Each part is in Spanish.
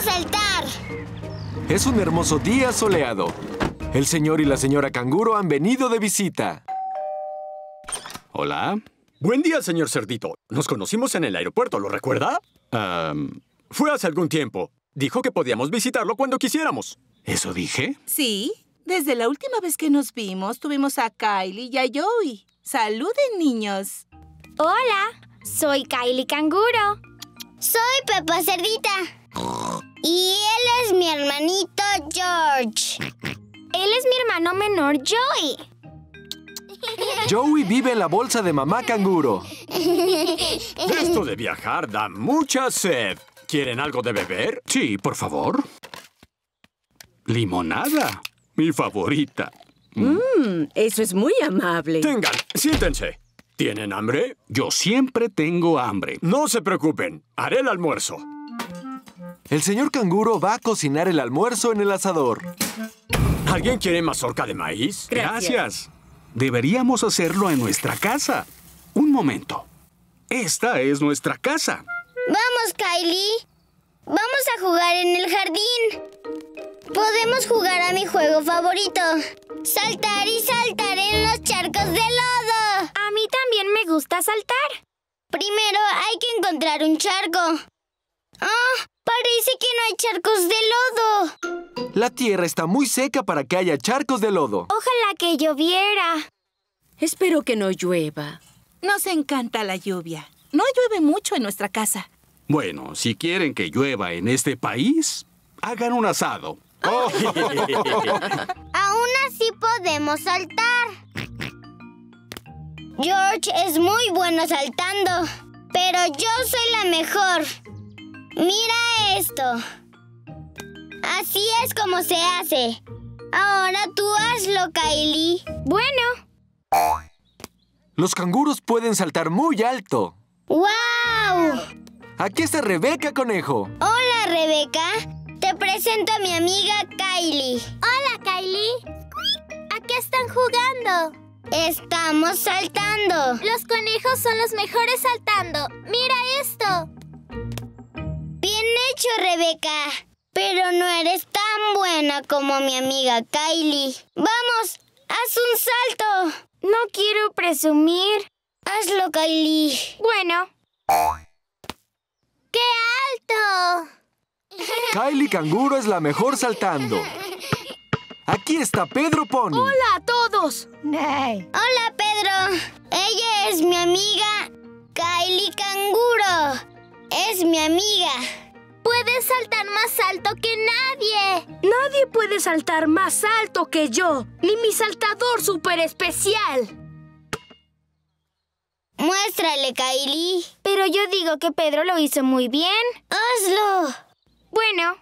saltar! Es un hermoso día soleado. El señor y la señora Canguro han venido de visita. Hola. Buen día, señor Cerdito. Nos conocimos en el aeropuerto, ¿lo recuerda? Fue hace algún tiempo. Dijo que podíamos visitarlo cuando quisiéramos. ¿Eso dije? Sí. Desde la última vez que nos vimos, tuvimos a Kylie y a Joey. ¡Saluden, niños! Hola, soy Kylie Canguro. Soy Peppa Cerdita. Y él es mi hermanito George. Él es mi hermano menor Joey. Joey vive en la bolsa de mamá Canguro. Esto de viajar da mucha sed. ¿Quieren algo de beber? Sí, por favor. Limonada. Mi favorita. Eso es muy amable. Tengan, siéntense. ¿Tienen hambre? Yo siempre tengo hambre. No se preocupen. Haré el almuerzo. El señor Canguro va a cocinar el almuerzo en el asador. ¿Alguien quiere mazorca de maíz? Gracias. Deberíamos hacerlo en nuestra casa. Un momento. Esta es nuestra casa. Vamos, Kylie. Vamos a jugar en el jardín. Podemos jugar a mi juego favorito. Saltar y saltar en los charcos de lodo. A mí también me gusta saltar. Primero hay que encontrar un charco. Parece que no hay charcos de lodo. La tierra está muy seca para que haya charcos de lodo. Ojalá que lloviera. Espero que no llueva. Nos encanta la lluvia. No llueve mucho en nuestra casa. Bueno, si quieren que llueva en este país, hagan un asado. Aún así podemos saltar. George es muy bueno saltando, pero yo soy la mejor. Mira esto. Así es como se hace. Ahora tú hazlo, Kylie. Bueno. Los canguros pueden saltar muy alto. ¡Wow! Aquí está Rebeca Conejo. Hola, Rebeca. Te presento a mi amiga Kylie. Hola, Kylie. ¿A qué están jugando? Estamos saltando. Los conejos son los mejores saltando. ¡Mira esto! Bien hecho, Rebeca. Pero no eres tan buena como mi amiga Kylie. ¡Vamos! ¡Haz un salto! No quiero presumir. Hazlo, Kylie. Bueno. ¡Qué alto! Kylie Canguro es la mejor saltando. Aquí está Pedro Pony. ¡Hola a todos! Hola, Pedro. Ella es mi amiga Kylie Canguro. Es mi amiga. Puedes saltar más alto que nadie. Nadie puede saltar más alto que yo, ni mi saltador súper especial. Muéstrale, Kylie. Pero yo digo que Pedro lo hizo muy bien. ¡Hazlo! Bueno.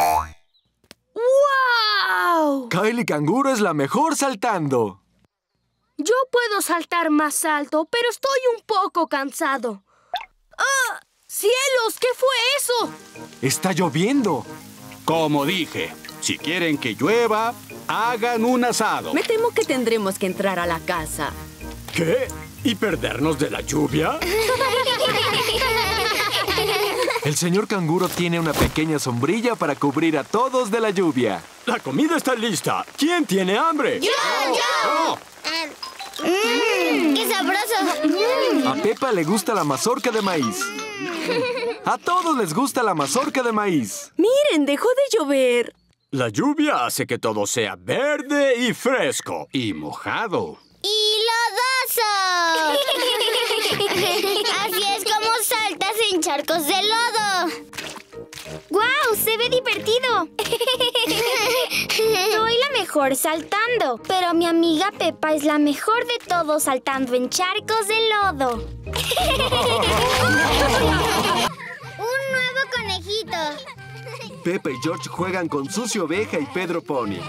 ¡Wow! Kylie Canguro es la mejor saltando. Yo puedo saltar más alto, pero estoy un poco cansado. ¡Ah! ¡Cielos! ¿Qué fue eso? Está lloviendo. Como dije, si quieren que llueva, hagan un asado. Me temo que tendremos que entrar a la casa. ¿Qué? ¿Y perdernos de la lluvia? El señor Canguro tiene una pequeña sombrilla para cubrir a todos de la lluvia. La comida está lista. ¿Quién tiene hambre? ¡Yo! ¡Qué sabroso! A Peppa le gusta la mazorca de maíz. A todos les gusta la mazorca de maíz. Miren, dejó de llover. La lluvia hace que todo sea verde y fresco. Y mojado. ¡Y lodoso! Así es como saltas en charcos de lodo. ¡Guau! ¡Se ve divertido! Soy la mejor saltando, pero mi amiga Peppa es la mejor de todos saltando en charcos de lodo. ¡Un nuevo conejito! Peppa y George juegan con Susi Oveja y Pedro Pony.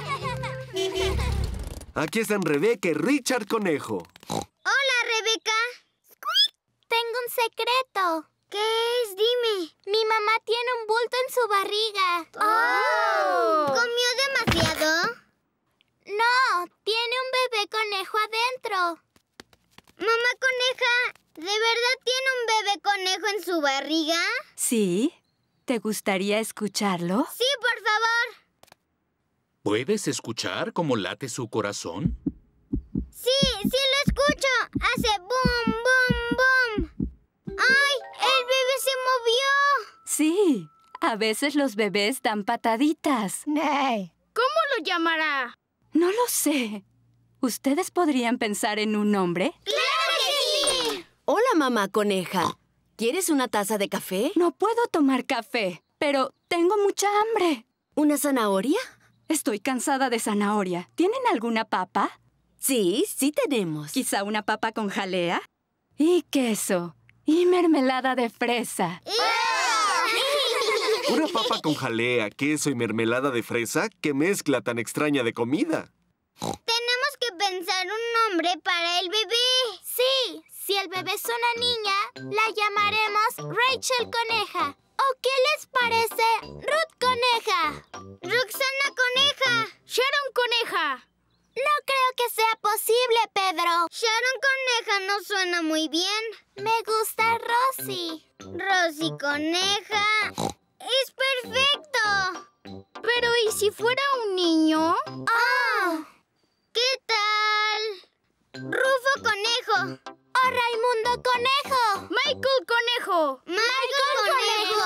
Aquí están Rebeca y Richard Conejo. ¡Hola, Rebeca! Tengo un secreto. ¿Qué es? Dime. Mi mamá tiene un bulto en su barriga. ¡Oh! ¿Comió demasiado? No, tiene un bebé conejo adentro. Mamá coneja, ¿de verdad tiene un bebé conejo en su barriga? Sí, ¿Te gustaría escucharlo? Sí, por favor. ¿Puedes escuchar cómo late su corazón? Sí, sí lo escucho. Hace boom, boom, boom. ¡Ay! ¡El bebé se movió! Sí, a veces los bebés dan pataditas. ¿Cómo lo llamará? No lo sé. ¿Ustedes podrían pensar en un nombre? ¡Claro que sí! Hola, mamá coneja. ¿Quieres una taza de café? No puedo tomar café, pero tengo mucha hambre. ¿Una zanahoria? Estoy cansada de zanahoria. ¿Tienen alguna papa? Sí, sí tenemos. ¿Quizá una papa con jalea? Y queso. Y mermelada de fresa. Una papa con jalea, queso y mermelada de fresa. ¿Qué mezcla tan extraña de comida? Tenemos que pensar un nombre para el bebé. Sí, si el bebé es una niña, la llamaremos Rachel Coneja. ¿O qué les parece Ruth Coneja? Roxana Coneja. Sharon Coneja. No creo que sea posible, Pedro. Sharon Coneja no suena muy bien. Me gusta Rosy. Rosy Coneja. ¡Es perfecto! Pero ¿y si fuera un niño? ¡Ah! ¿Qué tal? Rufo Conejo. ¡O Raimundo Conejo! Michael Conejo. ¿Michael Conejo?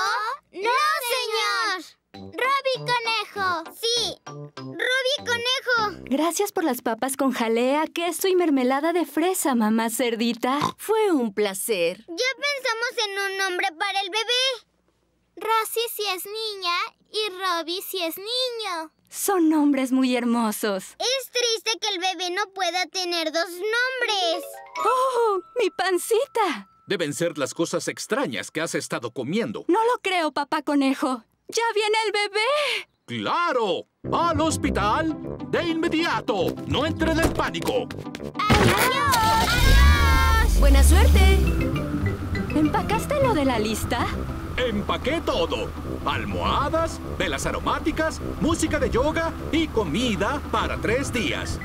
¡No, señor! ¡Robbie Conejo! ¡Sí! ¡Robbie Conejo! Gracias por las papas con jalea, queso y mermelada de fresa, mamá cerdita. Fue un placer. Ya pensamos en un nombre para el bebé. Rosy si es niña y Robbie si es niño. Son nombres muy hermosos. Es triste que el bebé no pueda tener dos nombres. ¡Oh, mi pancita! Deben ser las cosas extrañas que has estado comiendo. No lo creo, papá conejo. ¡Ya viene el bebé! ¡Claro! ¡Al hospital! ¡De inmediato! ¡No entren en pánico! ¡Adiós! ¡Adiós! ¡Buena suerte! ¿Empacaste lo de la lista? Empaqué todo. Almohadas, velas aromáticas, música de yoga y comida para 3 días.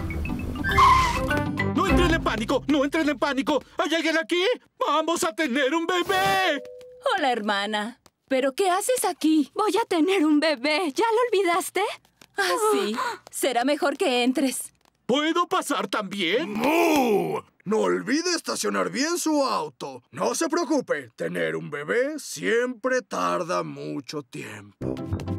¡No entren en pánico! ¡No entren en pánico! ¿Hay alguien aquí? ¡Vamos a tener un bebé! Hola, hermana. ¿Pero qué haces aquí? Voy a tener un bebé. ¿Ya lo olvidaste? Ah, sí. Será mejor que entres. ¿Puedo pasar también? ¡Mu! No olvide estacionar bien su auto. No se preocupe, tener un bebé siempre tarda mucho tiempo.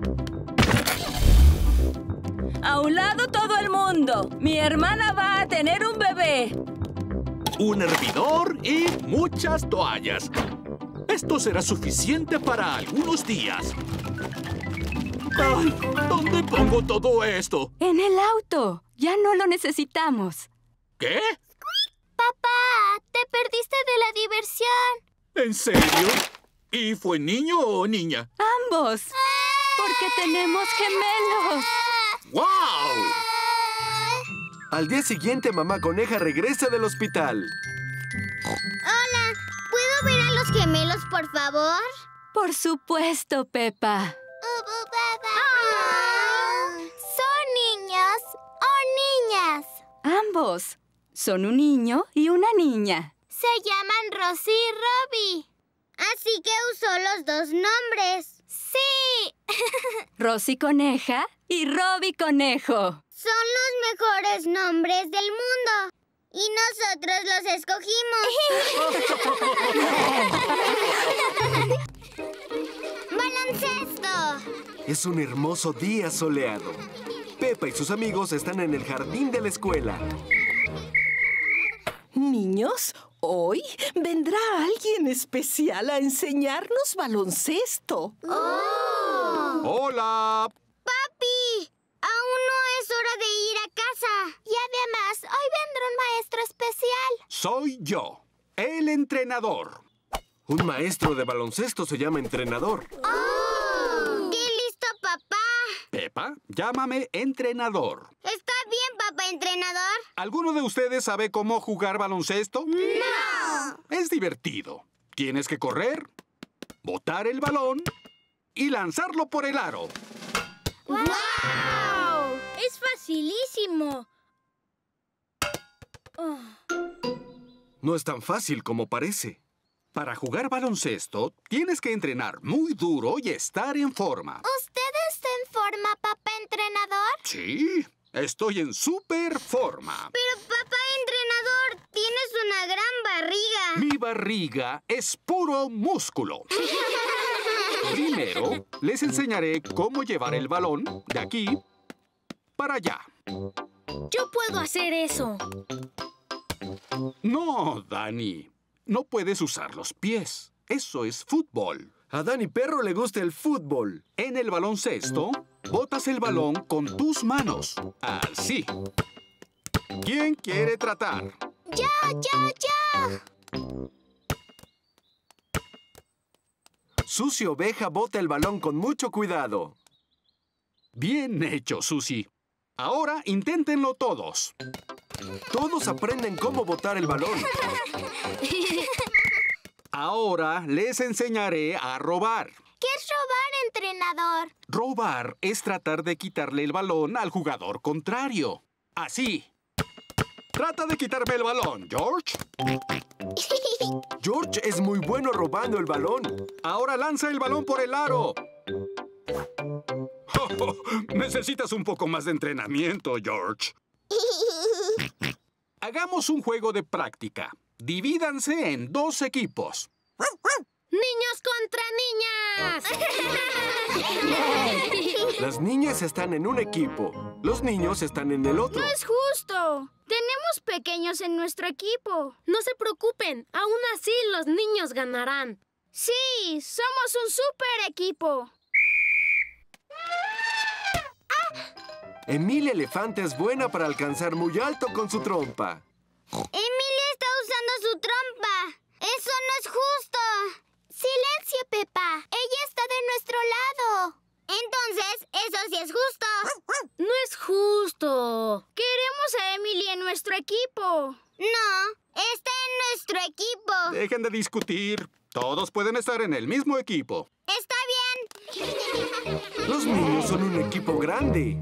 ¡A un lado todo el mundo! ¡Mi hermana va a tener un bebé! Un hervidor y muchas toallas. Esto será suficiente para algunos días. ¡Ay! ¿Dónde pongo todo esto? En el auto. Ya no lo necesitamos. ¿Qué? Papá, te perdiste de la diversión. ¿En serio? ¿Y fue niño o niña? Ambos. Porque tenemos gemelos. ¡Wow! Al día siguiente, mamá coneja regresa del hospital. Hola, ¿puedo ver a los gemelos, por favor? Por supuesto, Pepa. ¿Son niños o niñas? Ambos. Son un niño y una niña. Se llaman Rosy y Robbie. Así que usó los dos nombres. ¡Sí! Rosy Coneja y Robbie Conejo. Son los mejores nombres del mundo. Y nosotros los escogimos. ¡Baloncesto! Es un hermoso día soleado. Pepa y sus amigos están en el jardín de la escuela. Niños, hoy vendrá alguien especial a enseñarnos baloncesto. ¡Oh! ¡Hola! ¡Papi! Aún no es hora de ir a casa. Y además, hoy vendrá un maestro especial. Soy yo, el entrenador. Un maestro de baloncesto se llama entrenador. ¡Oh! ¡Qué listo, papá! Pepa, llámame entrenador. ¿Está bien, papá entrenador? ¿Alguno de ustedes sabe cómo jugar baloncesto? ¡No! Es divertido. Tienes que correr, botar el balón y lanzarlo por el aro. ¡Wow! ¡Es facilísimo! No es tan fácil como parece. Para jugar baloncesto, tienes que entrenar muy duro y estar en forma. ¿Usted está en forma, papá entrenador? Sí, estoy en súper forma. Pero, papá entrenador, tienes una gran barriga. Mi barriga es puro músculo. Primero, les enseñaré cómo llevar el balón de aquí para allá. Yo puedo hacer eso. No, Dani. No puedes usar los pies. Eso es fútbol. A Dani Perro le gusta el fútbol. En el baloncesto, botas el balón con tus manos. Así. ¿Quién quiere tratar? ¡Yo! Susi Oveja bota el balón con mucho cuidado. Bien hecho, Susi. Ahora inténtenlo todos. Todos aprenden cómo botar el balón. Ahora les enseñaré a robar. ¿Qué es robar, entrenador? Robar es tratar de quitarle el balón al jugador contrario. Así. Trata de quitarme el balón, George. George es muy bueno robando el balón. Ahora lanza el balón por el aro. Necesitas un poco más de entrenamiento, George. Hagamos un juego de práctica. Divídanse en 2 equipos. ¡Niños contra niñas! Las niñas están en un equipo. Los niños están en el otro. ¡No es justo! Tenemos pequeños en nuestro equipo. No se preocupen. Aún así, los niños ganarán. Sí, somos un super equipo. Emilia Elefante es buena para alcanzar muy alto con su trompa. Emilia está usando su trompa. ¡Eso no es justo! ¡Silencio, Peppa! Ella está de nuestro lado. Entonces, ¿eso sí es justo? No es justo. Queremos a Emily en nuestro equipo. No, está en nuestro equipo. Dejen de discutir. Todos pueden estar en el mismo equipo. Está bien. Los niños son un equipo grande.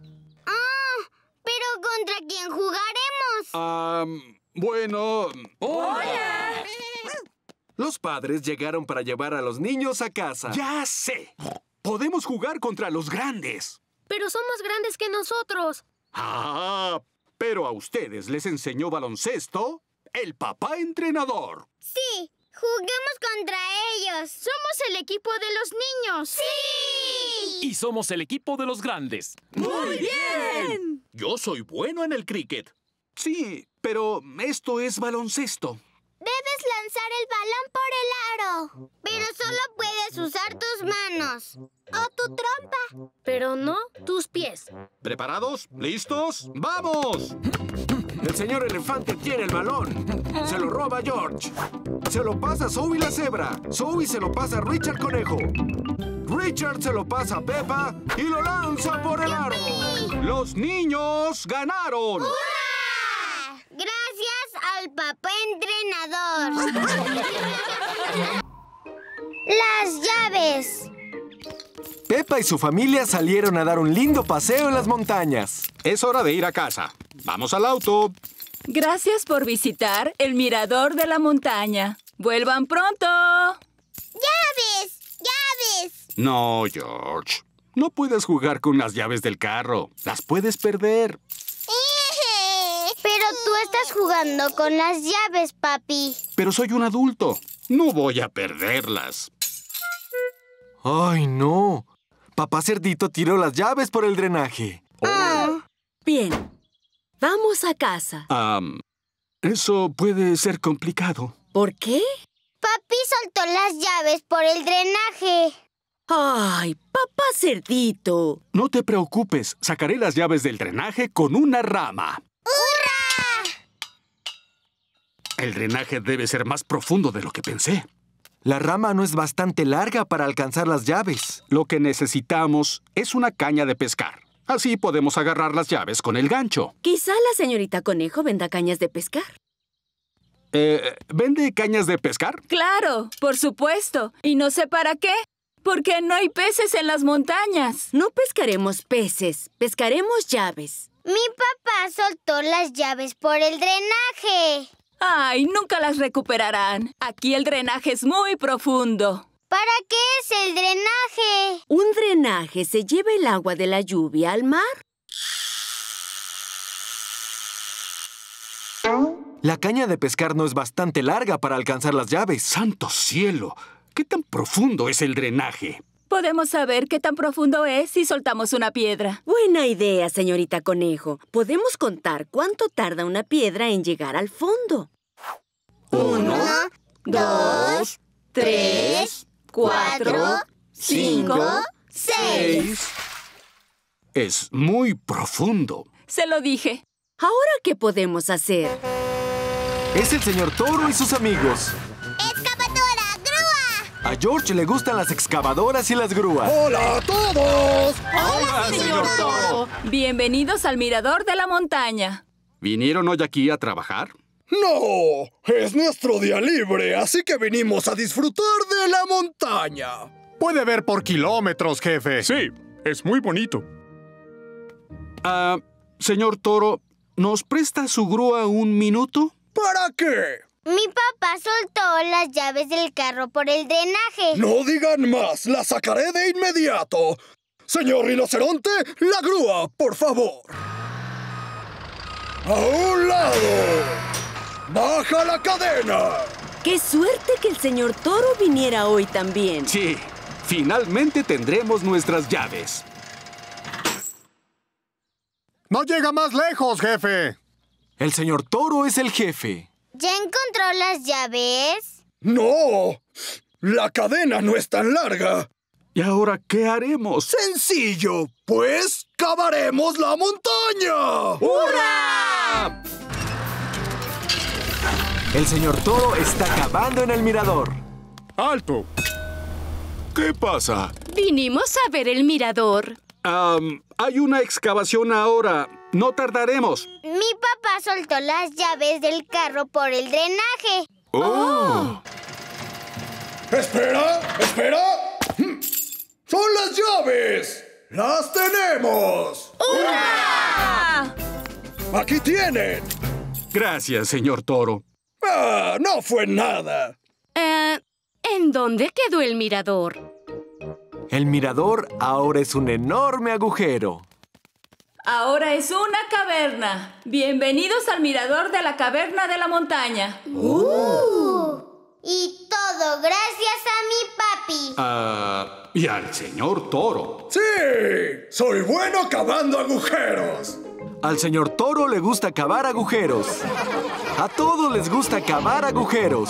¿Pero contra quién jugaremos? Bueno... ¡Hola! Los padres llegaron para llevar a los niños a casa. ¡Ya sé! Podemos jugar contra los grandes. Pero son más grandes que nosotros. Pero a ustedes les enseñó baloncesto el papá entrenador. Sí, juguemos contra ellos. Somos el equipo de los niños. ¡Sí! Y somos el equipo de los grandes. ¡Muy bien! Yo soy bueno en el cricket. Sí, pero esto es baloncesto. Debes lanzar el balón por el aro. Pero solo puedes usar tus manos. O tu trompa. Pero no tus pies. ¿Preparados? ¿Listos? ¡Vamos! El señor Elefante tiene el balón. Se lo roba George. Se lo pasa a Zoe la cebra. Zoe se lo pasa a Richard Conejo. Richard se lo pasa a Peppa y lo lanza por el aro. ¡Los niños ganaron! ¡Hurra! Gracias al papá entrenador. Las llaves. Peppa y su familia salieron a dar un lindo paseo en las montañas. Es hora de ir a casa. ¡Vamos al auto! Gracias por visitar el mirador de la montaña. ¡Vuelvan pronto! ¡Llaves! ¡Llaves! No, George. No puedes jugar con las llaves del carro. Las puedes perder. Pero tú estás jugando con las llaves, papi. Pero soy un adulto. No voy a perderlas. ¡Ay, no! Papá Cerdito tiró las llaves por el drenaje. Bien. Vamos a casa. Eso puede ser complicado. ¿Por qué? Papi soltó las llaves por el drenaje. ¡Ay, papá Cerdito! No te preocupes. Sacaré las llaves del drenaje con una rama. ¡Hurra! El drenaje debe ser más profundo de lo que pensé. La rama no es bastante larga para alcanzar las llaves. Lo que necesitamos es una caña de pescar. Así podemos agarrar las llaves con el gancho. Quizá la señorita Conejo venda cañas de pescar. ¿Vende cañas de pescar? ¡Claro! ¡Por supuesto! Y no sé para qué. Porque no hay peces en las montañas. No pescaremos peces. Pescaremos llaves. Mi papá soltó las llaves por el drenaje. ¡Ay, nunca las recuperarán! Aquí el drenaje es muy profundo. ¿Para qué es el drenaje? Un drenaje se lleva el agua de la lluvia al mar. La caña de pescar no es bastante larga para alcanzar las llaves. ¡Santo cielo! ¿Qué tan profundo es el drenaje? Podemos saber qué tan profundo es si soltamos una piedra. Buena idea, señorita Conejo. Podemos contar cuánto tarda una piedra en llegar al fondo. 1, 2, 3, 4, 5, 6. Es muy profundo. Se lo dije. ¿Ahora qué podemos hacer? Es el señor Toro y sus amigos. ¡Excavadora, grúa! A George le gustan las excavadoras y las grúas. ¡Hola a todos! ¡Hola, señor Toro! Bienvenidos al Mirador de la Montaña. ¿Vinieron hoy aquí a trabajar? ¡No! Es nuestro día libre, así que vinimos a disfrutar de la montaña. Puede ver por kilómetros, jefe. Sí, es muy bonito. Señor Toro, ¿nos presta su grúa un minuto? ¿Para qué? Mi papá soltó las llaves del carro por el drenaje. No digan más, la sacaré de inmediato. Señor rinoceronte, la grúa, por favor. ¡A un lado! ¡Baja la cadena! ¡Qué suerte que el señor Toro viniera hoy también! Sí, finalmente tendremos nuestras llaves. ¡No llega más lejos, jefe! El señor Toro es el jefe. ¿Ya encontró las llaves? ¡No! La cadena no es tan larga. ¿Y ahora qué haremos? ¡Sencillo! ¡Pues cavaremos la montaña! ¡Hurra! El señor Toro está cavando en el mirador. ¡Alto! ¿Qué pasa? Vinimos a ver el mirador. Hay una excavación ahora. No tardaremos. Mi papá soltó las llaves del carro por el drenaje. ¡Oh! ¡Espera! ¡Espera! ¡Son las llaves! ¡Las tenemos! ¡Hurra! ¡Aquí tienen! Gracias, señor Toro. ¡Ah! ¡No fue nada! ¿En dónde quedó el mirador? El mirador ahora es un enorme agujero. Ahora es una caverna. Bienvenidos al Mirador de la Caverna de la Montaña. Y todo gracias a mi papi. Y al señor Toro. ¡Sí! ¡Soy bueno cavando agujeros! Al señor Toro le gusta cavar agujeros. A todos les gusta cavar agujeros.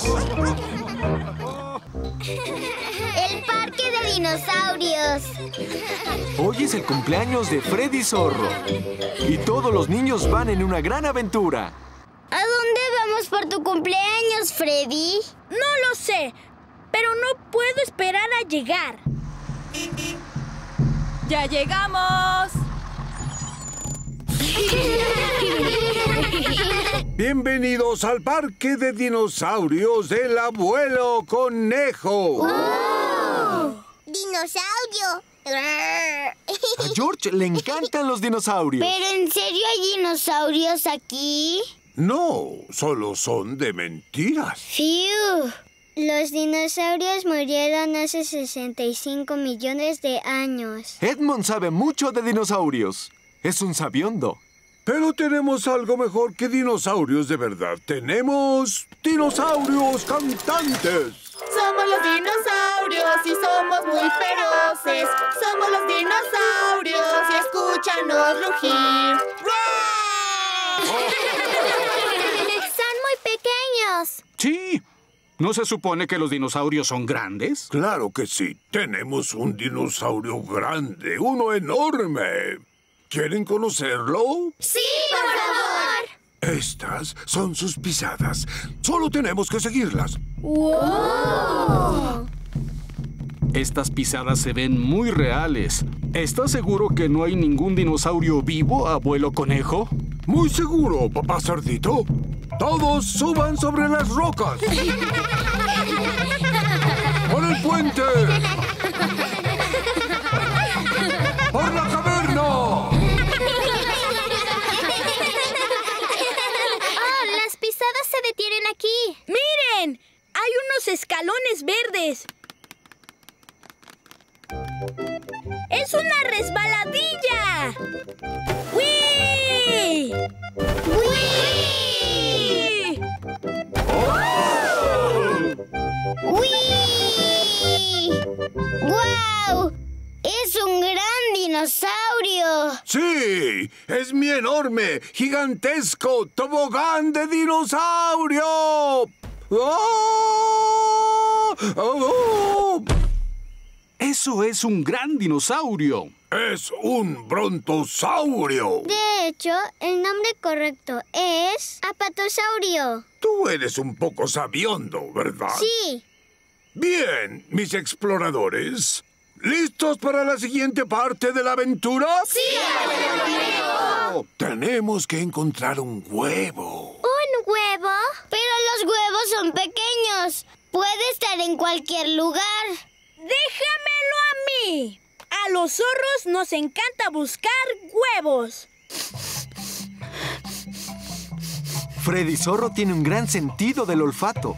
El parque de dinosaurios. Hoy es el cumpleaños de Freddy Zorro. Y todos los niños van en una gran aventura. ¿A dónde vamos por tu cumpleaños, Freddy? No lo sé, pero no puedo esperar a llegar. ¡Ya llegamos! Bienvenidos al Parque de Dinosaurios del Abuelo Conejo. ¡Oh! ¡Dinosaurio! A George le encantan los dinosaurios. ¿Pero en serio hay dinosaurios aquí? No, solo son de mentiras. ¡Fiu! Los dinosaurios murieron hace 65 millones de años. Edmond sabe mucho de dinosaurios. Es un sabiondo. Pero tenemos algo mejor que dinosaurios de verdad. Tenemos dinosaurios cantantes. Somos los dinosaurios y somos muy feroces. Somos los dinosaurios y escúchanos rugir. Son muy pequeños. Sí. ¿No se supone que los dinosaurios son grandes? Claro que sí. Tenemos un dinosaurio grande, uno enorme. ¿Quieren conocerlo? ¡Sí, por favor! Estas son sus pisadas. Solo tenemos que seguirlas. ¡Wow! Estas pisadas se ven muy reales. ¿Estás seguro que no hay ningún dinosaurio vivo, abuelo conejo? Muy seguro, papá cerdito. ¡Todos suban sobre las rocas! ¡Por el puente! ¡Por la caverna! ¡Oh, las pisadas se detienen ¡Es una resbaladilla! ¡Wii! ¡Wii! ¡Wii! ¡Guau! ¡Es un gran dinosaurio! ¡Sí! ¡Es mi enorme, gigantesco tobogán de dinosaurio! ¡Oh! ¡Oh! Eso es un gran dinosaurio. ¡Es un brontosaurio! De hecho, el nombre correcto es apatosaurio. Tú eres un poco sabiondo, ¿verdad? Sí. Bien, mis exploradores. ¿Listos para la siguiente parte de la aventura? ¡Sí, abuelo! Tenemos que encontrar un huevo. ¿Un huevo? Pero los huevos son pequeños. Puede estar en cualquier lugar. ¡Déjamelo a mí! A los zorros nos encanta buscar huevos. Freddy Zorro tiene un gran sentido del olfato.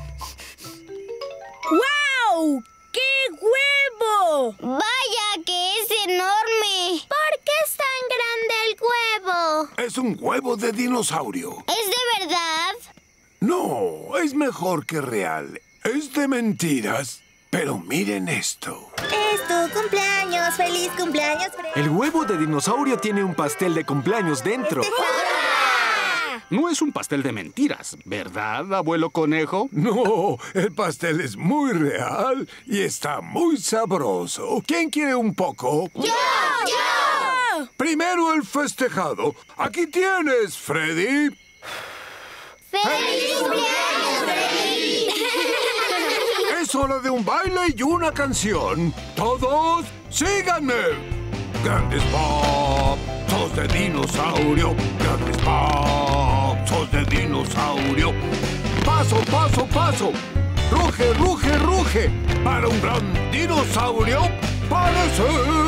¡Guau! ¡Qué huevo! ¡Vaya que es enorme! ¿Por qué es tan grande el huevo? Es un huevo de dinosaurio. ¿Es de verdad? No, es mejor que real. Es de mentiras. Pero miren esto. Es tu cumpleaños. ¡Feliz cumpleaños, Freddy! El huevo de dinosaurio tiene un pastel de cumpleaños dentro. No es un pastel de mentiras, ¿verdad, abuelo conejo? No, el pastel es muy real y está muy sabroso. ¿Quién quiere un poco? ¡Yo! Primero el festejado. Aquí tienes, Freddy. ¡Feliz cumpleaños, Freddy! Es hora de un baile y una canción. Todos, síganme. Grandes pasos de dinosaurio. Grandes pasos de dinosaurio. Paso, paso, paso. Ruge, ruge, ruge. Para un gran dinosaurio parece.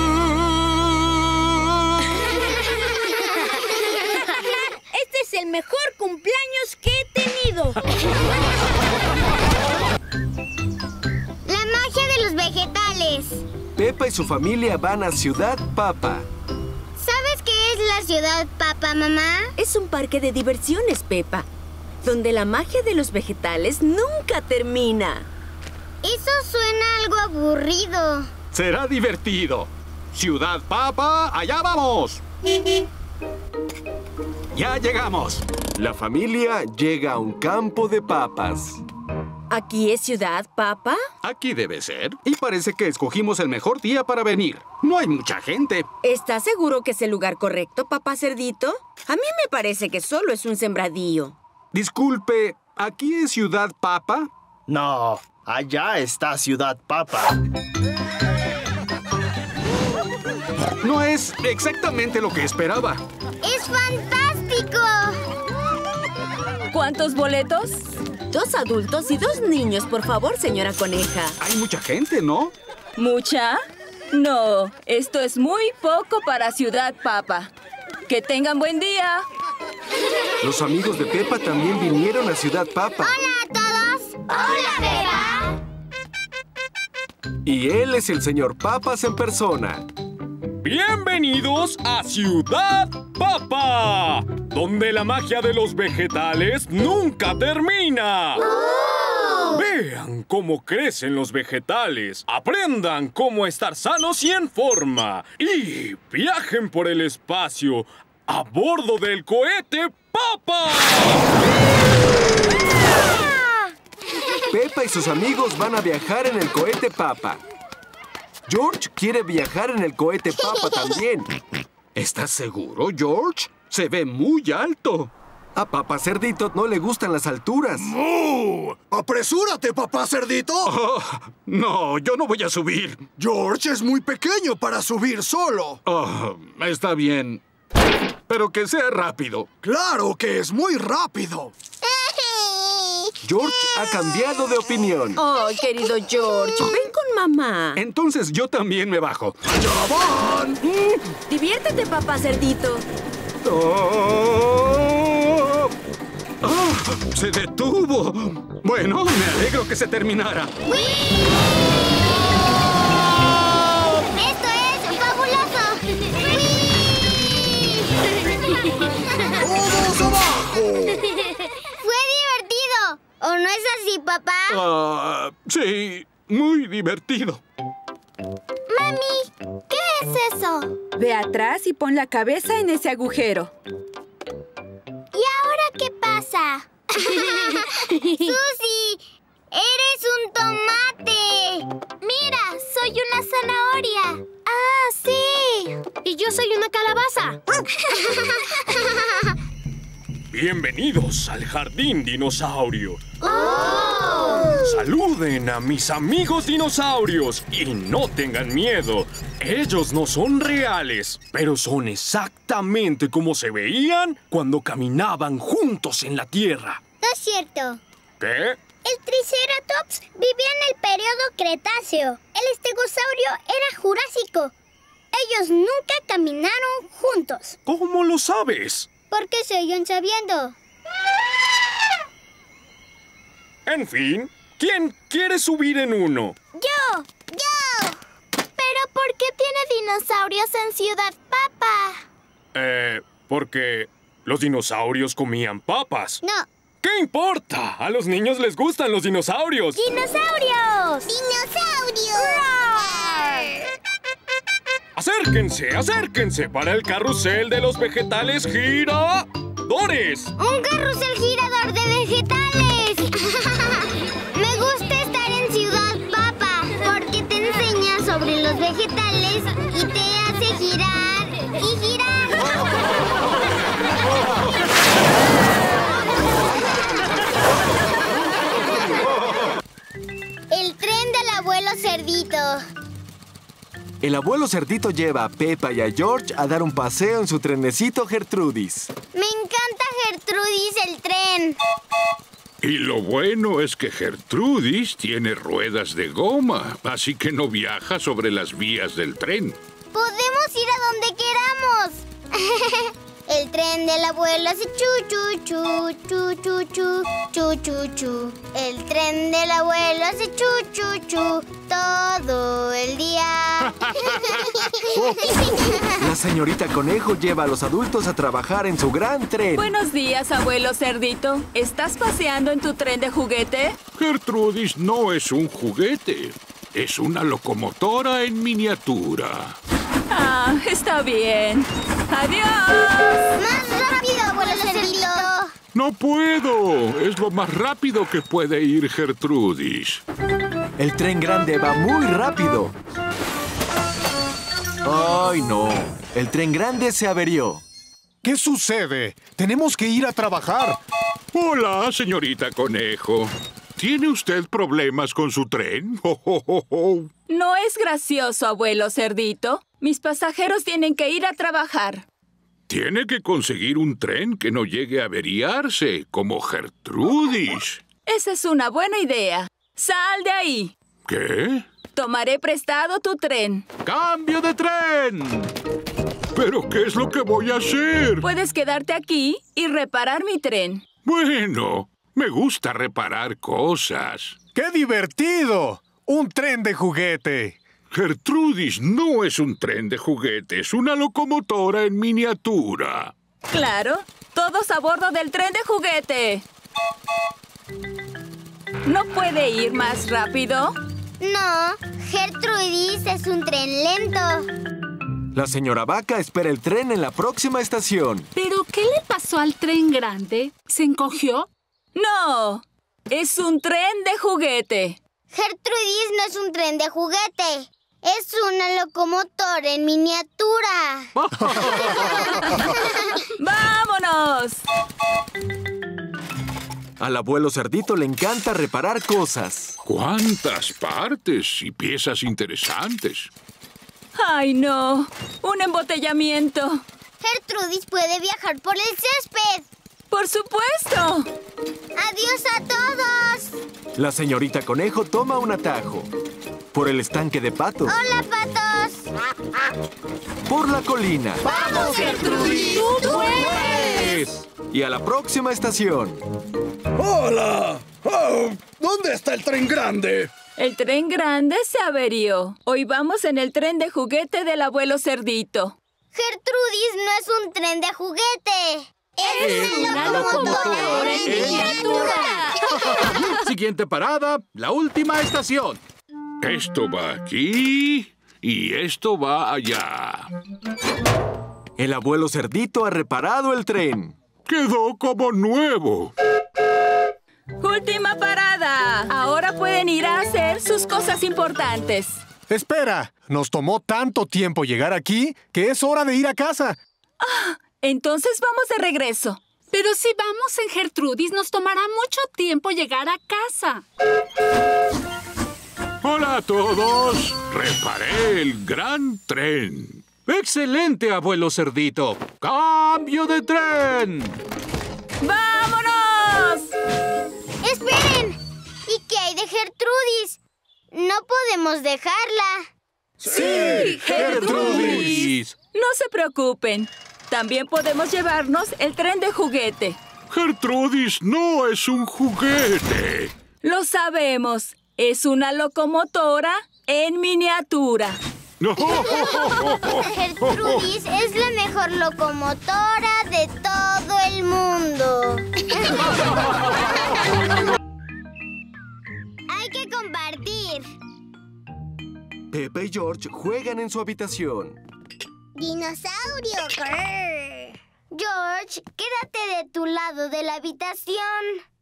Este es el mejor cumpleaños que he tenido. La magia de los vegetales. Pepa y su familia van a Ciudad Papa. ¿Sabes qué es la Ciudad Papa, mamá? Es un parque de diversiones, Pepa, donde la magia de los vegetales nunca termina. Eso suena algo aburrido. Será divertido. Ciudad Papa, allá vamos. Ya llegamos. La familia llega a un campo de papas. ¿Aquí es Ciudad Papa? Aquí debe ser. Y parece que escogimos el mejor día para venir. No hay mucha gente. ¿Estás seguro que es el lugar correcto, papá cerdito? A mí me parece que solo es un sembradío. Disculpe, ¿aquí es Ciudad Papa? No, allá está Ciudad Papa. No es exactamente lo que esperaba. ¡Es fantástico! ¿Cuántos boletos? 2 adultos y 2 niños, por favor, señora Coneja. Hay mucha gente, ¿no? ¿Mucha? No, esto es muy poco para Ciudad Papa. ¡Que tengan buen día! Los amigos de Pepa también vinieron a Ciudad Papa. ¡Hola a todos! ¡Hola, Pepa! Y él es el señor Papas en persona. ¡Bienvenidos a Ciudad Papa! Donde la magia de los vegetales nunca termina. ¡Oh! Vean cómo crecen los vegetales, aprendan cómo estar sanos y en forma, y viajen por el espacio a bordo del cohete Papa. Pepa y sus amigos van a viajar en el cohete Papa. George quiere viajar en el cohete Papa también. ¿Estás seguro, George? Se ve muy alto. A Papá Cerdito no le gustan las alturas. ¡Moo! ¡Apresúrate, Papá Cerdito! Oh, no, yo no voy a subir. George es muy pequeño para subir solo. Oh, está bien. Pero que sea rápido. ¡Claro que es muy rápido! George ha cambiado de opinión. Oh, querido George, ven con mamá. Entonces yo también me bajo. ¡Ya van! Diviértete, papá cerdito. ¡Oh! ¡Oh! ¡Se detuvo! Bueno, me alegro que se terminara. ¡Esto es fabuloso! sí, papá? Sí, muy divertido. Mami, ¿qué es eso? Ve atrás y pon la cabeza en ese agujero. ¿Y ahora qué pasa? ¡Susie! ¡Eres un tomate! ¡Mira! ¡Soy una zanahoria! ¡Ah, sí! Y yo soy una calabaza. Bienvenidos al Jardín Dinosaurio. ¡Oh! Saluden a mis amigos dinosaurios y no tengan miedo. Ellos no son reales, pero son exactamente como se veían cuando caminaban juntos en la Tierra. No es cierto. ¿Qué? El Triceratops vivía en el periodo Cretáceo. El estegosaurio era Jurásico. Ellos nunca caminaron juntos. ¿Cómo lo sabes? Porque se oyen sabiendo. En fin, ¿quién quiere subir en uno? ¡Yo! ¿Pero por qué tiene dinosaurios en Ciudad Papa? Porque los dinosaurios comían papas. No. ¿Qué importa? A los niños les gustan los dinosaurios. ¡Dinosaurios! ¡Dinosaurios! ¡Acérquense, acérquense para el carrusel de los vegetales giradores! ¡Un carrusel girador de vegetales! Me gusta estar en Ciudad Papa porque te enseña sobre los vegetales y te hace girar y girar. El tren del abuelo Cerdito. El abuelo Cerdito lleva a Peppa y a George a dar un paseo en su trenecito Gertrudis. Me encanta Gertrudis el tren. Y lo bueno es que Gertrudis tiene ruedas de goma, así que no viaja sobre las vías del tren. Podemos ir a donde queramos. El tren del abuelo hace chu chu chu chu chu chu chu chu chu. El tren del abuelo hace chu chu chu todo el día. La señorita Conejo lleva a los adultos a trabajar en su gran tren. Buenos días, abuelo Cerdito. ¿Estás paseando en tu tren de juguete? Gertrudis no es un juguete. Es una locomotora en miniatura. Ah, está bien. ¡Adiós! ¡Más rápido, abuelo Cerdito! ¡No puedo! Es lo más rápido que puede ir Gertrudis. El tren grande va muy rápido. ¡Ay, no! El tren grande se averió. ¿Qué sucede? Tenemos que ir a trabajar. Hola, señorita Conejo. ¿Tiene usted problemas con su tren? No es gracioso, abuelo Cerdito. Mis pasajeros tienen que ir a trabajar. Tiene que conseguir un tren que no llegue a averiarse, como Gertrudis. Esa es una buena idea. ¡Sal de ahí! ¿Qué? Tomaré prestado tu tren. ¡Cambio de tren! ¿Pero qué es lo que voy a hacer? Puedes quedarte aquí y reparar mi tren. Bueno, me gusta reparar cosas. ¡Qué divertido! ¡Un tren de juguete! Gertrudis no es un tren de juguete, es una locomotora en miniatura. Claro, todos a bordo del tren de juguete. ¿No puede ir más rápido? No, Gertrudis es un tren lento. La señora Vaca espera el tren en la próxima estación. ¿Pero qué le pasó al tren grande? ¿Se encogió? No, es un tren de juguete. Gertrudis no es un tren de juguete. Es una locomotora en miniatura. ¡Vámonos! Al abuelo Cerdito le encanta reparar cosas. ¡Cuántas partes y piezas interesantes! ¡Ay, no! ¡Un embotellamiento! Gertrudis puede viajar por el césped. ¡Por supuesto! ¡Adiós a todos! La señorita Conejo toma un atajo. Por el estanque de patos. ¡Hola, patos! Por la colina. ¡Vamos, Gertrudis! ¡Tú puedes! Y a la próxima estación. ¡Hola! Oh, ¿dónde está el tren grande? El tren grande se averió. Hoy vamos en el tren de juguete del abuelo Cerdito. Gertrudis no es un tren de juguete. ¡Es una locomotora en miniatura! Siguiente parada, la última estación. Esto va aquí y esto va allá. El abuelo Cerdito ha reparado el tren. Quedó como nuevo. ¡Última parada! Ahora pueden ir a hacer sus cosas importantes. Espera, nos tomó tanto tiempo llegar aquí que es hora de ir a casa. Entonces vamos de regreso. Pero si vamos en Gertrudis, nos tomará mucho tiempo llegar a casa. Hola a todos. Reparé el gran tren. ¡Excelente, abuelo Cerdito! ¡Cambio de tren! ¡Vámonos! ¡Esperen! ¿Y qué hay de Gertrudis? No podemos dejarla. ¡Sí, Gertrudis! No se preocupen. También podemos llevarnos el tren de juguete. Gertrudis no es un juguete. Lo sabemos. Es una locomotora en miniatura. Gertrudis es la mejor locomotora de todo el mundo. Hay que compartir. Peppa y George juegan en su habitación. ¡Dinosaurio! ¡Grrr! George, quédate de tu lado de la habitación.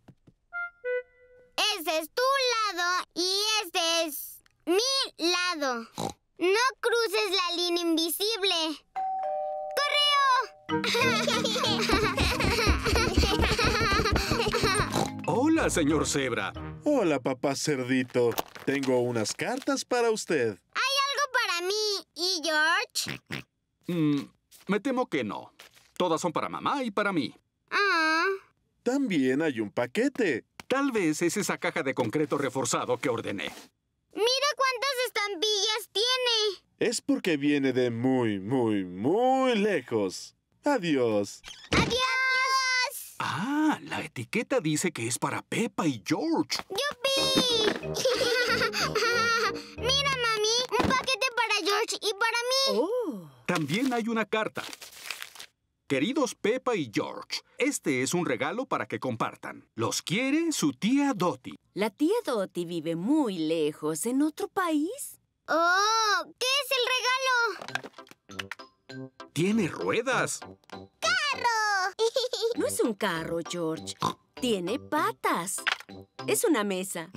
Ese es tu lado y este es mi lado. No cruces la línea invisible. ¡Correo! Hola, señor Zebra. Hola, papá Cerdito. Tengo unas cartas para usted. ¿Hay algo para mí y George? Me temo que no. Todas son para mamá y para mí. También hay un paquete. Tal vez es esa caja de concreto reforzado que ordené. ¡Mira cuántas estampillas tiene! Es porque viene de muy, muy, muy lejos. Adiós. ¡Adiós! Ah, la etiqueta dice que es para Peppa y George. ¡Yupi! Mira, mami, un paquete para George y para mí. También hay una carta. Queridos Peppa y George, este es un regalo para que compartan. Los quiere su tía Dottie. La tía Dottie vive muy lejos, en otro país. ¡Oh! ¿Qué es el regalo? Tiene ruedas. ¡Carro! No es un carro, George. Tiene patas. Es una mesa.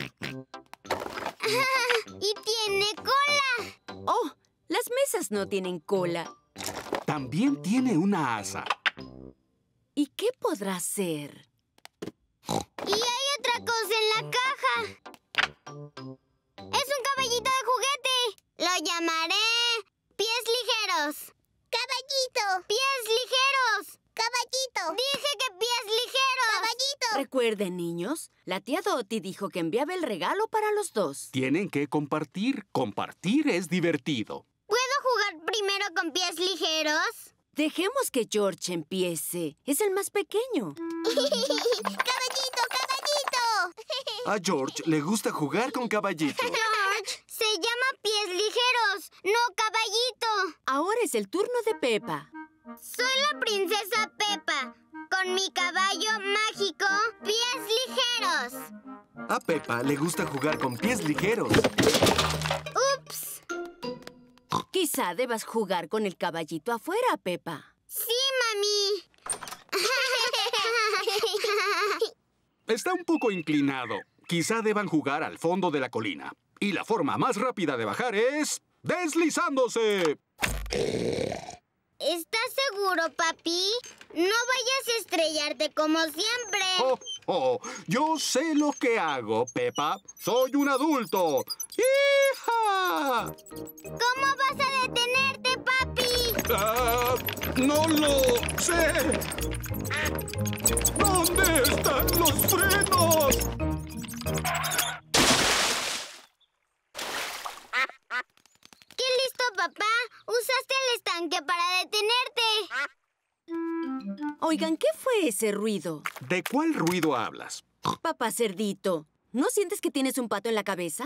¡Y tiene cola! ¡Oh! Las mesas no tienen cola. También tiene una asa. ¿Y qué podrá ser? Y hay otra cosa en la caja. ¡Es un caballito de juguete! Lo llamaré Pies Ligeros. ¡Caballito! ¡Pies Ligeros! ¡Caballito! ¡Dije que pies ligeros! ¡Caballito! Recuerden, niños, la tía Dottie dijo que enviaba el regalo para los dos. Tienen que compartir. Compartir es divertido. ¿Puedo jugar primero con Pies Ligeros? Dejemos que George empiece. Es el más pequeño. ¡Caballito, caballito! A George le gusta jugar con caballito. George, se llama Pies Ligeros, no caballito. Ahora es el turno de Peppa. Soy la princesa Peppa, con mi caballo mágico, Pies Ligeros. A Peppa le gusta jugar con pies ligeros. ¡Ups! Quizá debas jugar con el caballito afuera, Peppa. ¡Sí, mami! Está un poco inclinado. Quizá deban jugar al fondo de la colina. Y la forma más rápida de bajar es... ¡deslizándose! ¿Estás seguro, papi? No vayas a estrellarte como siempre. Yo sé lo que hago, Peppa. Soy un adulto. ¡Hija! ¿Cómo vas a detenerte, papi? ¡No lo sé! ¿Dónde están los frenos? ¡Qué listo, papá! Usaste el estanque para detenerte. Oigan, ¿qué fue ese ruido? ¿De cuál ruido hablas? Papá Cerdito, ¿no sientes que tienes un pato en la cabeza?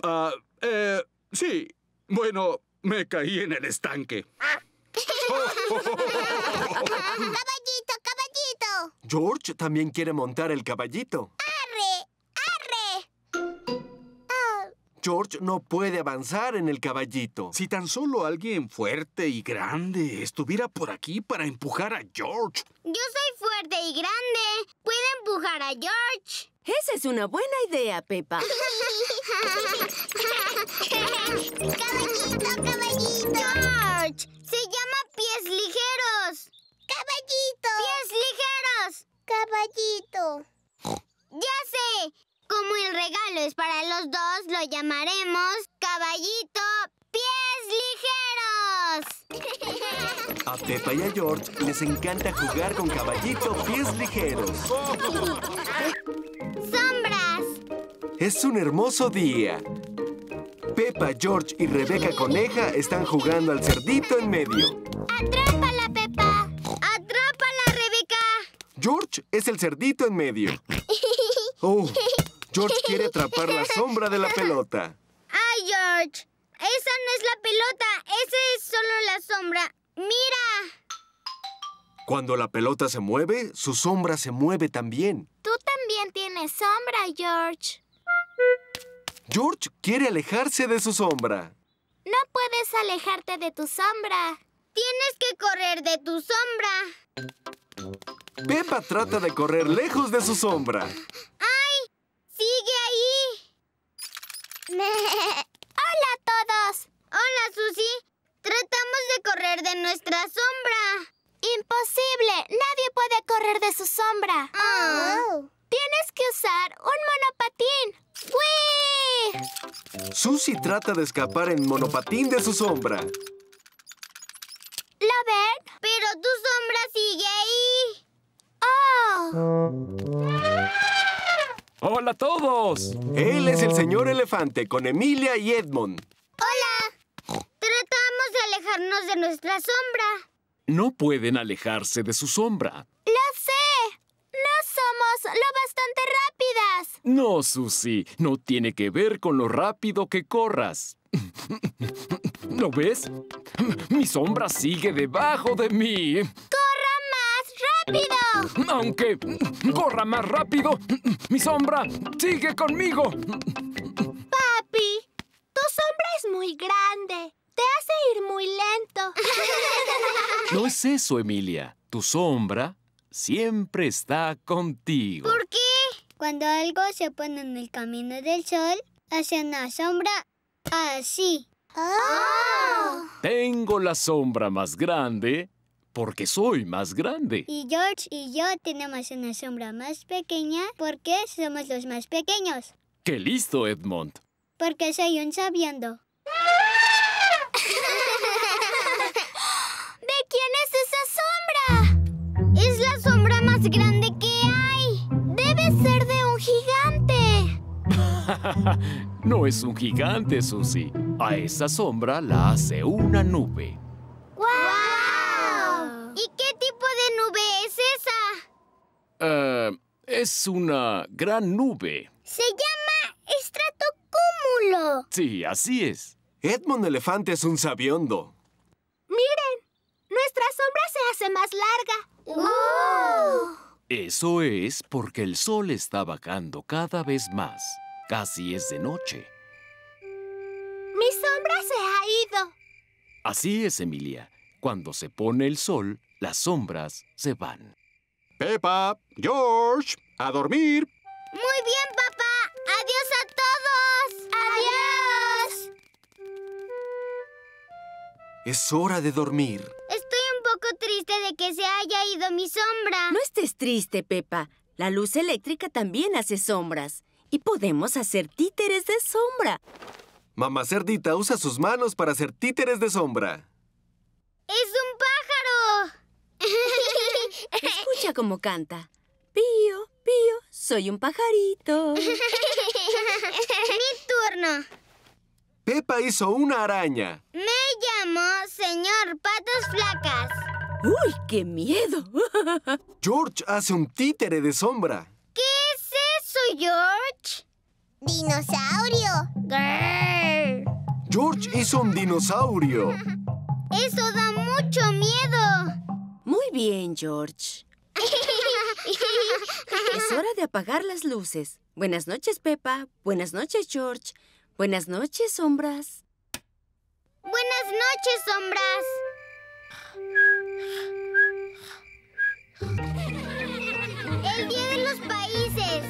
Sí. Bueno, me caí en el estanque. ¡Caballito, caballito! George también quiere montar el caballito. ¡Arre! ¡Arre! George no puede avanzar en el caballito. Si tan solo alguien fuerte y grande estuviera por aquí para empujar a George. Yo soy fuerte y grande. Puedo empujar a George. Esa es una buena idea, Peppa. ¡Caballito, caballito! George, se llama Pies Ligeros. ¡Caballito! ¡Pies Ligeros! ¡Caballito! ¡Ya sé! Como el regalo es para los dos, lo llamaremos Caballito Pies Ligeros. A Peppa y a George les encanta jugar con Caballito Pies Ligeros. ¡Sombras! Es un hermoso día. Peppa, George y Rebeca Coneja están jugando al cerdito en medio. ¡Atrápala, Peppa! ¡Atrápala, Rebeca! George es el cerdito en medio. Oh, George quiere atrapar la sombra de la pelota. ¡Ay, George! Esa no es la pelota, esa es solo la sombra. ¡Mira! Cuando la pelota se mueve, su sombra se mueve también. Tú también tienes sombra, George. George quiere alejarse de su sombra. No puedes alejarte de tu sombra. Tienes que correr de tu sombra. Peppa trata de correr lejos de su sombra. ¡Ay! ¡Sigue ahí! ¡Hola a todos! ¡Hola, Susie! Tratamos de correr de nuestra sombra. ¡Imposible! Nadie puede correr de su sombra. Oh. Tienes que usar un monopatín. ¡Uy! Susie trata de escapar en monopatín de su sombra. ¿Lo ven? Pero tu sombra sigue ahí. ¡Oh! ¡Hola a todos! Él es el señor elefante con Emilia y Edmond. ¡Hola! Tratamos de alejarnos de nuestra sombra. No pueden alejarse de su sombra. ¡Lo sé! ¡No somos lo bastante rápidas! No, Susie, no tiene que ver con lo rápido que corras. ¿Lo ves? Mi sombra sigue debajo de mí. ¡Corra más rápido! Aunque corra más rápido, mi sombra sigue conmigo. Papi, tu sombra es muy grande. Te hace ir muy lento. No es eso, Emilia. Tu sombra siempre está contigo. ¿Por qué? Cuando algo se pone en el camino del sol, hace una sombra así. ¡Oh! Tengo la sombra más grande porque soy más grande. Y George y yo tenemos una sombra más pequeña porque somos los más pequeños. ¡Qué listo, Edmond! Porque soy un sabiendo. ¿De quién es esa sombra? Es la sombra más grande que hay. Debe ser de un gigante. No es un gigante, Susie. A esa sombra la hace una nube. ¡Guau! ¿Y qué tipo de nube es esa? Es una gran nube. Se llama estratocúmulo. Sí, así es. Edmond Elefante es un sabiondo. ¡Miren! ¡Nuestra sombra se hace más larga! ¡Oh! Eso es porque el sol está bajando cada vez más. Casi es de noche. ¡Mi sombra se ha ido! Así es, Emilia. Cuando se pone el sol, las sombras se van. Peppa, George, a dormir. Muy bien, papá. ¡Adiós a todos! ¡Adiós! Es hora de dormir. Estoy un poco triste de que se haya ido mi sombra. No estés triste, Peppa. La luz eléctrica también hace sombras. Y podemos hacer títeres de sombra. Mamá Cerdita usa sus manos para hacer títeres de sombra. ¡Es un pájaro! Escucha cómo canta. Pío, pío, soy un pajarito. Mi turno. Peppa hizo una araña. Me llamo Señor Patas Flacas. ¡Uy, qué miedo! George hace un títere de sombra. ¿Qué es eso, George? ¡Dinosaurio! ¡Grrr! George hizo un dinosaurio. ¡Eso da mucho miedo! Muy bien, George. Es hora de apagar las luces. Buenas noches, Peppa. Buenas noches, George. Buenas noches, sombras. Buenas noches, sombras. El Día de los Países.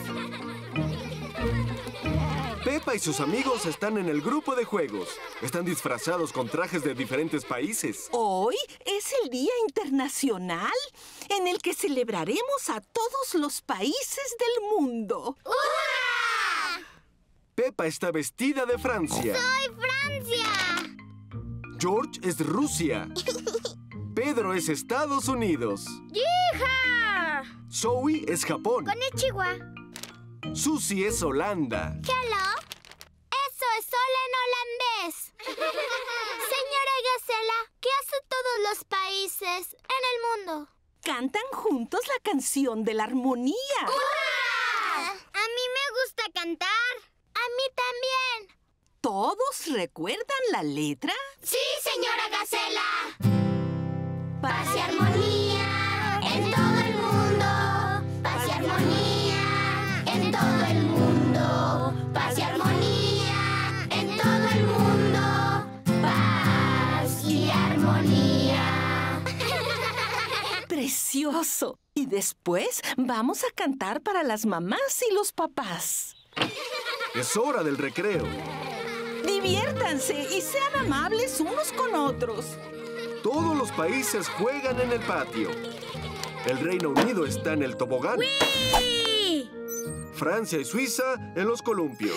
Peppa y sus amigos están en el grupo de juegos. Están disfrazados con trajes de diferentes países. Hoy es el Día Internacional en el que celebraremos a todos los países del mundo. ¡Hurra! Peppa está vestida de Francia. ¡Soy Francia! George es Rusia. Pedro es Estados Unidos. ¡Hija! Zoe es Japón. Konnichiwa. Susie es Holanda. Hello. Eso es hola en holandés. Señora Gacela, ¿qué hacen todos los países en el mundo? Cantan juntos la canción de la armonía. ¡Hurra! A mí me gusta cantar. A mí también. ¿Todos recuerdan la letra? ¡Sí, señora Gacela! Paz y armonía en todo el mundo. Paz y armonía en todo el mundo. Paz y armonía en todo el mundo. Paz y armonía. ¡Precioso! Y después vamos a cantar para las mamás y los papás. Es hora del recreo. Diviértanse y sean amables unos con otros. Todos los países juegan en el patio. El Reino Unido está en el tobogán. ¡Wii! Francia y Suiza en los columpios.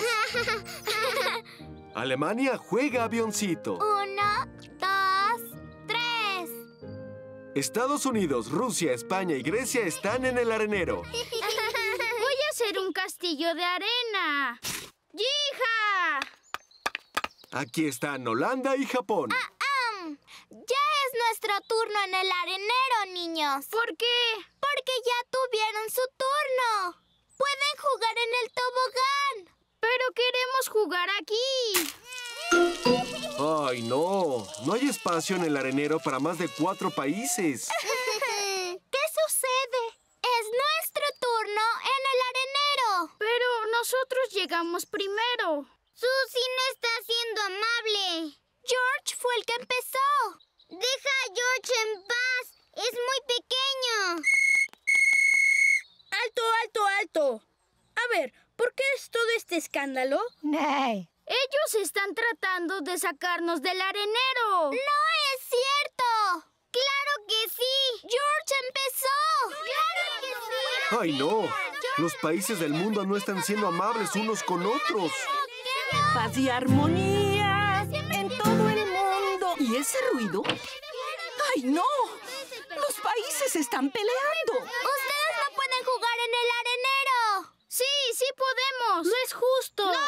Alemania juega avioncito. 1, 2, 3. Estados Unidos, Rusia, España y Grecia están en el arenero. Voy a hacer un castillo de arena. ¡Hija! Aquí están Holanda y Japón. Ya es nuestro turno en el arenero, niños. ¿Por qué? Porque ya tuvieron su turno. Pueden jugar en el tobogán. Pero queremos jugar aquí. ¡Ay, no! No hay espacio en el arenero para más de 4 países. ¿Qué sucede? Es nuestro turno en el arenero. Pero nosotros llegamos primero. Susie no está siendo amable. George fue el que empezó. Deja a George en paz. Es muy pequeño. ¡Alto, alto, alto! A ver, ¿por qué es todo este escándalo? ¡Nay! Ellos están tratando de sacarnos del arenero. ¡No es cierto! ¡Claro que sí! ¡George empezó! ¡Claro que sí! ¡Ay, no! Los países del mundo no están siendo amables unos con otros. Paz y armonía en todo el mundo. ¿Y ese ruido? ¡Ay, no! ¡Los países están peleando! ¡Ustedes no pueden jugar en el arenero! Sí, sí podemos. No es justo. No.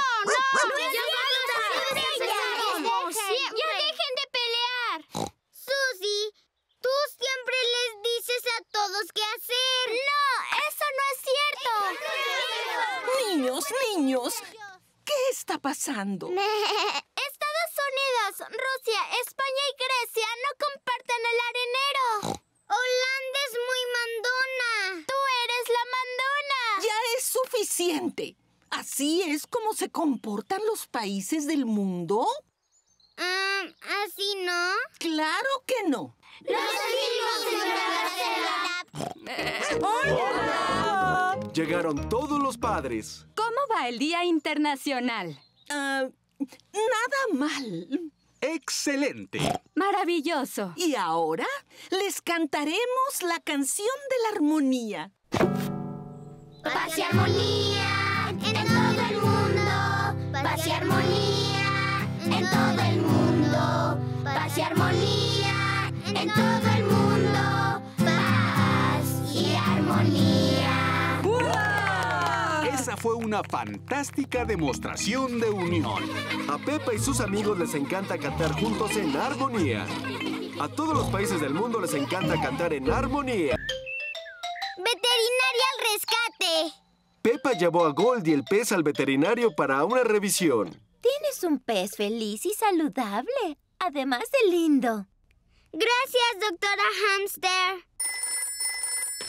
¡Ya dejen de pelear! Susie, tú siempre les dices a todos qué hacer. ¡No! ¡Eso no es cierto! Niños, ¿qué está pasando? Estados Unidos, Rusia, España y Grecia no comparten el arenero. Holanda es muy mandona. Tú eres la mandona. Ya es suficiente. ¿Así es como se comportan los países del mundo? ¿Así no? ¡Claro que no! ¡Lo seguimos, señora Gacela! ¡Hola! Llegaron todos los padres. ¿Cómo va el Día Internacional? Nada mal. ¡Excelente! Maravilloso. Y ahora les cantaremos la canción de la armonía. Paz y armonía en todo el mundo. Paz y armonía en todo el mundo. Paz y armonía en todo el mundo. Paz y armonía. Esa fue una fantástica demostración de unión. A Peppa y sus amigos les encanta cantar juntos en armonía. A todos los países del mundo les encanta cantar en armonía. ¡Veterinaria al rescate! Peppa llevó a Goldie el pez al veterinario para una revisión. Tienes un pez feliz y saludable, además de lindo. Gracias, doctora Hamster.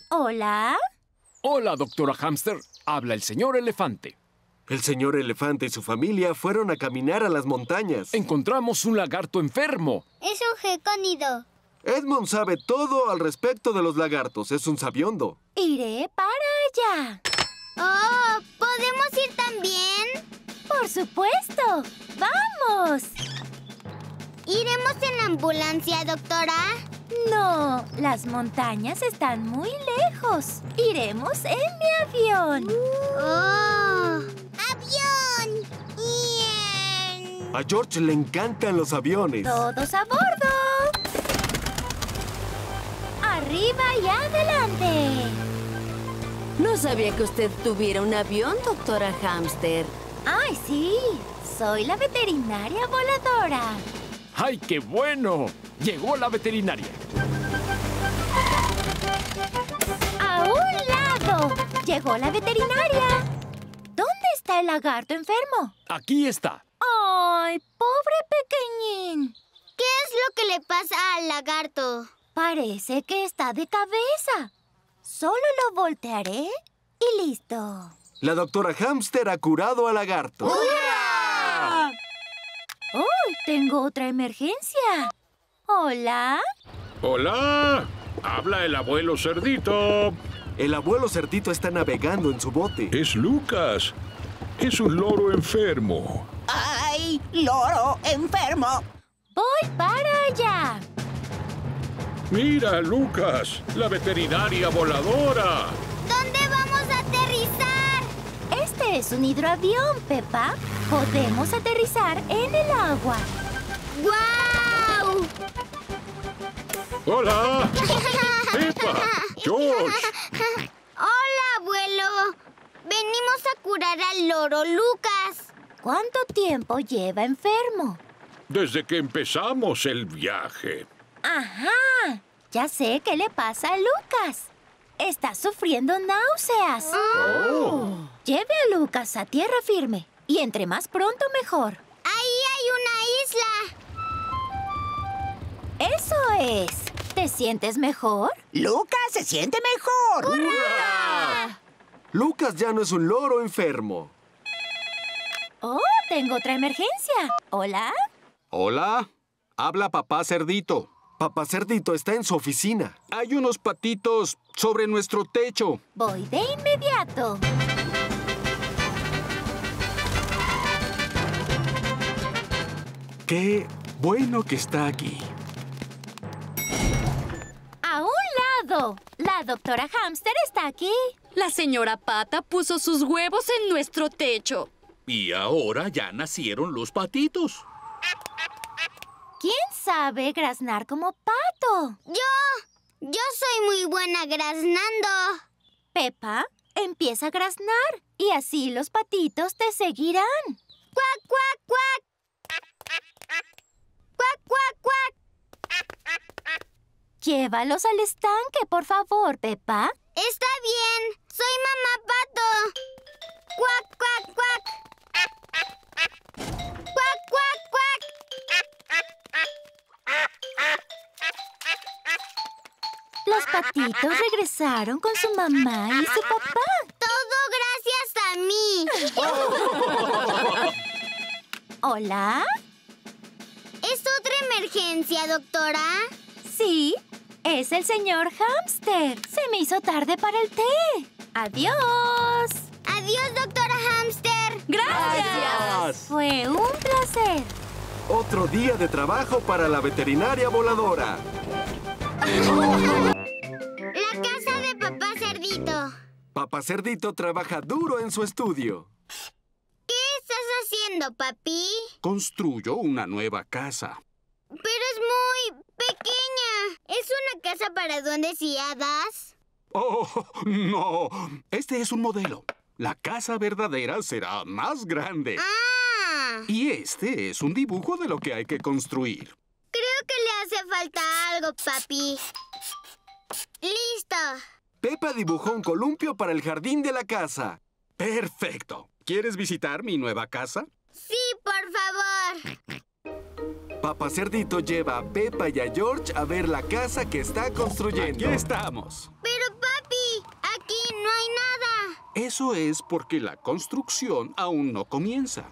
¿Hola? Hola, doctora Hamster. Habla el señor Elefante. El señor Elefante y su familia fueron a caminar a las montañas. Encontramos un lagarto enfermo. Es un gecónido. Edmond sabe todo al respecto de los lagartos. Es un sabiondo. Iré para allá. ¡Oh! ¿Podemos ir también? ¡Por supuesto! ¡Vamos! ¿Iremos en la ambulancia, doctora? No, las montañas están muy lejos. Iremos en mi avión. ¡Oh! ¡Avión! ¡Bien! A George le encantan los aviones. ¡Todos a bordo! ¡Arriba y adelante! No sabía que usted tuviera un avión, doctora Hamster. ¡Ay, sí! Soy la veterinaria voladora. ¡Ay, qué bueno! Llegó la veterinaria. ¡A un lado! Llegó la veterinaria. ¿Dónde está el lagarto enfermo? Aquí está. ¡Ay, pobre pequeñín! ¿Qué es lo que le pasa al lagarto? Parece que está de cabeza. Solo lo voltearé y listo. La doctora Hamster ha curado al lagarto. ¡Hurra! ¡Oh! Tengo otra emergencia. ¿Hola? ¡Hola! Habla el abuelo Cerdito. El abuelo Cerdito está navegando en su bote. Es Lucas. Es un loro enfermo. ¡Ay! ¡Loro enfermo! Voy para allá. Mira, Lucas, la veterinaria voladora. ¿Dónde vamos a aterrizar? Este es un hidroavión, Peppa. Podemos aterrizar en el agua. ¡Guau! ¡Hola! ¡Peppa! ¡George! ¡Hola, abuelo! Venimos a curar al loro Lucas. ¿Cuánto tiempo lleva enfermo? Desde que empezamos el viaje. ¡Ajá! Ya sé qué le pasa a Lucas. Está sufriendo náuseas. Oh. Lleve a Lucas a tierra firme. Y entre más pronto, mejor. ¡Ahí hay una isla! ¡Eso es! ¿Te sientes mejor? ¡Lucas se siente mejor! ¡Hurra! Lucas ya no es un loro enfermo. ¡Oh! Tengo otra emergencia. ¿Hola? Hola. Habla papá Cerdito. Papá Cerdito está en su oficina. Hay unos patitos sobre nuestro techo. Voy de inmediato. ¡Qué bueno que está aquí! ¡A un lado! La doctora Hamster está aquí. La señora Pata puso sus huevos en nuestro techo. Y ahora ya nacieron los patitos. ¿Quién sabe graznar como pato? Yo soy muy buena graznando. Peppa, empieza a graznar y así los patitos te seguirán. ¡Cuac, cuac, cuac! ¡Cuac, cuac, cuac! Llévalos al estanque, por favor, Peppa. Está bien. Soy mamá pato. ¡Cuac, cuac, cuac! ¡Cuac, cuac, cuac! Los patitos regresaron con su mamá y su papá. Todo gracias a mí. ¿Hola? ¿Es otra emergencia, doctora? Sí, es el señor Hamster. Se me hizo tarde para el té. ¡Adiós! ¡Adiós, doctora Hamster! ¡Gracias! Fue un placer. Otro día de trabajo para la veterinaria voladora. La casa de papá Cerdito. Papá Cerdito trabaja duro en su estudio. ¿Qué estás haciendo, papi? Construyo una nueva casa. Pero es muy pequeña. ¿Es una casa para duendes y hadas? ¡Oh, no! Este es un modelo. La casa verdadera será más grande. ¡Ah! Y este es un dibujo de lo que hay que construir. Creo que le hace falta algo, papi. ¡Listo! Peppa dibujó un columpio para el jardín de la casa. ¡Perfecto! ¿Quieres visitar mi nueva casa? Sí, por favor. Papá Cerdito lleva a Peppa y a George a ver la casa que está construyendo. Aquí estamos. Pero, papi, Eso es porque la construcción aún no comienza.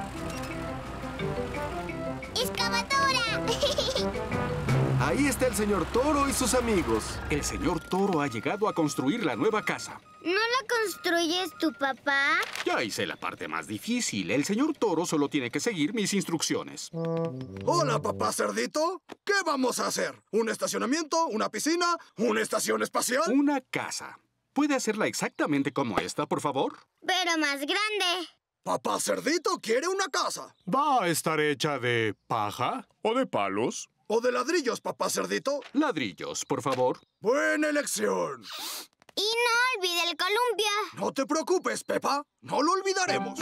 ¡Excavadora! Ahí está el señor Toro y sus amigos. El señor Toro ha llegado a construir la nueva casa. ¿No la construyes tu papá? Ya hice la parte más difícil. El señor Toro solo tiene que seguir mis instrucciones. Hola, papá cerdito. ¿Qué vamos a hacer? ¿Un estacionamiento? ¿Una piscina? ¿Una estación espacial? Una casa. ¿Puede hacerla exactamente como esta, por favor? Pero más grande. Papá cerdito quiere una casa. ¿Va a estar hecha de paja o de palos? ¿O de ladrillos, papá cerdito? Ladrillos, por favor. Buena elección. Y no olvide el columpio. No te preocupes, Peppa. No lo olvidaremos.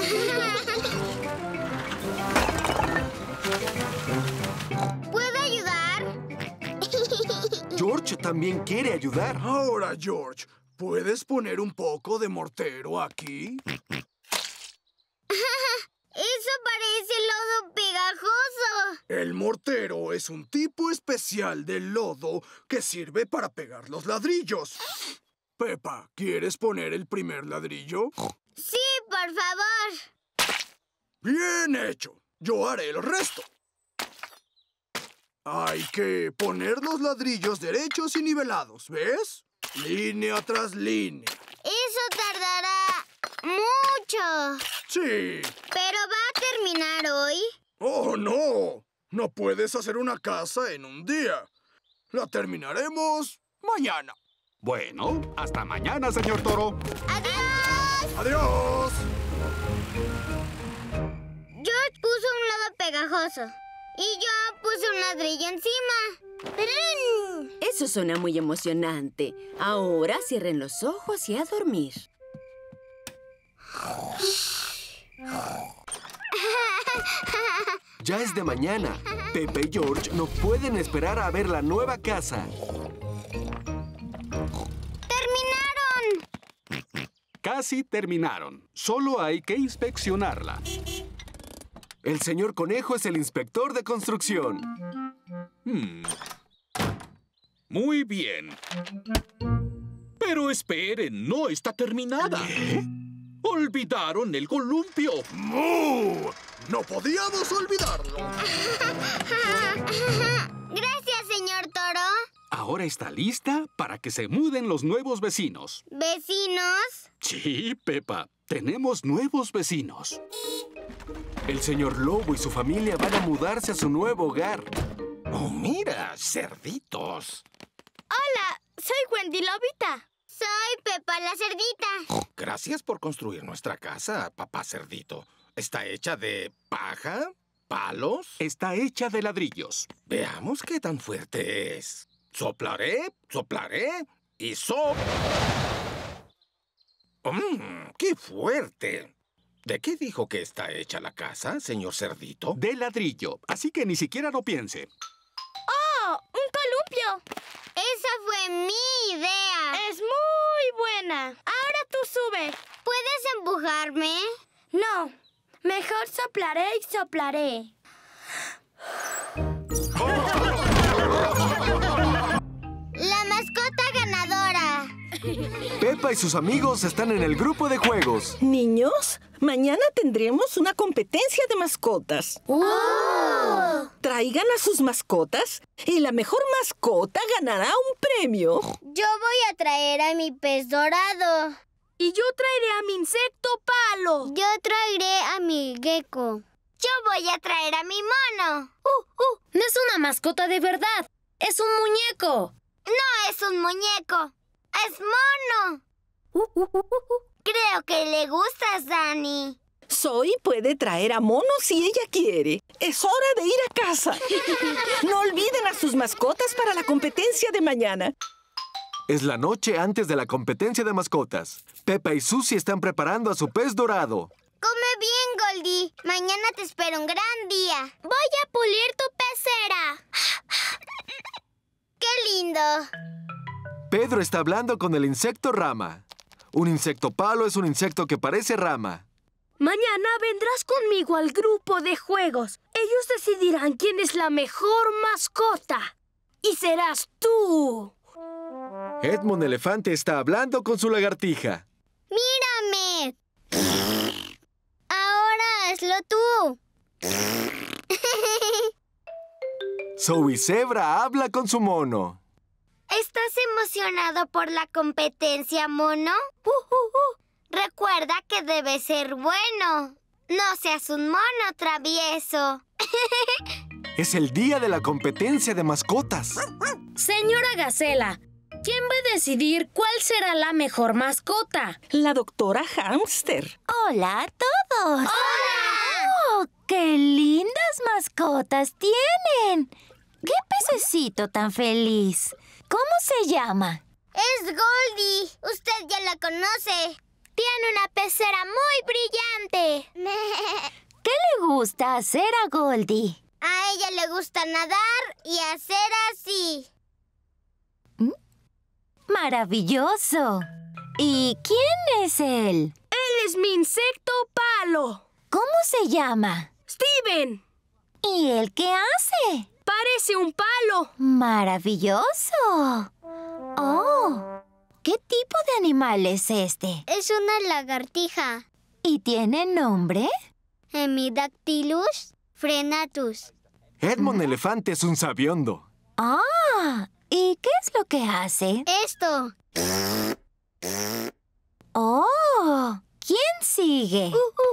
¿Puedo ayudar? George también quiere ayudar. Ahora, George, ¿puedes poner un poco de mortero aquí? ¡Eso parece lodo pegajoso! El mortero es un tipo especial de lodo que sirve para pegar los ladrillos. Peppa, ¿quieres poner el primer ladrillo? ¡Sí, por favor! ¡Bien hecho! Yo haré el resto. Hay que poner los ladrillos derechos y nivelados, ¿ves? Línea tras línea. Eso tardará mucho. Sí. ¿Pero va a terminar hoy? ¡Oh, no! No puedes hacer una casa en un día. La terminaremos mañana. Bueno, hasta mañana, señor Toro. ¡Adiós! ¡Adiós! George puso un lodo pegajoso. Y yo puse un ladrillo encima. Eso suena muy emocionante. Ahora cierren los ojos y a dormir. Ya es de mañana. Pepe y George no pueden esperar a ver la nueva casa. ¡Terminaron! Casi terminaron. Solo hay que inspeccionarla. El señor Conejo es el inspector de construcción. Muy bien. Pero esperen, no está terminada. ¿Qué? ¡Olvidaron el columpio! ¡Mu! ¡No podíamos olvidarlo! Gracias, señor Toro. Ahora está lista para que se muden los nuevos vecinos. ¿Vecinos? Sí, Peppa. Tenemos nuevos vecinos. El señor Lobo y su familia van a mudarse a su nuevo hogar. ¡Oh, mira! ¡Cerditos! Hola, soy Wendy Lobita. Soy Peppa la cerdita. Gracias por construir nuestra casa, papá cerdito. ¿Está hecha de paja? ¿Palos? Está hecha de ladrillos. Veamos qué tan fuerte es. Soplaré, soplaré y ¡Qué fuerte! ¿De qué dijo que está hecha la casa, señor cerdito? De ladrillo, así que ni siquiera lo piense. ¡Oh! ¡Un columpio! Esa fue mi idea. Es muy buena. Ahora tú sube. ¿Puedes empujarme? No. Mejor soplaré y soplaré. La mascota ganadora. Peppa y sus amigos están en el grupo de juegos. Niños, mañana tendremos una competencia de mascotas. ¡Oh! Traigan a sus mascotas y la mejor mascota ganará un premio. Yo voy a traer a mi pez dorado. Y yo traeré a mi insecto palo. Yo traeré a mi gecko. Yo voy a traer a mi mono. No es una mascota de verdad. Es un muñeco. No es un muñeco. ¡Es mono! Creo que le gustas, Dani. Zoe puede traer a Mono si ella quiere. Es hora de ir a casa. No olviden a sus mascotas para la competencia de mañana. Es la noche antes de la competencia de mascotas. Peppa y Susie están preparando a su pez dorado. Come bien, Goldie. Mañana te espera un gran día. Voy a pulir tu pecera. ¡Qué lindo! Pedro está hablando con el insecto rama. Un insecto palo es un insecto que parece rama. Mañana vendrás conmigo al grupo de juegos. Ellos decidirán quién es la mejor mascota. Y serás tú. Edmond Elefante está hablando con su lagartija. ¡Mírame! primero tú. Zoe Zebra habla con su mono. ¿Estás emocionado por la competencia, mono? Recuerda que debes ser bueno. No seas un mono travieso. Es el día de la competencia de mascotas. Señora Gacela, ¿quién va a decidir cuál será la mejor mascota? La doctora Hamster. Hola a todos. ¡Hola! ¡Oh, qué lindas mascotas tienen! ¡Qué pececito tan feliz! ¿Cómo se llama? Es Goldie. Usted ya la conoce. Tiene una pecera muy brillante. ¿Qué le gusta hacer a Goldie? A ella le gusta nadar y hacer así. ¡Maravilloso! ¿Y quién es él? Él es mi insecto palo. ¿Cómo se llama? ¡Steven! ¿Y él qué hace? Parece un palo. ¡Maravilloso! ¡Oh! ¿Qué tipo de animal es este? Es una lagartija. ¿Y tiene nombre? Hemidactylus frenatus. Edmond Elefante es un sabiondo. ¡Ah! ¿Y qué es lo que hace? Esto. ¡Oh! ¿Quién sigue?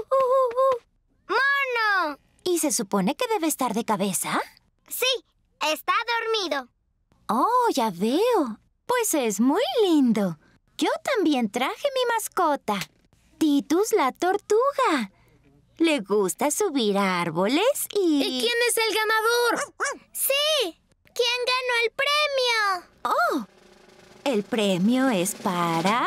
¡Mono! ¿Y se supone que debe estar de cabeza? Sí, está dormido. Oh, ya veo. Pues es muy lindo. Yo también traje mi mascota, Titus la tortuga. Le gusta subir a árboles y... ¿Y quién es el ganador? ¡Sí! ¿Quién ganó el premio? ¡Oh! El premio es para...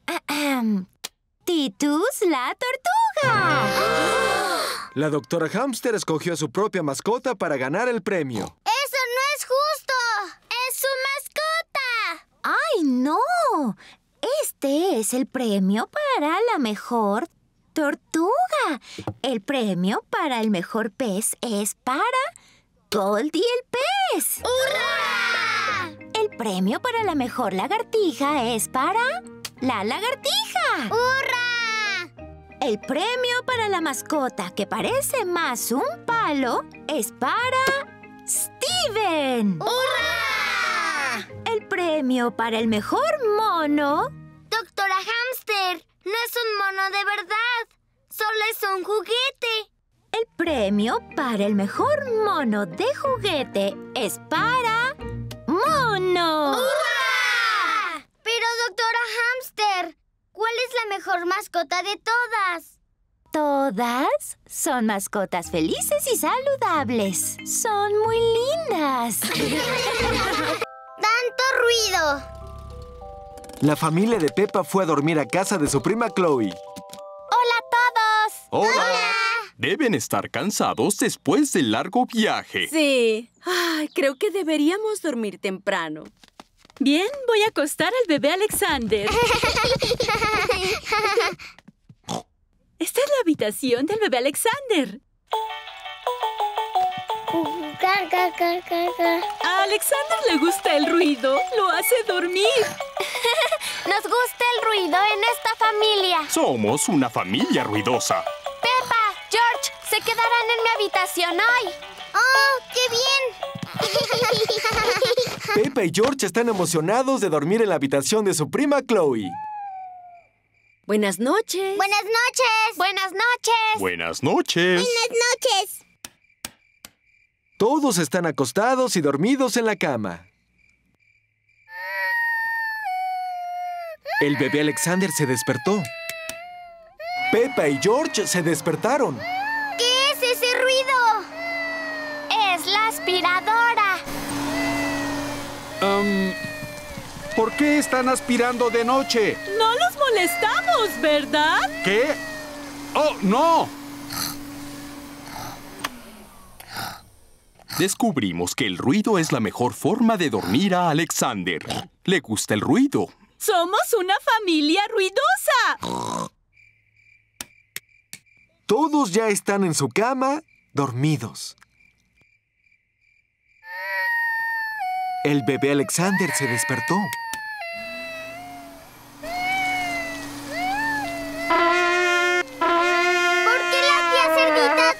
Titus la tortuga. La doctora Hamster escogió a su propia mascota para ganar el premio. ¡Eso no es justo! ¡Es su mascota! ¡Ay, no! Este es el premio para la mejor tortuga. El premio para el mejor pez es para Goldie el pez. ¡Hurra! El premio para la mejor lagartija es para la lagartija. ¡Hurra! El premio para la mascota que parece más un palo es para Steven. ¡Hurra! El premio para el mejor mono... Doctora Hamster, no es un mono de verdad. Solo es un juguete. El premio para el mejor mono de juguete es para... ¡Mono! ¡Hurra! Pero, doctora Hamster, ¿cuál es la mejor mascota de todas? Todas son mascotas felices y saludables. Son muy lindas. ¡Tanto ruido! La familia de Peppa fue a dormir a casa de su prima Chloe. ¡Hola a todos! ¡Hola! Deben estar cansados después del largo viaje. Sí. Ay, creo que deberíamos dormir temprano. Bien, voy a acostar al bebé Alexander. Esta es la habitación del bebé Alexander. A Alexander le gusta el ruido. Lo hace dormir. Nos gusta el ruido en esta familia. Somos una familia ruidosa. Peppa, George, se quedarán en mi habitación hoy. ¡Oh, qué bien! Peppa y George están emocionados de dormir en la habitación de su prima Chloe. Buenas noches. Buenas noches. Buenas noches. Buenas noches. Buenas noches. Todos están acostados y dormidos en la cama. El bebé Alexander se despertó. Peppa y George se despertaron. ¿Qué es ese ruido? Es la aspiradora. ¿Por qué están aspirando de noche? No los molestamos, ¿verdad? ¿Qué? ¡Oh, no! Descubrimos que el ruido es la mejor forma de dormir a Alexander. Le gusta el ruido. ¡Somos una familia ruidosa! Todos ya están en su cama, dormidos. El bebé Alexander se despertó. ¿Por qué la tía Cerdita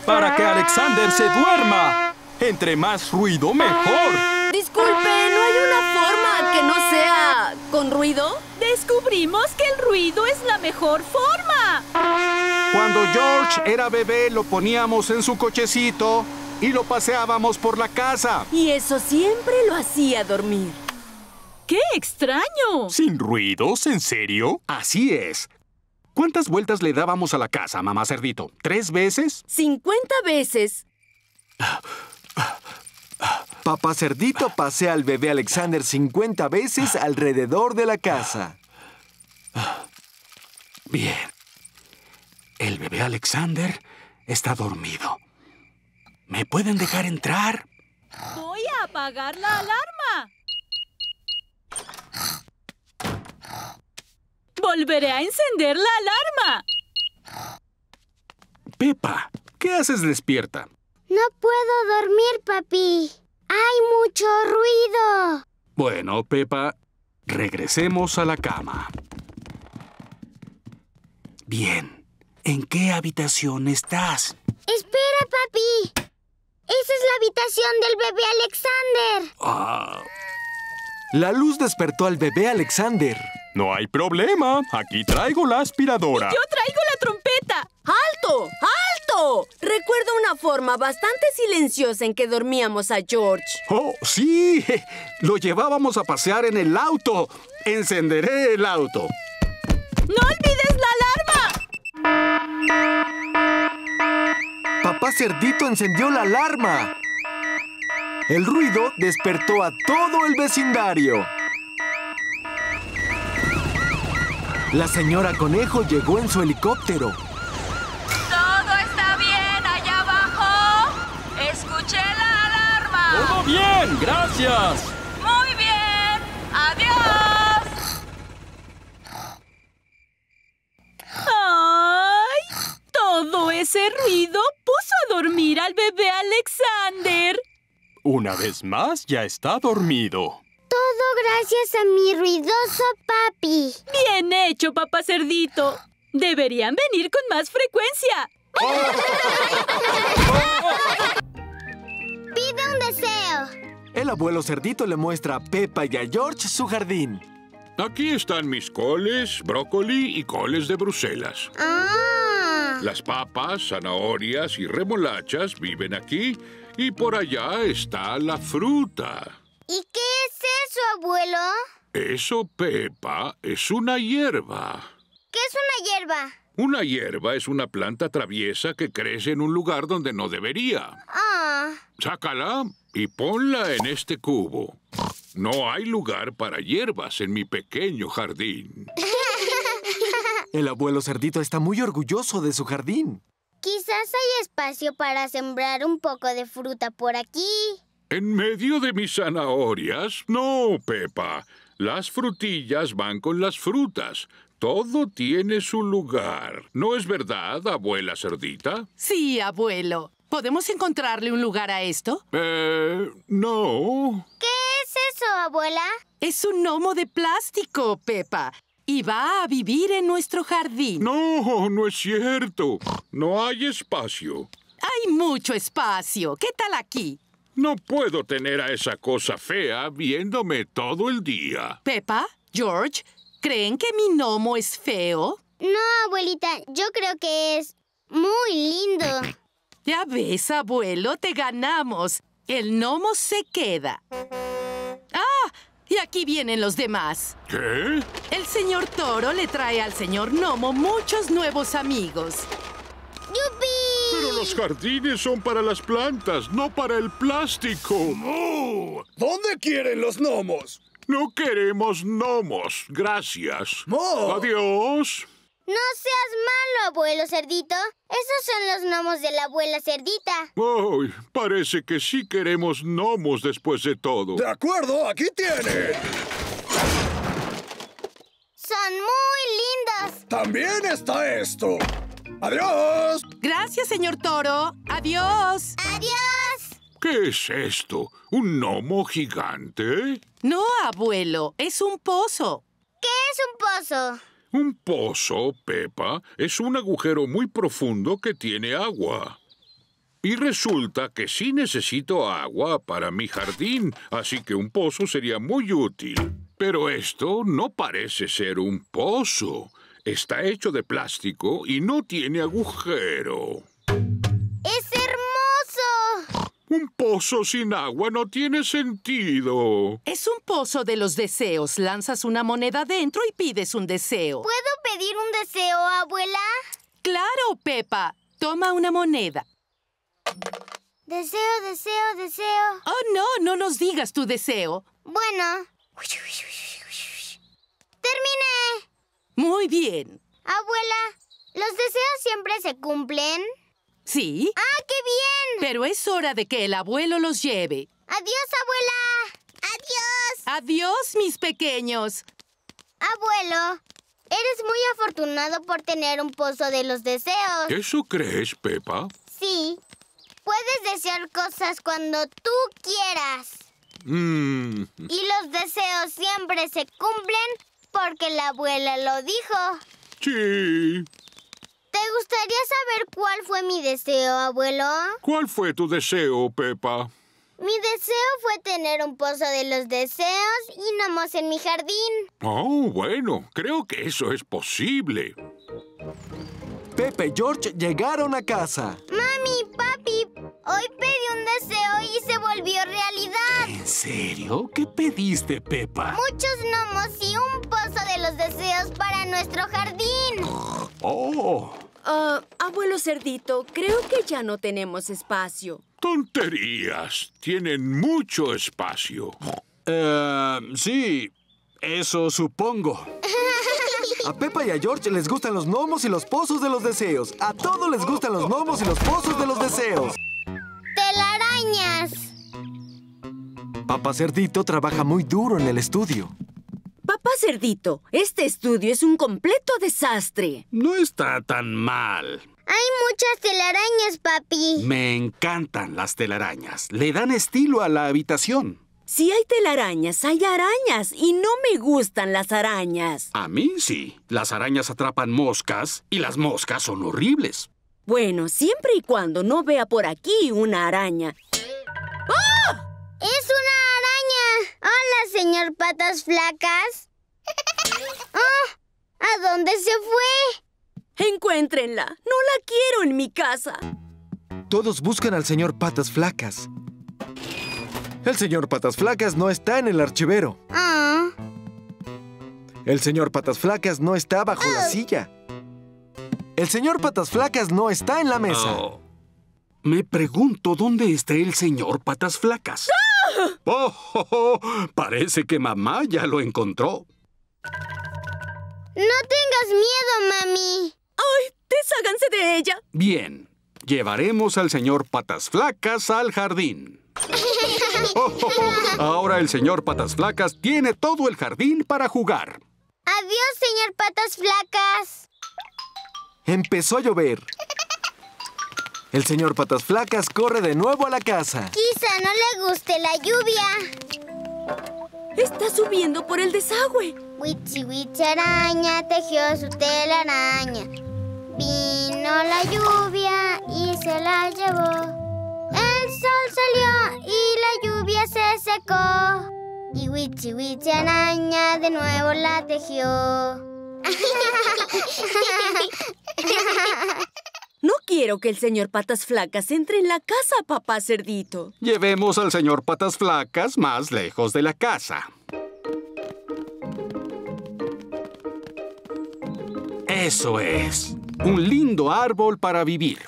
para que Alexander se duerma. Entre más ruido, mejor. Disculpe, ¿no hay una forma que no sea con ruido? Descubrimos que el ruido es la mejor forma. Cuando George era bebé, lo poníamos en su cochecito y lo paseábamos por la casa. Y eso siempre lo hacía dormir. ¡Qué extraño! ¿Sin ruidos? ¿En serio? Así es. ¿Cuántas vueltas le dábamos a la casa, mamá cerdito? ¿3 veces? 50 veces. Papá Cerdito pasea al bebé Alexander 50 veces alrededor de la casa. Bien. El bebé Alexander está dormido. ¿Me pueden dejar entrar? Voy a apagar la alarma. Volveré a encender la alarma. Peppa, ¿qué haces despierta? No puedo dormir, papi. ¡Hay mucho ruido! Bueno, Peppa, regresemos a la cama. Bien. ¿En qué habitación estás? ¡Espera, papi! ¡Esa es la habitación del bebé Alexander! La luz despertó al bebé Alexander. No hay problema. Aquí traigo la aspiradora. Yo traigo la trompeta. ¡Alto! ¡Alto! Recuerdo una forma bastante silenciosa en que dormíamos a George. ¡Oh, sí! Lo llevábamos a pasear en el auto. Encenderé el auto. ¡No olvides la alarma! Papá Cerdito encendió la alarma. El ruido despertó a todo el vecindario. La señora Conejo llegó en su helicóptero. ¿Todo está bien allá abajo? Escuché la alarma. ¡Todo bien! ¡Gracias! Muy bien. ¡Adiós! ¡Ay! Todo ese ruido puso a dormir al bebé Alexander. Una vez más, ya está dormido. Todo gracias a mi ruidoso papi. Bien hecho, papá Cerdito. Deberían venir con más frecuencia. Pide un deseo. El abuelo Cerdito le muestra a Peppa y a George su jardín. Aquí están mis coles, brócoli y coles de Bruselas. Las papas, zanahorias y remolachas viven aquí y por allá está la fruta. ¿Y qué es eso, abuelo? Eso, Peppa, es una hierba. ¿Qué es una hierba? Una hierba es una planta traviesa que crece en un lugar donde no debería. Sácala y ponla en este cubo. No hay lugar para hierbas en mi pequeño jardín. El abuelo Cerdito está muy orgulloso de su jardín. Quizás hay espacio para sembrar un poco de fruta por aquí. ¿En medio de mis zanahorias? No, Peppa. Las frutillas van con las frutas. Todo tiene su lugar. ¿No es verdad, abuela Cerdita? Sí, abuelo. ¿Podemos encontrarle un lugar a esto? No. ¿Qué es eso, abuela? Es un gnomo de plástico, Peppa. Y va a vivir en nuestro jardín. No, no es cierto. No hay espacio. Hay mucho espacio. ¿Qué tal aquí? No puedo tener a esa cosa fea viéndome todo el día. Peppa, George, ¿creen que mi gnomo es feo? No, abuelita. Yo creo que es muy lindo. Ya ves, abuelo, te ganamos. El gnomo se queda. ¡Ah! Y aquí vienen los demás. ¿Qué? El señor Toro le trae al señor Gnomo muchos nuevos amigos. ¡Yupi! Pero los jardines son para las plantas, no para el plástico. ¡Moo! ¿Dónde quieren los gnomos? No queremos gnomos, gracias. ¡Moo! Adiós. No seas malo, abuelo Cerdito. Esos son los gnomos de la abuela Cerdita. Ay, parece que sí queremos gnomos después de todo. De acuerdo, aquí tienen. Son muy lindos. También está esto. ¡Adiós! Gracias, señor Toro. ¡Adiós! ¡Adiós! ¿Qué es esto? ¿Un gnomo gigante? No, abuelo. Es un pozo. ¿Qué es un pozo? Un pozo, Peppa, es un agujero muy profundo que tiene agua. Y resulta que sí necesito agua para mi jardín, así que un pozo sería muy útil. Pero esto no parece ser un pozo. Está hecho de plástico y no tiene agujero. ¡Es hermoso! Un pozo sin agua no tiene sentido. Es un pozo de los deseos. Lanzas una moneda dentro y pides un deseo. ¿Puedo pedir un deseo, abuela? ¡Claro, Peppa! Toma una moneda. Deseo, deseo, deseo. Oh, no nos digas tu deseo. Bueno. ¡Terminé! Muy bien. Abuela, ¿los deseos siempre se cumplen? ¿Sí? ¡Ah, qué bien! Pero es hora de que el abuelo los lleve. ¡Adiós, abuela! ¡Adiós! ¡Adiós, mis pequeños! Abuelo, eres muy afortunado por tener un pozo de los deseos. ¿Eso crees, Peppa? Sí. Puedes desear cosas cuando tú quieras. Y los deseos siempre se cumplen porque la abuela lo dijo. Sí. ¿Te gustaría saber cuál fue mi deseo, abuelo? ¿Cuál fue tu deseo, Peppa? Mi deseo fue tener un pozo de los deseos y gnomos en mi jardín. Oh, bueno, creo que eso es posible. Pepa y George llegaron a casa. Mami, papi, hoy pedí un deseo y se volvió realidad. ¿En serio? ¿Qué pediste, Peppa? Muchos gnomos y un pozo de los deseos para nuestro jardín. ¡Oh! Abuelo Cerdito, creo que ya no tenemos espacio. ¡Tonterías! Tienen mucho espacio. Sí, eso supongo. A Peppa y a George les gustan los gnomos y los pozos de los deseos. A todos les gustan los gnomos y los pozos de los deseos. ¡Telarañas! Papá Cerdito trabaja muy duro en el estudio. Papá Cerdito, este estudio es un completo desastre. No está tan mal. Hay muchas telarañas, papi. Me encantan las telarañas. Le dan estilo a la habitación. Si hay telarañas, hay arañas. Y no me gustan las arañas. A mí sí. Las arañas atrapan moscas y las moscas son horribles. Bueno, siempre y cuando no vea por aquí una araña. ¡Oh! ¡Es una araña! ¡Hola, señor Patas Flacas! ¡Oh! ¿A dónde se fue? Encuéntrenla. No la quiero en mi casa. Todos buscan al señor Patas Flacas. El señor Patas Flacas no está en el archivero. El señor Patas Flacas no está bajo la silla. El señor Patas Flacas no está en la mesa. Me pregunto dónde está el señor Patas Flacas. Parece que mamá ya lo encontró. No tengas miedo, mami. ¡Ay! ¡Desháganse de ella! Bien. Llevaremos al señor Patas Flacas al jardín. Ahora el señor Patas Flacas tiene todo el jardín para jugar. Adiós, señor Patas Flacas. Empezó a llover. El señor Patas Flacas corre de nuevo a la casa. Quizá no le guste la lluvia. Está subiendo por el desagüe. Wichi Wichi araña tejió su telaraña. Vino la lluvia y se la llevó. El sol salió y la lluvia se secó. Y Wichi Wichi araña de nuevo la tejió. No quiero que el señor Patas Flacas entre en la casa, papá Cerdito. Llevemos al señor Patas Flacas más lejos de la casa. Eso es. Un lindo árbol para vivir.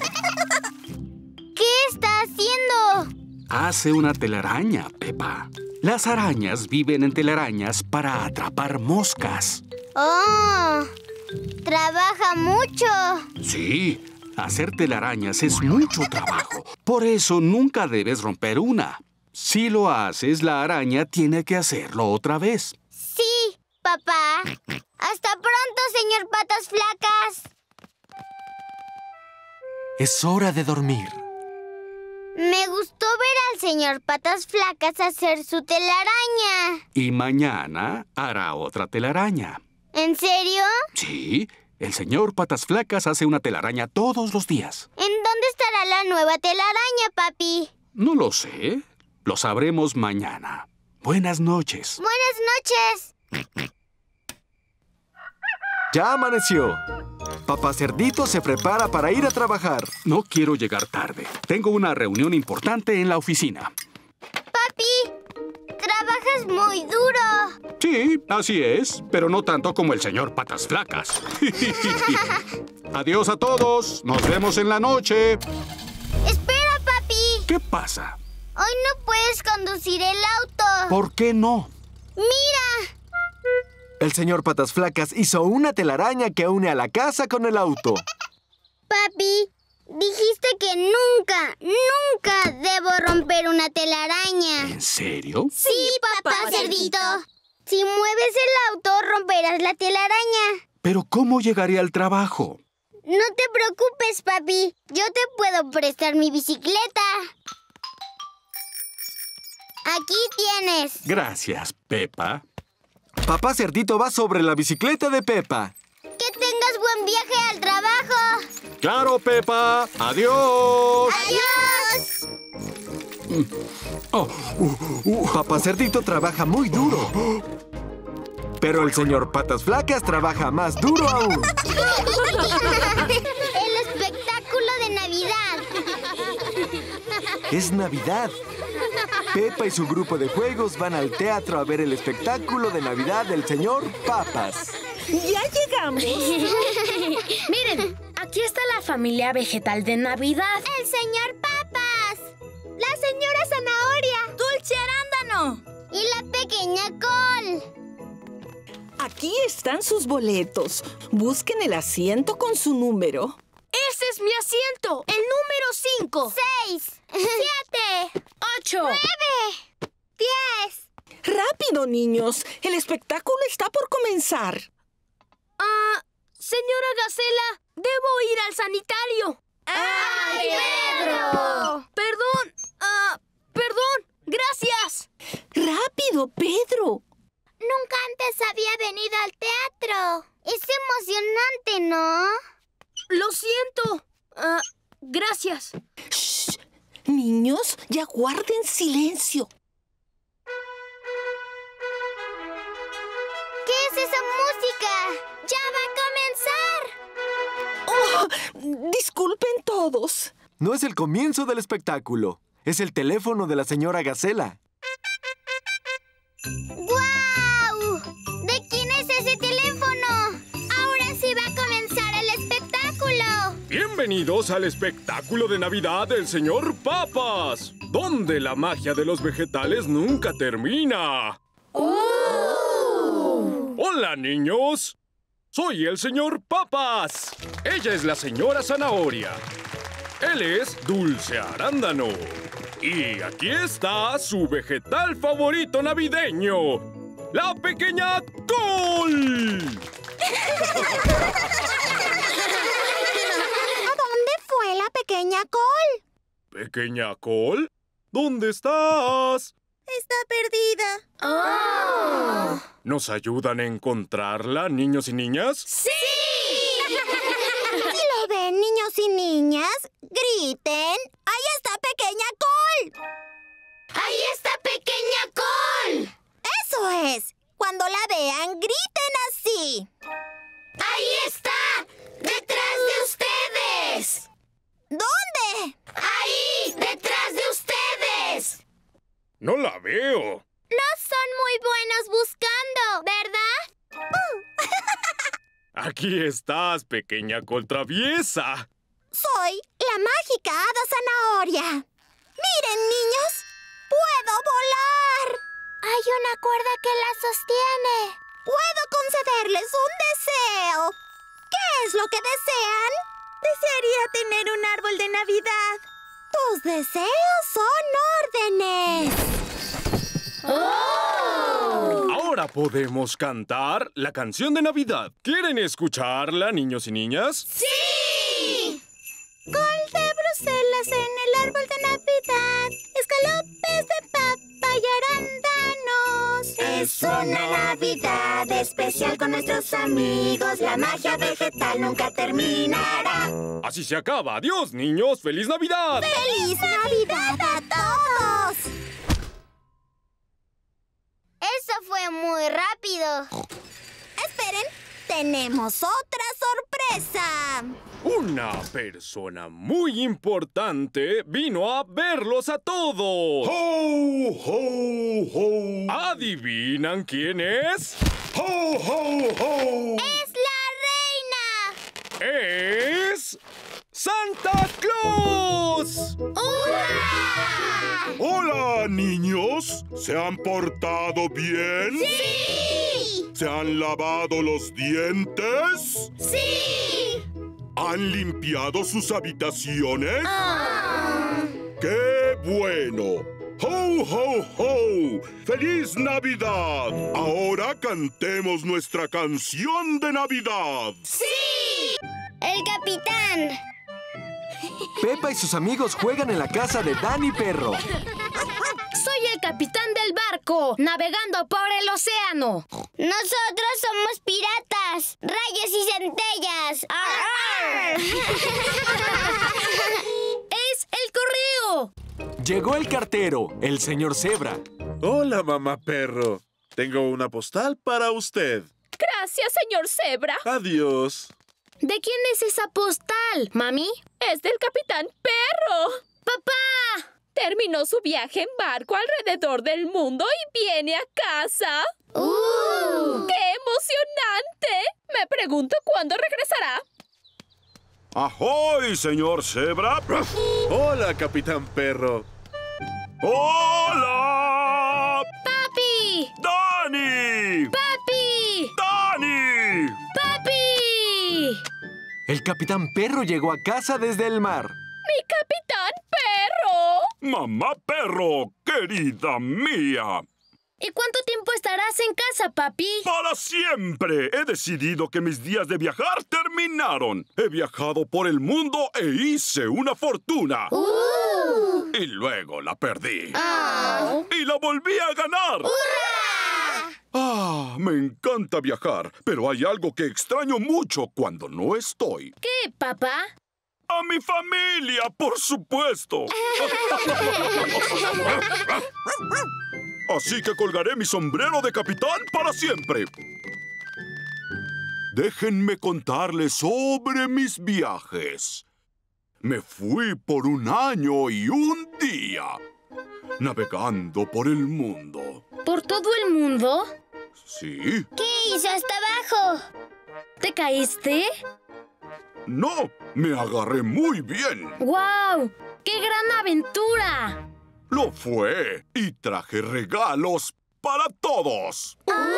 ¿Qué está haciendo? Hace una telaraña, Peppa. Las arañas viven en telarañas para atrapar moscas. ¡Oh! ¡Trabaja mucho! Sí, hacer telarañas es mucho trabajo. Por eso nunca debes romper una. Si lo haces, la araña tiene que hacerlo otra vez. Sí, papá. ¡Hasta pronto, señor Patas Flacas! Es hora de dormir. Me gustó ver al señor Patas Flacas hacer su telaraña. Y mañana hará otra telaraña. ¿En serio? Sí, El señor Patas Flacas hace una telaraña todos los días. ¿En dónde estará la nueva telaraña, papi? No lo sé. Lo sabremos mañana. Buenas noches. Buenas noches. Ya amaneció. Papá Cerdito se prepara para ir a trabajar. No quiero llegar tarde. Tengo una reunión importante en la oficina. Papi, trabajas muy duro. Sí, así es, pero no tanto como el señor Patas Flacas. Adiós a todos. Nos vemos en la noche. Espera, papi. ¿Qué pasa? Hoy no puedes conducir el auto. ¿Por qué no? ¡Mira! El señor Patas Flacas hizo una telaraña que une a la casa con el auto. Papi, dijiste que nunca debo romper una telaraña. ¿En serio? Sí, papá Cerdito. Si mueves el auto, romperás la telaraña. ¿Pero cómo llegaré al trabajo? No te preocupes, papi. Yo te puedo prestar mi bicicleta. Aquí tienes. Gracias, Pepa. Papá Cerdito va sobre la bicicleta de Pepa. Que tengas buen viaje al trabajo. ¡Claro, Pepa! ¡Adiós! ¡Adiós! Papá Cerdito trabaja muy duro. Pero el señor Patas Flacas trabaja más duro aún. El espectáculo de Navidad. Es Navidad. Pepa y su grupo de juegos van al teatro a ver el espectáculo de Navidad del señor Papas. ¡Ya llegamos! Miren, aquí está la familia vegetal de Navidad. ¡El señor Papas! ¡La señora Zanahoria! ¡Dulce Arándano! ¡Y la pequeña Col! Aquí están sus boletos. Busquen el asiento con su número. ¡Ese es mi asiento! ¡El número 5! 6, 7, 8, 9, 10. ¡Rápido, niños! El espectáculo está por comenzar. Señora Gacela, debo ir al sanitario. ¡Ay, Pedro! Perdón. Gracias. ¡Rápido, Pedro! Nunca antes había venido al teatro. Es emocionante, ¿no? Lo siento. Gracias. ¡Shh! Niños, ya guarden silencio. ¿Qué es esa música? ¡Ya va a comenzar! ¡Oh! Disculpen todos. No es el comienzo del espectáculo. Es el teléfono de la señora Gacela. ¡Guau! ¿De quién es ese teléfono? Ahora sí va a comenzar el espectáculo. Bienvenidos al espectáculo de Navidad del señor Papas, donde la magia de los vegetales nunca termina. Hola, niños. Soy el señor Papas. Ella es la señora Zanahoria. Él es Dulce Arándano. Y aquí está su vegetal favorito navideño, la pequeña Col. ¿A dónde fue la pequeña Col? ¿Pequeña Col? ¿Dónde estás? Está perdida. ¡Oh! ¿Nos ayudan a encontrarla, niños y niñas? ¡Sí! Si lo ven, niños y niñas, griten. ¡Ahí está pequeña Col! ¡Ahí está pequeña Col! ¡Eso es! Cuando la vean, griten así. ¡Ahí está! ¡Detrás de ustedes! ¿Dónde? ¡Ahí! ¡Detrás de ustedes! No la veo. No son muy buenos buscando, ¿verdad? Aquí estás, pequeña Col traviesa. Soy la mágica hada Zanahoria. Miren, niños, puedo volar. Hay una cuerda que la sostiene. Puedo concederles un deseo. ¿Qué es lo que desean? Desearía tener un árbol de Navidad. Tus deseos son órdenes. ¡Oh! Ahora podemos cantar la canción de Navidad. ¿Quieren escucharla, niños y niñas? ¡Sí! Col de Bruselas en el árbol de Navidad, escalopes de papa y arándanos. Es una Navidad especial con nuestros amigos. La magia vegetal nunca terminará. Así se acaba. Adiós, niños. ¡Feliz Navidad! ¡Feliz Navidad a todos! Eso fue muy rápido. Esperen, tenemos otra sorpresa. Una persona muy importante vino a verlos a todos. ¡Ho, ho, ho! ¿Adivinan quién es? ¡Ho, ho, ho! ¡Es la reina! ¡Es Santa Claus! ¡Hurra! ¡Hola, niños! ¿Se han portado bien? ¡Sí! ¿Se han lavado los dientes? ¡Sí! ¿Han limpiado sus habitaciones? ¡Qué bueno! ¡Ho, ho, ho! ¡Feliz Navidad! Ahora cantemos nuestra canción de Navidad. ¡Sí! ¡El capitán! Pepa y sus amigos juegan en la casa de Dani Perro. Soy el capitán del barco, navegando por el océano. Nosotros somos piratas, rayos y centellas. ¡Ar, ar! ¡Es el correo! Llegó el cartero, el señor Zebra. Hola, mamá perro. Tengo una postal para usted. Gracias, señor Zebra. Adiós. ¿De quién es esa postal, mami? Es del capitán Perro. ¡Papá! Terminó su viaje en barco alrededor del mundo y viene a casa. ¡Qué emocionante! Me pregunto cuándo regresará. ¡Ahoy, señor Zebra! Hola, capitán Perro. ¡Hola! ¡Papi! ¡Dani! ¡Papi! ¡Dani! ¡Papi! El capitán Perro llegó a casa desde el mar. ¡Mi capitán Perro! ¡Mamá Perro, querida mía! ¿Y cuánto tiempo estarás en casa, papi? ¡Para siempre! He decidido que mis días de viajar terminaron. He viajado por el mundo e hice una fortuna. Y luego la perdí. Y la volví a ganar. ¡Hurra! Me encanta viajar, pero hay algo que extraño mucho cuando no estoy. ¿Qué, papá? ¡A mi familia, por supuesto! Así que colgaré mi sombrero de capitán para siempre. Déjenme contarles sobre mis viajes. Me fui por 1 año y 1 día, navegando por el mundo. ¿Por todo el mundo? ¿Sí? ¿Qué hizo hasta abajo? ¿Te caíste? No, me agarré muy bien. ¡Guau! ¡Qué gran aventura! Lo fue, y traje regalos para todos.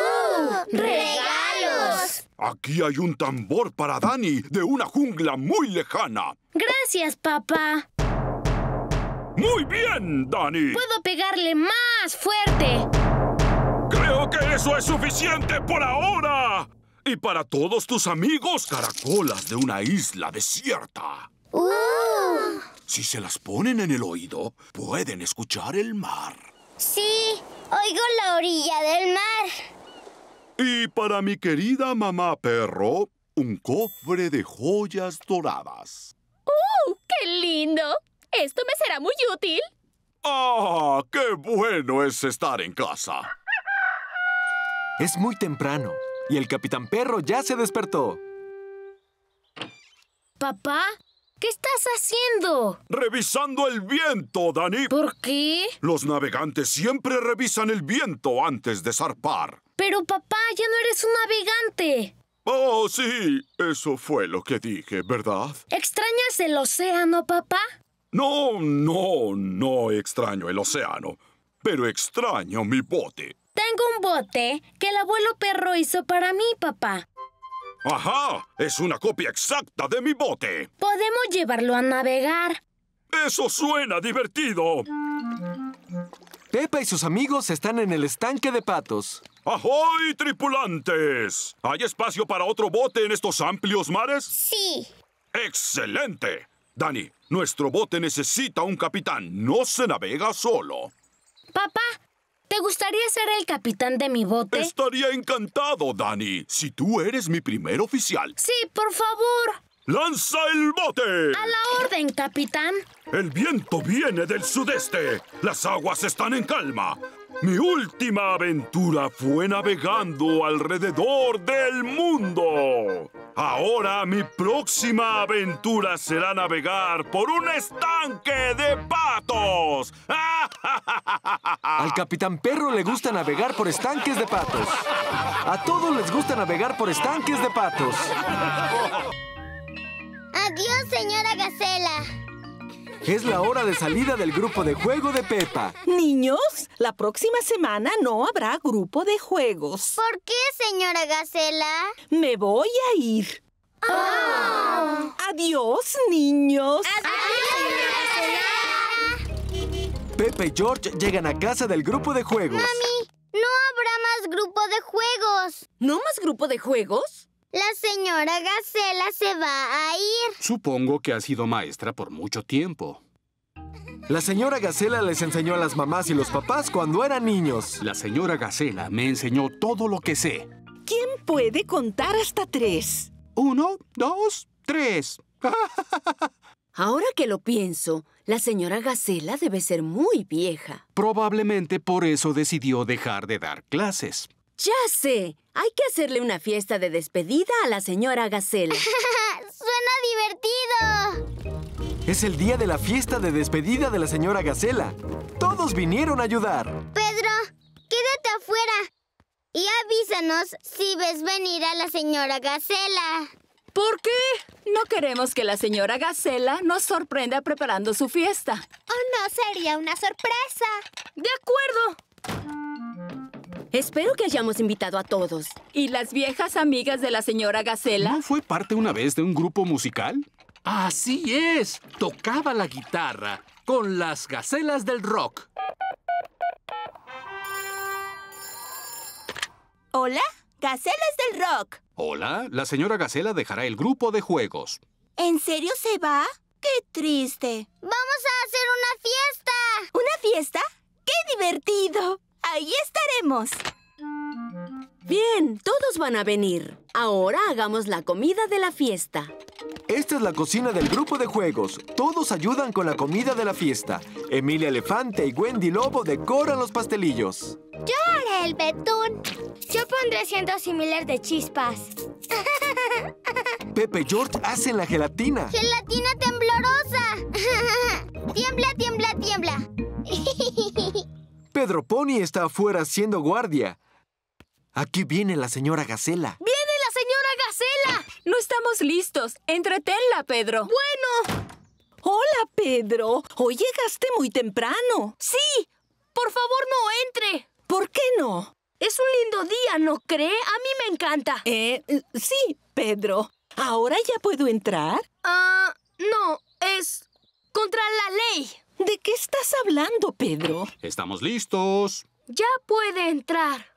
¡Regalos! Aquí hay un tambor para Dani de una jungla muy lejana. Gracias, papá. ¡Muy bien, Dani! ¡Puedo pegarle más fuerte! ¡Creo que eso es suficiente por ahora! Y para todos tus amigos, caracolas de una isla desierta. Si se las ponen en el oído, pueden escuchar el mar. Sí, oigo la orilla del mar. Y para mi querida mamá perro, un cofre de joyas doradas. ¡Qué lindo! Esto me será muy útil. ¡Ah! ¡Qué bueno es estar en casa! Es muy temprano y el capitán Perro ya se despertó. ¿Papá? ¿Qué estás haciendo? Revisando el viento, Dani. ¿Por qué? Los navegantes siempre revisan el viento antes de zarpar. Pero papá, ya no eres un navegante. Oh, sí. Eso fue lo que dije, ¿verdad? ¿Extrañas el océano, papá? No extraño el océano. Pero extraño mi bote. Tengo un bote que el abuelo Perro hizo para mí, papá. ¡Ajá! Es una copia exacta de mi bote. Podemos llevarlo a navegar. ¡Eso suena divertido! Pepa y sus amigos están en el estanque de patos. ¡Ahoy, tripulantes! ¿Hay espacio para otro bote en estos amplios mares? Sí. ¡Excelente! Dani, nuestro bote necesita un capitán. No se navega solo. Papá, ¿Te gustaría ser el capitán de mi bote? Estaría encantado, Dani, si tú eres mi primer oficial. Sí, por favor. ¡Lanza el bote! A la orden, capitán. El viento viene del sudeste. Las aguas están en calma. Mi última aventura fue navegando alrededor del mundo. Ahora mi próxima aventura será navegar por un estanque de patos. Al Capitán Perro le gusta navegar por estanques de patos. A todos les gusta navegar por estanques de patos. Adiós, señora Gacela. Es la hora de salida del grupo de juego de Peppa. Niños, la próxima semana no habrá grupo de juegos. ¿Por qué, señora Gacela? Me voy a ir. Oh. Adiós, niños. Peppa y George llegan a casa del grupo de juegos. Mami, no habrá más grupo de juegos. ¿No más grupo de juegos? La señora Gacela se va a ir. Supongo que ha sido maestra por mucho tiempo. La señora Gacela les enseñó a las mamás y los papás cuando eran niños. La señora Gacela me enseñó todo lo que sé. ¿Quién puede contar hasta 3? 1, 2, 3. Ahora que lo pienso, la señora Gacela debe ser muy vieja. Probablemente por eso decidió dejar de dar clases. ¡Ya sé! Hay que hacerle una fiesta de despedida a la señora Gacela. ¡Suena divertido! Es el día de la fiesta de despedida de la señora Gacela. Todos vinieron a ayudar. Pedro, quédate afuera y avísanos si ves venir a la señora Gacela. ¿Por qué? No queremos que la señora Gacela nos sorprenda preparando su fiesta. ¿O no sería una sorpresa? ¡De acuerdo! Espero que hayamos invitado a todos. ¿Y las viejas amigas de la señora Gacela? ¿No fue parte una vez de un grupo musical? Así es. Tocaba la guitarra con las Gacelas del Rock. Hola, Gacelas del Rock. Hola, la señora Gacela dejará el grupo de juegos. ¿En serio se va? ¡Qué triste! ¡Vamos a hacer una fiesta! ¿Una fiesta? ¡Qué divertido! ¡Ahí estaremos! Bien, todos van a venir. Ahora hagamos la comida de la fiesta. Esta es la cocina del grupo de juegos. Todos ayudan con la comida de la fiesta. Emilia Elefante y Wendy Lobo decoran los pastelillos. Yo haré el betún. Yo pondré cientos similares de chispas. Peppa y George hacen la gelatina. ¡Gelatina temblorosa! ¡Tiembla, tiembla, tiembla! Pedro Pony está afuera haciendo guardia. Aquí viene la señora Gacela. ¡Viene la señora Gacela! No estamos listos. Entretenla, Pedro. ¡Bueno! Hola, Pedro. Hoy llegaste muy temprano. ¡Sí! ¡Por favor, no entre! ¿Por qué no? Es un lindo día, ¿no cree? A mí me encanta. Sí, Pedro. ¿Ahora ya puedo entrar? No. Es contra la ley. ¿De qué estás hablando, Pedro? Estamos listos. Ya puede entrar.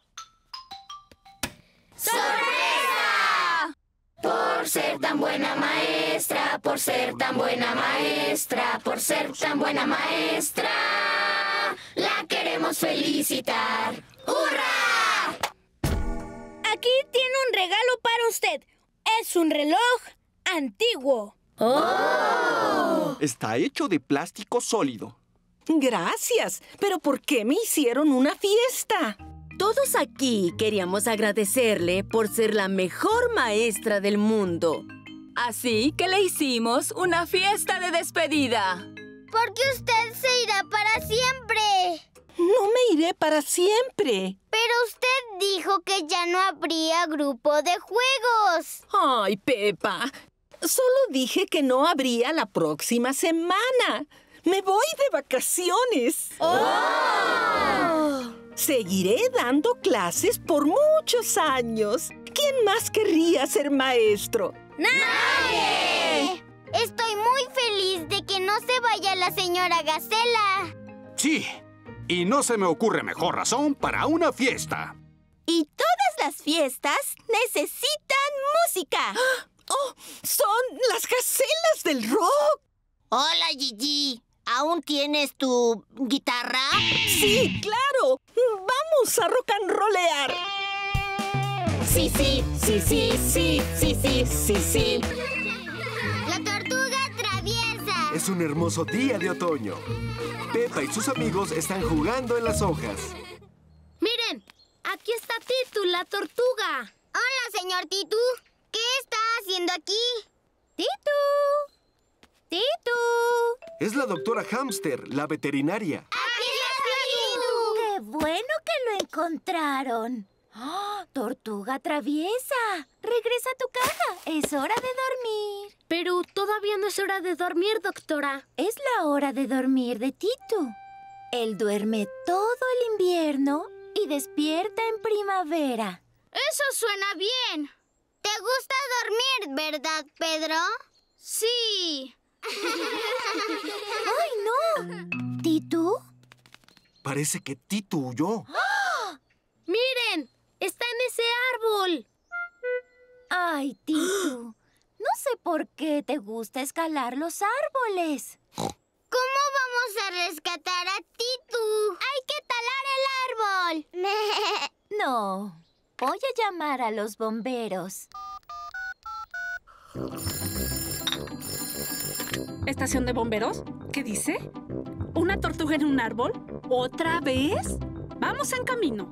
¡Sorpresa! Por ser tan buena maestra, por ser tan buena maestra, por ser tan buena maestra, la queremos felicitar. ¡Hurra! Aquí tiene un regalo para usted. Es un reloj antiguo. ¡Oh! Está hecho de plástico sólido. Gracias. ¿Pero por qué me hicieron una fiesta? Todos aquí queríamos agradecerle por ser la mejor maestra del mundo. Así que le hicimos una fiesta de despedida. Porque usted se irá para siempre. No me iré para siempre. Pero usted dijo que ya no habría grupo de juegos. Ay, Peppa. Solo dije que no habría la próxima semana. Me voy de vacaciones. ¡Oh! Seguiré dando clases por muchos años. ¿Quién más querría ser maestro? ¡Nadie! Estoy muy feliz de que no se vaya la señora Gacela. Sí, y no se me ocurre mejor razón para una fiesta. Y todas las fiestas necesitan música. ¡Oh! ¡Son las Gacelas del Rock! Hola, Gigi. ¿Aún tienes tu guitarra? ¡Sí, claro! ¡Vamos a rock and rollear! Sí, sí, sí, sí, sí, sí, sí, sí, sí. ¡La tortuga traviesa! Es un hermoso día de otoño. Peppa y sus amigos están jugando en las hojas. ¡Miren! Aquí está Titu, la tortuga. Hola, señor Titu. ¿Qué está haciendo aquí? ¡Titu! ¡Titu! Es la doctora Hamster, la veterinaria. ¡Aquí está Titu! ¡Qué bueno que lo encontraron! ¡Oh, tortuga traviesa! ¡Regresa a tu caja! ¡Es hora de dormir! Pero todavía no es hora de dormir, doctora. Es la hora de dormir de Titu. Él duerme todo el invierno y despierta en primavera. ¡Eso suena bien! ¿Te gusta dormir, verdad, Pedro? ¡Sí! ¡Ay, no! ¿Titu? Parece que Titu huyó. ¡Oh! ¡Miren! ¡Está en ese árbol! ¡Ay, Titu! No sé por qué te gusta escalar los árboles. ¿Cómo vamos a rescatar a Titu? ¡Hay que talar el árbol! No. Voy a llamar a los bomberos. ¿Estación de bomberos? ¿Qué dice? ¿Una tortuga en un árbol? ¿Otra vez? Vamos en camino.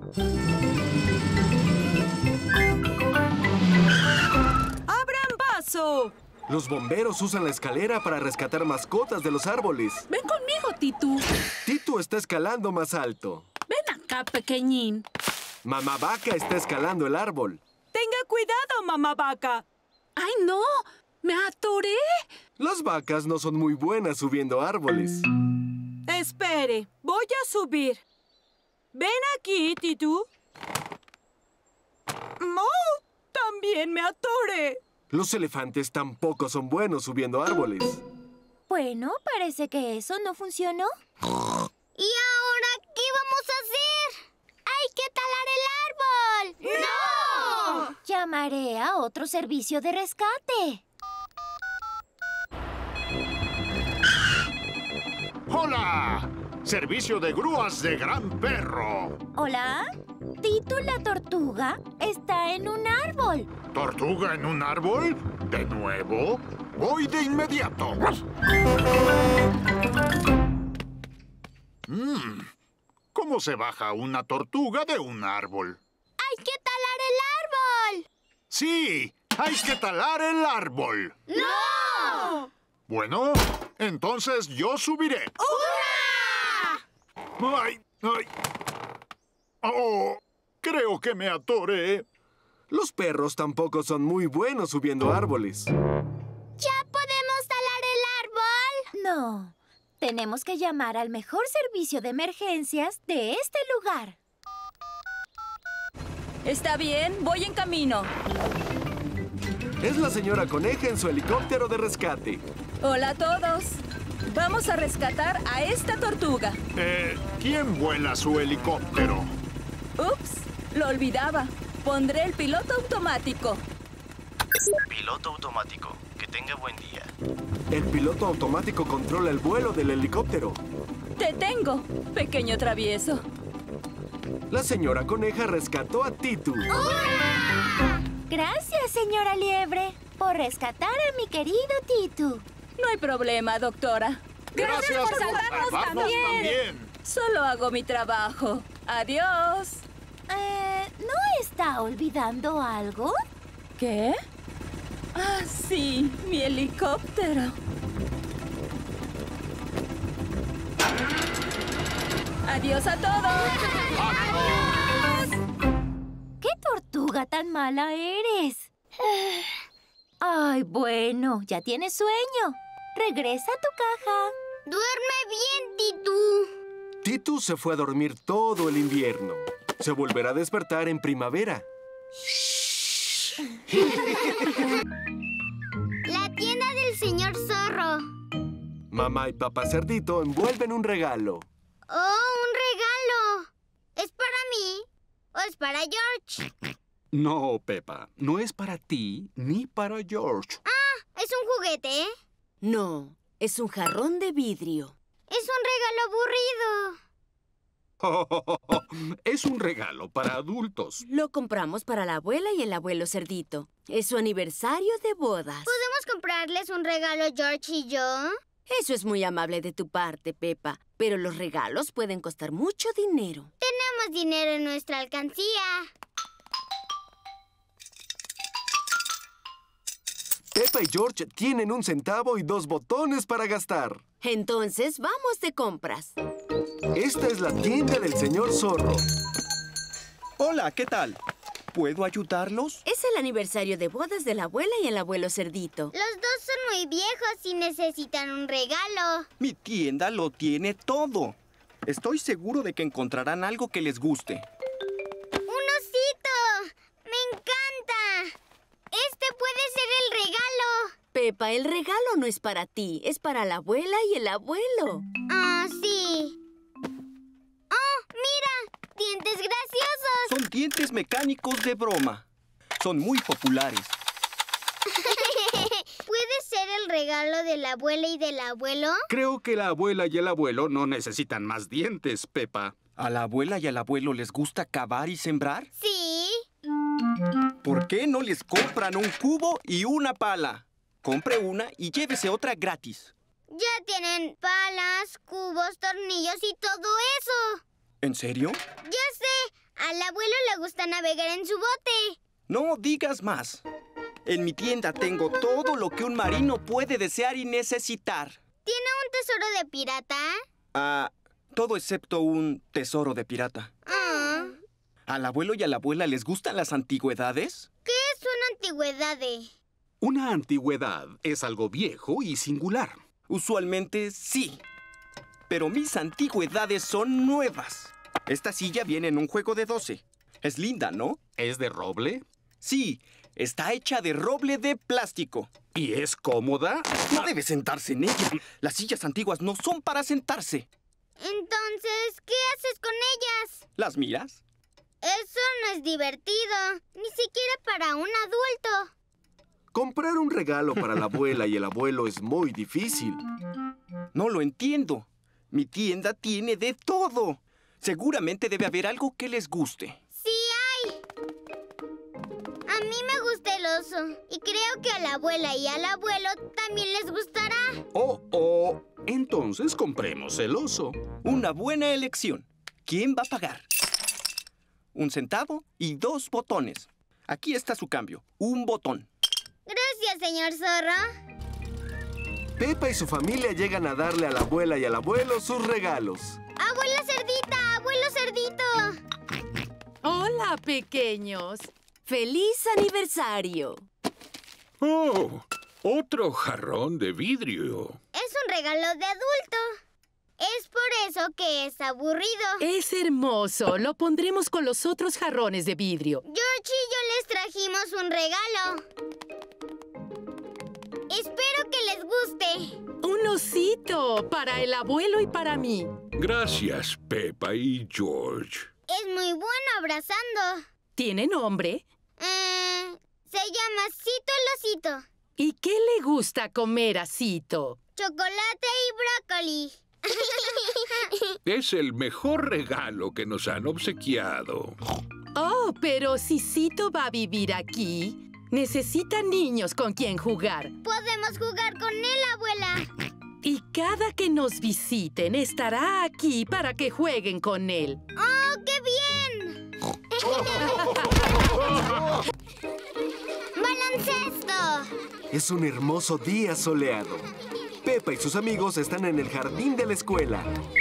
¡Abran paso! Los bomberos usan la escalera para rescatar mascotas de los árboles. Ven conmigo, Titu. Titu está escalando más alto. Ven acá, pequeñín. Mamá Vaca está escalando el árbol. Tenga cuidado, mamá vaca. ¡Ay, no! ¡Me atoré! Las vacas no son muy buenas subiendo árboles. Espere, voy a subir. Ven aquí, Titu. ¡Oh! También me atoré. Los elefantes tampoco son buenos subiendo árboles. Bueno, parece que eso no funcionó. ¿Y ahora qué vamos a hacer? ¡Hay que talar el árbol! ¡No! Llamaré a otro servicio de rescate. ¡Hola! Servicio de grúas de Gran Perro. ¿Hola? Titu la tortuga está en un árbol. ¿Tortuga en un árbol? ¿De nuevo? Voy de inmediato. ¿Cómo se baja una tortuga de un árbol? ¡Hay que talar el árbol! ¡Sí! ¡Hay que talar el árbol! ¡No! Bueno, entonces yo subiré. ¡Hurra! ¡Ay! ¡Ay! ¡Oh! Creo que me atoré. Los perros tampoco son muy buenos subiendo árboles. ¿Ya podemos talar el árbol? No. Tenemos que llamar al mejor servicio de emergencias de este lugar. Está bien, voy en camino. Es la señora Coneja en su helicóptero de rescate. Hola a todos. Vamos a rescatar a esta tortuga. ¿Quién vuela su helicóptero? Ups, lo olvidaba. Pondré el piloto automático. Piloto automático. Que tenga buen día. El piloto automático controla el vuelo del helicóptero. ¡Te tengo, pequeño travieso! La señora Coneja rescató a Titu. ¡Hurra! Gracias, señora Liebre, por rescatar a mi querido Titu. No hay problema, doctora. Gracias por salvarnos también. Solo hago mi trabajo. Adiós. ¿No está olvidando algo? ¿Qué? Ah, sí, mi helicóptero. ¡Adiós a todos! ¡Adiós! ¡Qué tortuga tan mala eres! Ay, bueno, ya tienes sueño. Regresa a tu caja. ¡Duerme bien, Titu! Titu se fue a dormir todo el invierno. Se volverá a despertar en primavera. La tienda del señor Zorro. Mamá y papá Cerdito envuelven un regalo. ¡Oh, un regalo! ¿Es para mí o es para George? No, Peppa. No es para ti ni para George. Ah, ¿es un juguete? No, es un jarrón de vidrio. Es un regalo aburrido. Es un regalo para adultos. Lo compramos para la abuela y el abuelo cerdito. Es su aniversario de bodas. ¿Podemos comprarles un regalo, George y yo? Eso es muy amable de tu parte, Peppa. Pero los regalos pueden costar mucho dinero. Tenemos dinero en nuestra alcancía. Peppa y George tienen 1 centavo y 2 botones para gastar. Entonces, vamos de compras. Esta es la tienda del señor Zorro. Hola, ¿qué tal? ¿Puedo ayudarlos? Es el aniversario de bodas de la abuela y el abuelo cerdito. Los dos son muy viejos y necesitan un regalo. Mi tienda lo tiene todo. Estoy seguro de que encontrarán algo que les guste. ¡Un osito! ¡Me encanta! ¡Este puede ser el regalo! Peppa, el regalo no es para ti. Es para la abuela y el abuelo. Ah, sí. ¡Oh, mira! ¡Dientes graciosos! Son dientes mecánicos de broma. Son muy populares. ¿Puede ser el regalo de la abuela y del abuelo? Creo que la abuela y el abuelo no necesitan más dientes, Peppa. ¿A la abuela y al abuelo les gusta cavar y sembrar? Sí. ¿Por qué no les compran un cubo y una pala? Compre una y llévese otra gratis. Ya tienen palas, cubos, tornillos y todo eso. ¿En serio? Ya sé. Al abuelo le gusta navegar en su bote. No digas más. En mi tienda tengo todo lo que un marino puede desear y necesitar. ¿Tiene un tesoro de pirata? Todo excepto un tesoro de pirata. ¿Al abuelo y a la abuela les gustan las antigüedades? ¿Qué es una antigüedad? Una antigüedad es algo viejo y singular. Usualmente sí. Pero mis antigüedades son nuevas. Esta silla viene en un juego de 12. Es linda, ¿no? ¿Es de roble? Sí, está hecha de roble de plástico. ¿Y es cómoda? No debe sentarse en ella. Las sillas antiguas no son para sentarse. Entonces, ¿qué haces con ellas? ¿Las miras? Eso no es divertido. Ni siquiera para un adulto. Comprar un regalo para la abuela y el abuelo es muy difícil. No lo entiendo. Mi tienda tiene de todo. Seguramente debe haber algo que les guste. ¡Sí hay! A mí me gusta el oso. Y creo que a la abuela y al abuelo también les gustará. Oh. Entonces compremos el oso. Una buena elección. ¿Quién va a pagar? 1 centavo y 2 botones. Aquí está su cambio. 1 botón. Gracias, señor Zorro. Peppa y su familia llegan a darle a la abuela y al abuelo sus regalos. ¡Abuela cerdita! ¡Abuelo cerdito! ¡Hola, pequeños! ¡Feliz aniversario! ¡Oh! Otro jarrón de vidrio. Es un regalo de adulto. Es por eso que es aburrido. Es hermoso. Lo pondremos con los otros jarrones de vidrio. George y yo les trajimos un regalo. Espero que les guste. Un osito para el abuelo y para mí. Gracias, Peppa y George. Es muy bueno abrazando. ¿Tiene nombre? Se llama Cito el osito. ¿Y qué le gusta comer a Cito? Chocolate y brócoli. Es el mejor regalo que nos han obsequiado. Oh, pero si Cito va a vivir aquí, necesita niños con quien jugar. Podemos jugar con él, abuela. Y cada que nos visiten, estará aquí para que jueguen con él. ¡Oh, qué bien! ¡Baloncesto! Es un hermoso día soleado. Peppa y sus amigos están en el jardín de la escuela.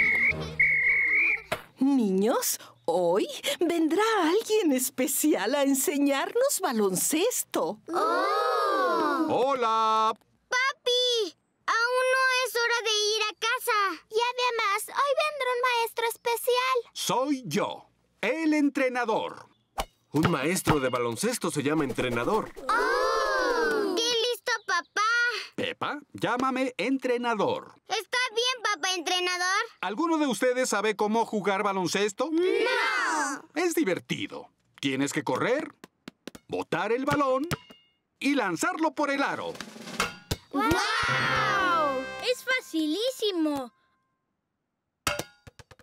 Niños, hoy vendrá alguien especial a enseñarnos baloncesto. ¡Oh! ¡Hola! ¡Papi! Aún no es hora de ir a casa. Y además, hoy vendrá un maestro especial. Soy yo, el entrenador. Un maestro de baloncesto se llama entrenador. ¡Oh! ¡Qué listo, papá! Peppa, llámame entrenador. ¿Está bien, papá entrenador? ¿Alguno de ustedes sabe cómo jugar baloncesto? ¡No! Es divertido. Tienes que correr, botar el balón y lanzarlo por el aro. ¡Wow! Es facilísimo.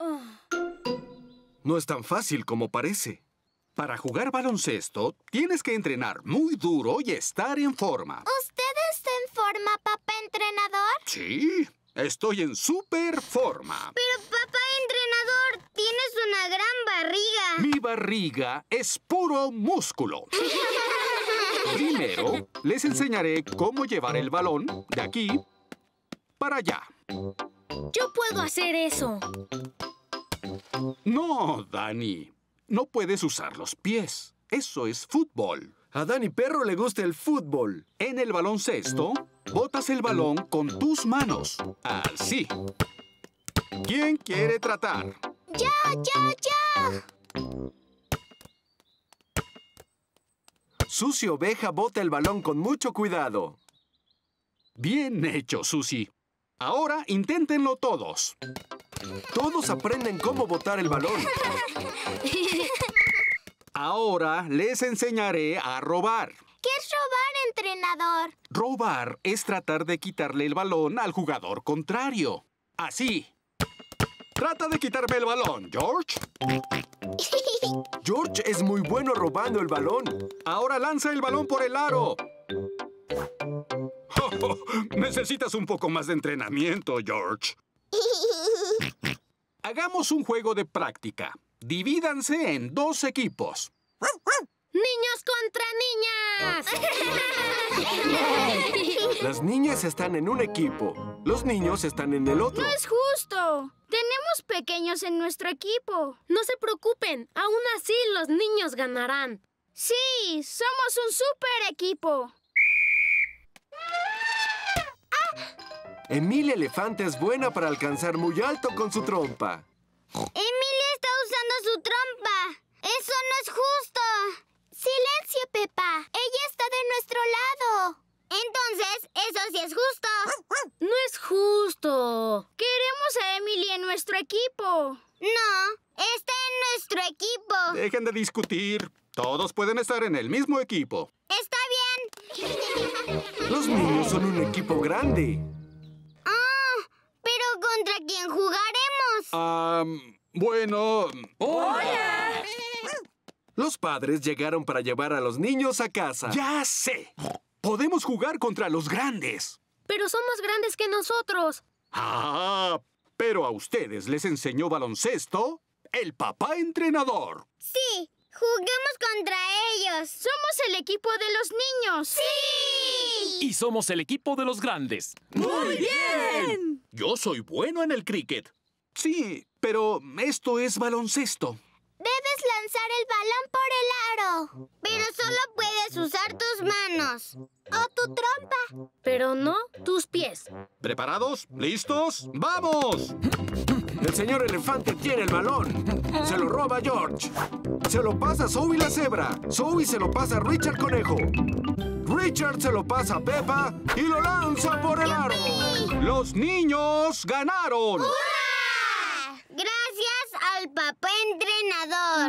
No es tan fácil como parece. Para jugar baloncesto, tienes que entrenar muy duro y estar en forma. ¿Usted está en forma, papá entrenador? Sí, estoy en súper forma. Pero, papá entrenador, tienes una gran barriga. Mi barriga es puro músculo. Primero, les enseñaré cómo llevar el balón de aquí para allá. Yo puedo hacer eso. No, Dani. No puedes usar los pies. Eso es fútbol. A Dani Perro le gusta el fútbol. En el baloncesto, botas el balón con tus manos. Así. ¿Quién quiere tratar? ¡Yo! Susi Oveja bota el balón con mucho cuidado. Bien hecho, Susi. Ahora inténtenlo todos. Todos aprenden cómo botar el balón. Ahora les enseñaré a robar. ¿Qué es robar, entrenador? Robar es tratar de quitarle el balón al jugador contrario. Así. Trata de quitarme el balón, George. George es muy bueno robando el balón. Ahora lanza el balón por el aro. Necesitas un poco más de entrenamiento, George. Hagamos un juego de práctica. Divídanse en 2 equipos. ¡Niños contra niñas! Las niñas están en un equipo. Los niños están en el otro. ¡No es justo! Tenemos pequeños en nuestro equipo. No se preocupen. Aún así, los niños ganarán. Sí, somos un super equipo. Emilia Elefante es buena para alcanzar muy alto con su trompa. Emilia está usando su trompa. ¡Eso no es justo! ¡Silencio, Peppa! Ella está de nuestro lado. Entonces, eso sí es justo. No es justo. Queremos a Emily en nuestro equipo. No, está en nuestro equipo. Dejen de discutir. Todos pueden estar en el mismo equipo. Está bien. Los niños son un equipo grande. ¿Pero contra quién jugaremos? Bueno... ¡Hola! Los padres llegaron para llevar a los niños a casa. ¡Ya sé! Podemos jugar contra los grandes. Pero son más grandes que nosotros. Pero a ustedes les enseñó baloncesto el papá entrenador. Sí, juguemos contra ellos. Somos el equipo de los niños. ¡Sí! Y somos el equipo de los grandes. ¡Muy bien! Yo soy bueno en el cricket. Sí, pero esto es baloncesto. Debes lanzar el balón por el aro. Pero solo puedes usar tus manos. O tu trompa. Pero no tus pies. ¿Preparados? ¿Listos? ¡Vamos! El señor Elefante tiene el balón. Se lo roba George. Se lo pasa a Zoe la cebra. Zoe se lo pasa a Richard Conejo. Richard se lo pasa a Peppa y lo lanza por el aro. ¡Los niños ganaron! ¡Hurra! Gracias al papá entrenador.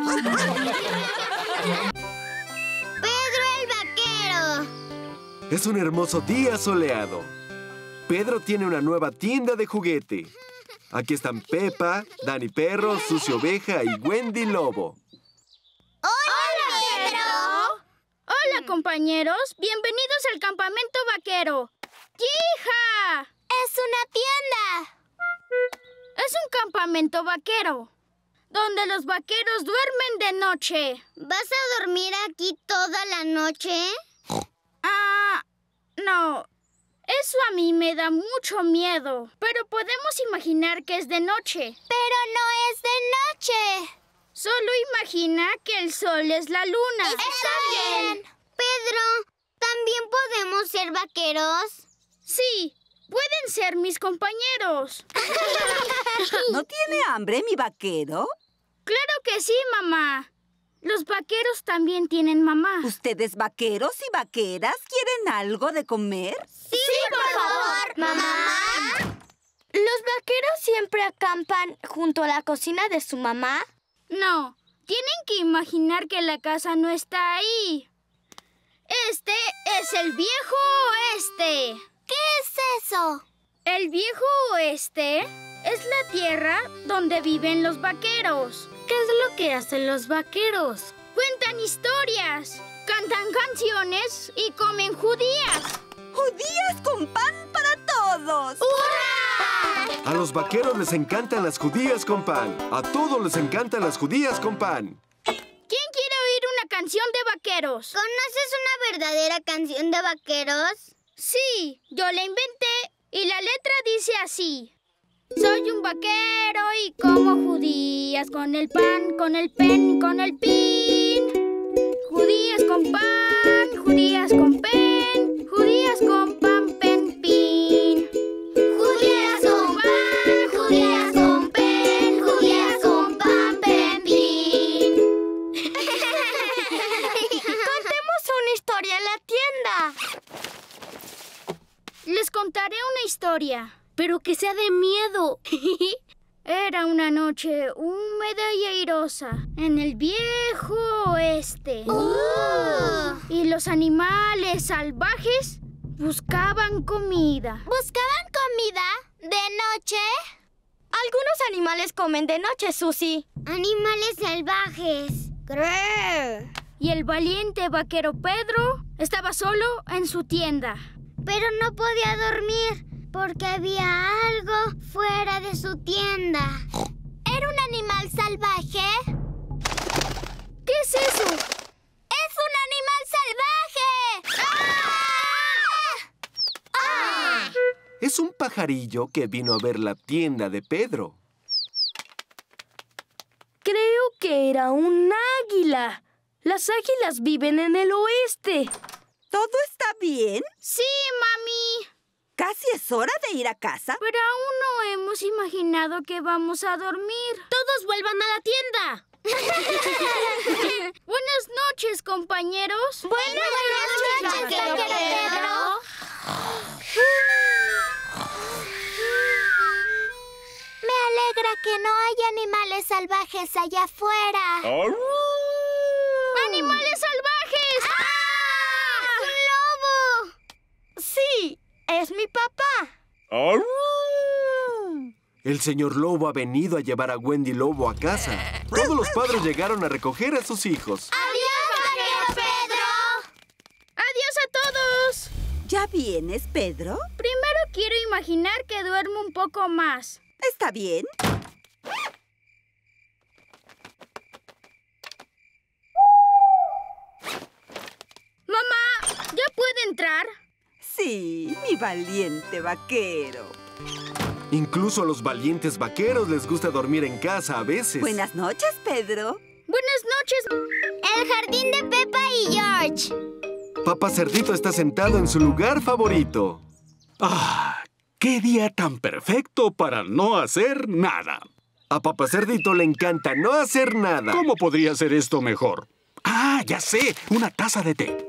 Pedro el vaquero. Es un hermoso día soleado. Pedro tiene una nueva tienda de juguete. Aquí están Peppa, Dani Perro, Susi Oveja y Wendy Lobo. ¡Hola, Pedro! Hola, compañeros. Bienvenidos al campamento vaquero. ¡Yija! Es una tienda. Es un campamento vaquero, donde los vaqueros duermen de noche. ¿Vas a dormir aquí toda la noche? No. Eso a mí me da mucho miedo. Pero podemos imaginar que es de noche. Pero no es de noche. Solo imagina que el sol es la luna. Está bien. Pedro, ¿también podemos ser vaqueros? Sí. Pueden ser mis compañeros. ¿No tiene hambre, mi vaquero? Claro que sí, mamá. Los vaqueros también tienen mamá. ¿Ustedes vaqueros y vaqueras quieren algo de comer? Sí, por favor, mamá. ¿Los vaqueros siempre acampan junto a la cocina de su mamá? No, tienen que imaginar que la casa no está ahí. Este es el viejo oeste. ¿Qué es eso? El viejo oeste es la tierra donde viven los vaqueros. ¿Qué es lo que hacen los vaqueros? Cuentan historias, cantan canciones y comen judías. ¡Judías con pan para todos! ¡Hurra! A los vaqueros les encantan las judías con pan. A todos les encantan las judías con pan. ¿Quién quiere oír una canción de vaqueros? ¿Conoces una verdadera canción de vaqueros? Sí, yo la inventé y la letra dice así. Soy un vaquero y como judías con el pan, con el pen y con el pin. Judías con pan, judías con pen, judías con pan, pen, pin. Judías con pan, judías con pen, judías con pan, pen, pin. Contemos una historia en la tienda. Les contaré una historia. Pero que sea de miedo. Era una noche húmeda y airosa en el viejo oeste. Y los animales salvajes buscaban comida. ¿Buscaban comida? ¿De noche? Algunos animales comen de noche, Susie. Animales salvajes. ¡Grrr! Y el valiente vaquero Pedro estaba solo en su tienda. Pero no podía dormir porque había algo fuera de su tienda. ¿Era un animal salvaje? ¿Qué es eso? ¡Es un animal salvaje! ¡Ah! ¡Ah! Es un pajarillo que vino a ver la tienda de Pedro. Creo que era un águila. Las águilas viven en el oeste. ¿Todo está bien? Sí, mami. Casi es hora de ir a casa. Pero aún no hemos imaginado que vamos a dormir. ¡Todos vuelvan a la tienda! Buenas noches, compañeros. Buenas noches, Pedro. Me alegra que no haya animales salvajes allá afuera. ¡Animales salvajes! ¡Ah! ¡Un lobo! Sí, es mi papá. El señor Lobo ha venido a llevar a Wendy Lobo a casa. Todos los padres llegaron a recoger a sus hijos. ¡Adiós, vaquero Pedro! ¡Adiós a todos! ¿Ya vienes, Pedro? Primero quiero imaginar que duermo un poco más. ¿Está bien? Mamá, ¿ya puede entrar? Sí, mi valiente vaquero. Incluso a los valientes vaqueros les gusta dormir en casa a veces. Buenas noches, Pedro. Buenas noches. El jardín de Peppa y George. Papá Cerdito está sentado en su lugar favorito. ¡Ah! ¡Qué día tan perfecto para no hacer nada! A Papá Cerdito le encanta no hacer nada. ¿Cómo podría ser esto mejor? ¡Ah, ya sé! Una taza de té.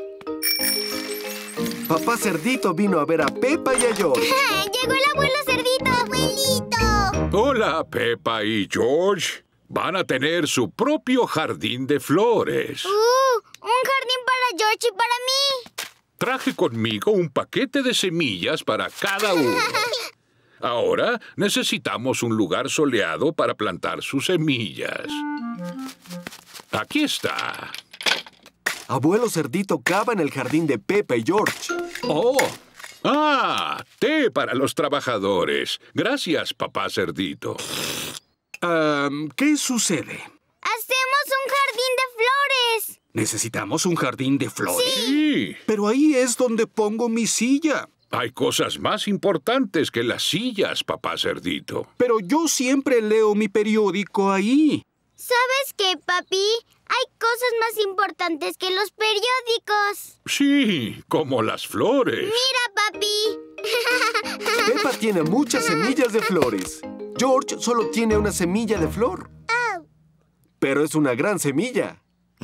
Papá Cerdito vino a ver a Peppa y a George. ¡Llegó el abuelo Cerdito! ¡Abuelito! Hola, Peppa y George. Van a tener su propio jardín de flores. ¡Un jardín para George y para mí! Traje conmigo un paquete de semillas para cada uno. Ahora necesitamos un lugar soleado para plantar sus semillas. Aquí está. Abuelo Cerdito cava en el jardín de Peppa y George. ¡Oh! ¡Ah! Té para los trabajadores. Gracias, papá Cerdito. ¿Qué sucede? ¡Hacemos un jardín de flores! ¿Necesitamos un jardín de flores? Sí. Pero ahí es donde pongo mi silla. Hay cosas más importantes que las sillas, papá Cerdito. Pero yo siempre leo mi periódico ahí. ¿Sabes qué, papi? Hay cosas más importantes que los periódicos. Sí, como las flores. Mira, papi. Peppa tiene muchas semillas de flores. George solo tiene una semilla de flor. Pero es una gran semilla.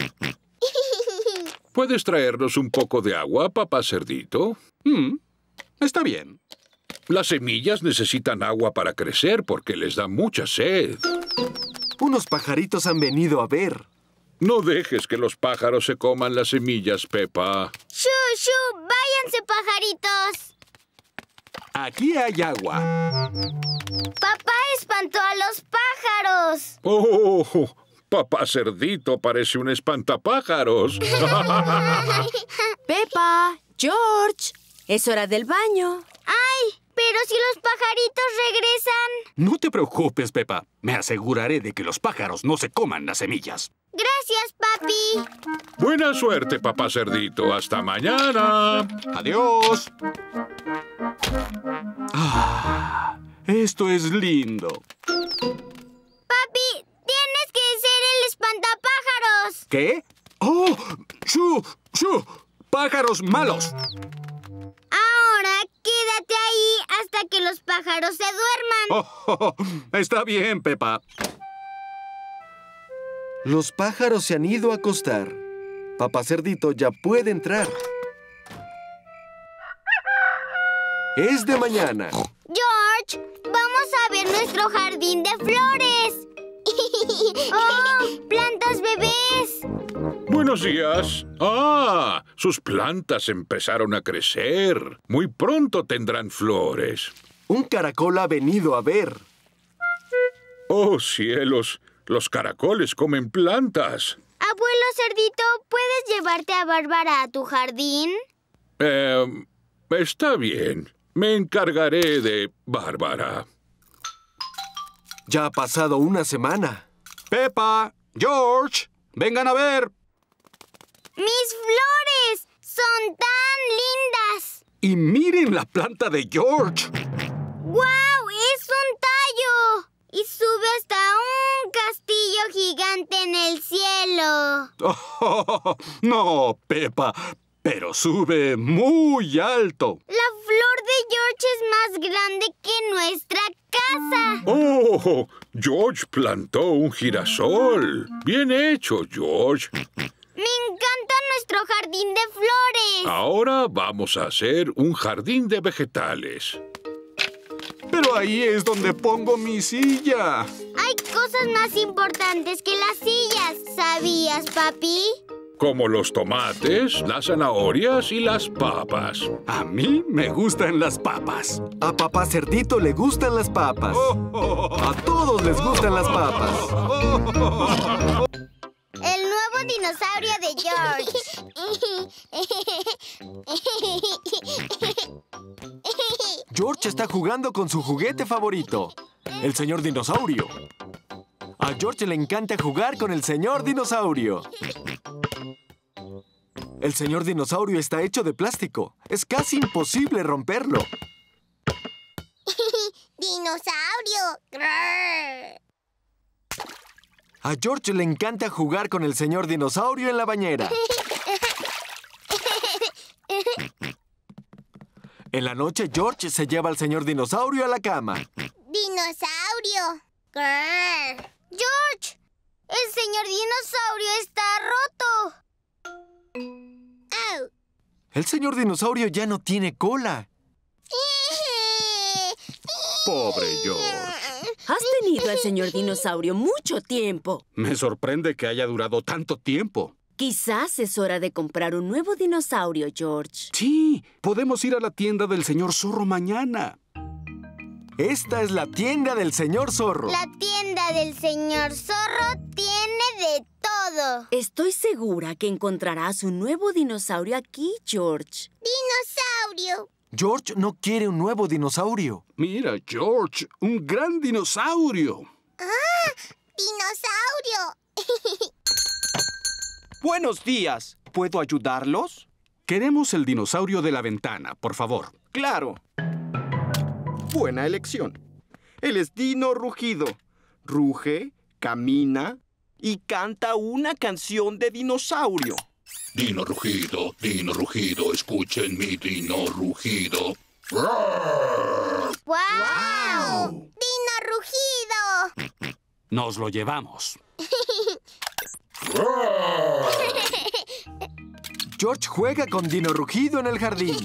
¿Puedes traernos un poco de agua, papá Cerdito? Está bien. Las semillas necesitan agua para crecer porque les da mucha sed. Unos pajaritos han venido a ver. No dejes que los pájaros se coman las semillas, Peppa. ¡Shu, shu! ¡Váyanse, pajaritos! Aquí hay agua. Papá espantó a los pájaros. ¡Oh! Papá Cerdito parece un espantapájaros. Pepa, George, es hora del baño. ¡Ay! Pero si los pajaritos regresan. No te preocupes, Pepa. Me aseguraré de que los pájaros no se coman las semillas. Gracias, papi. Buena suerte, papá Cerdito. Hasta mañana. Adiós. Esto es lindo. Papi, tienes que ser el espantapájaros. ¿Qué? ¡Oh! ¡Shoo! ¡Shoo! ¡Pájaros malos! Ahora quédate ahí hasta que los pájaros se duerman. Oh, está bien, Pepa. Los pájaros se han ido a acostar. Papá Cerdito ya puede entrar. Es de mañana. George, vamos a ver nuestro jardín de flores. ¡Oh! ¡Plantas bebés! Buenos días. ¡Ah! Sus plantas empezaron a crecer. Muy pronto tendrán flores. Un caracol ha venido a ver. ¡Oh, cielos! Los caracoles comen plantas. Abuelo Cerdito, ¿puedes llevarte a Bárbara a tu jardín? Está bien. Me encargaré de Bárbara. Ya ha pasado una semana. Pepa, George, vengan a ver. ¡Mis flores! ¡Son tan lindas! Y miren la planta de George. ¡Guau! ¡Es un tallo! Y sube hasta un castillo gigante en el cielo. Oh, no, Pepa, pero sube muy alto. La flor de George es más grande que nuestra casa. ¡Oh! George plantó un girasol. Bien hecho, George. Me encanta nuestro jardín de flores. Ahora vamos a hacer un jardín de vegetales. Pero ahí es donde pongo mi silla. Hay cosas más importantes que las sillas. ¿Sabías, papi? Como los tomates, las zanahorias y las papas. A mí me gustan las papas. A papá Cerdito le gustan las papas. A todos les gustan las papas. El nuevo dinosaurio de George. George está jugando con su juguete favorito, el señor dinosaurio. A George le encanta jugar con el señor dinosaurio. El señor dinosaurio está hecho de plástico. Es casi imposible romperlo. ¡Dinosaurio! ¡Grrr! A George le encanta jugar con el señor dinosaurio en la bañera. En la noche, George se lleva al señor dinosaurio a la cama. ¡Dinosaurio! ¡Grrr! ¡George! ¡El señor dinosaurio está roto! ¡Au! El señor dinosaurio ya no tiene cola. Pobre George. Has tenido al señor dinosaurio mucho tiempo. Me sorprende que haya durado tanto tiempo. Quizás es hora de comprar un nuevo dinosaurio, George. Sí, podemos ir a la tienda del señor Zorro mañana. Esta es la tienda del señor Zorro. La tienda del señor Zorro tiene de todo. Estoy segura que encontrarás un nuevo dinosaurio aquí, George. ¡Dinosaurio! George no quiere un nuevo dinosaurio. Mira, George, un gran dinosaurio. ¡Ah! ¡Dinosaurio! Buenos días. ¿Puedo ayudarlos? Queremos el dinosaurio de la ventana, por favor. Claro. Buena elección. Él es Dino Rugido. Ruge, camina y canta una canción de dinosaurio. Dino Rugido, escuchen mi Dino Rugido. ¡Guau! ¡Dino Rugido! Nos lo llevamos. George juega con Dino Rugido en el jardín.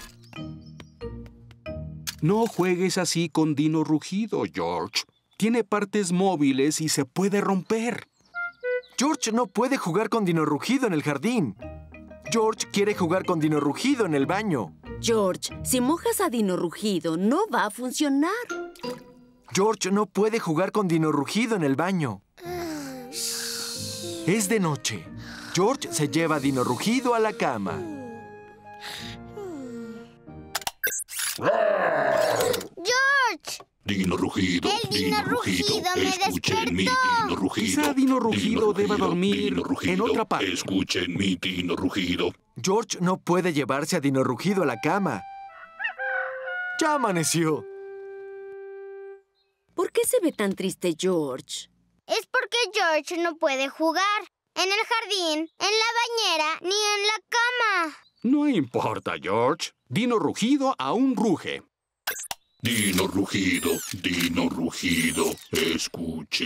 No juegues así con Dino Rugido, George. Tiene partes móviles y se puede romper. George no puede jugar con Dino Rugido en el jardín. George quiere jugar con Dino Rugido en el baño. George, si mojas a Dino Rugido, no va a funcionar. George no puede jugar con Dino Rugido en el baño. Es de noche. George se lleva a Dino Rugido a la cama. ¡George! Dino Rugido, El Dino Rugido me escuchen mi despertó. Dino Rugido. Quizá Dino Rugido deba dormir Dino Rugido, en otra parte. Escuchen mi Dino Rugido. George no puede llevarse a Dino Rugido a la cama. Ya amaneció. ¿Por qué se ve tan triste George? Es porque George no puede jugar en el jardín, en la bañera ni en la cama. No importa, George. Dino Rugido aún ruge. Dino Rugido, escuche.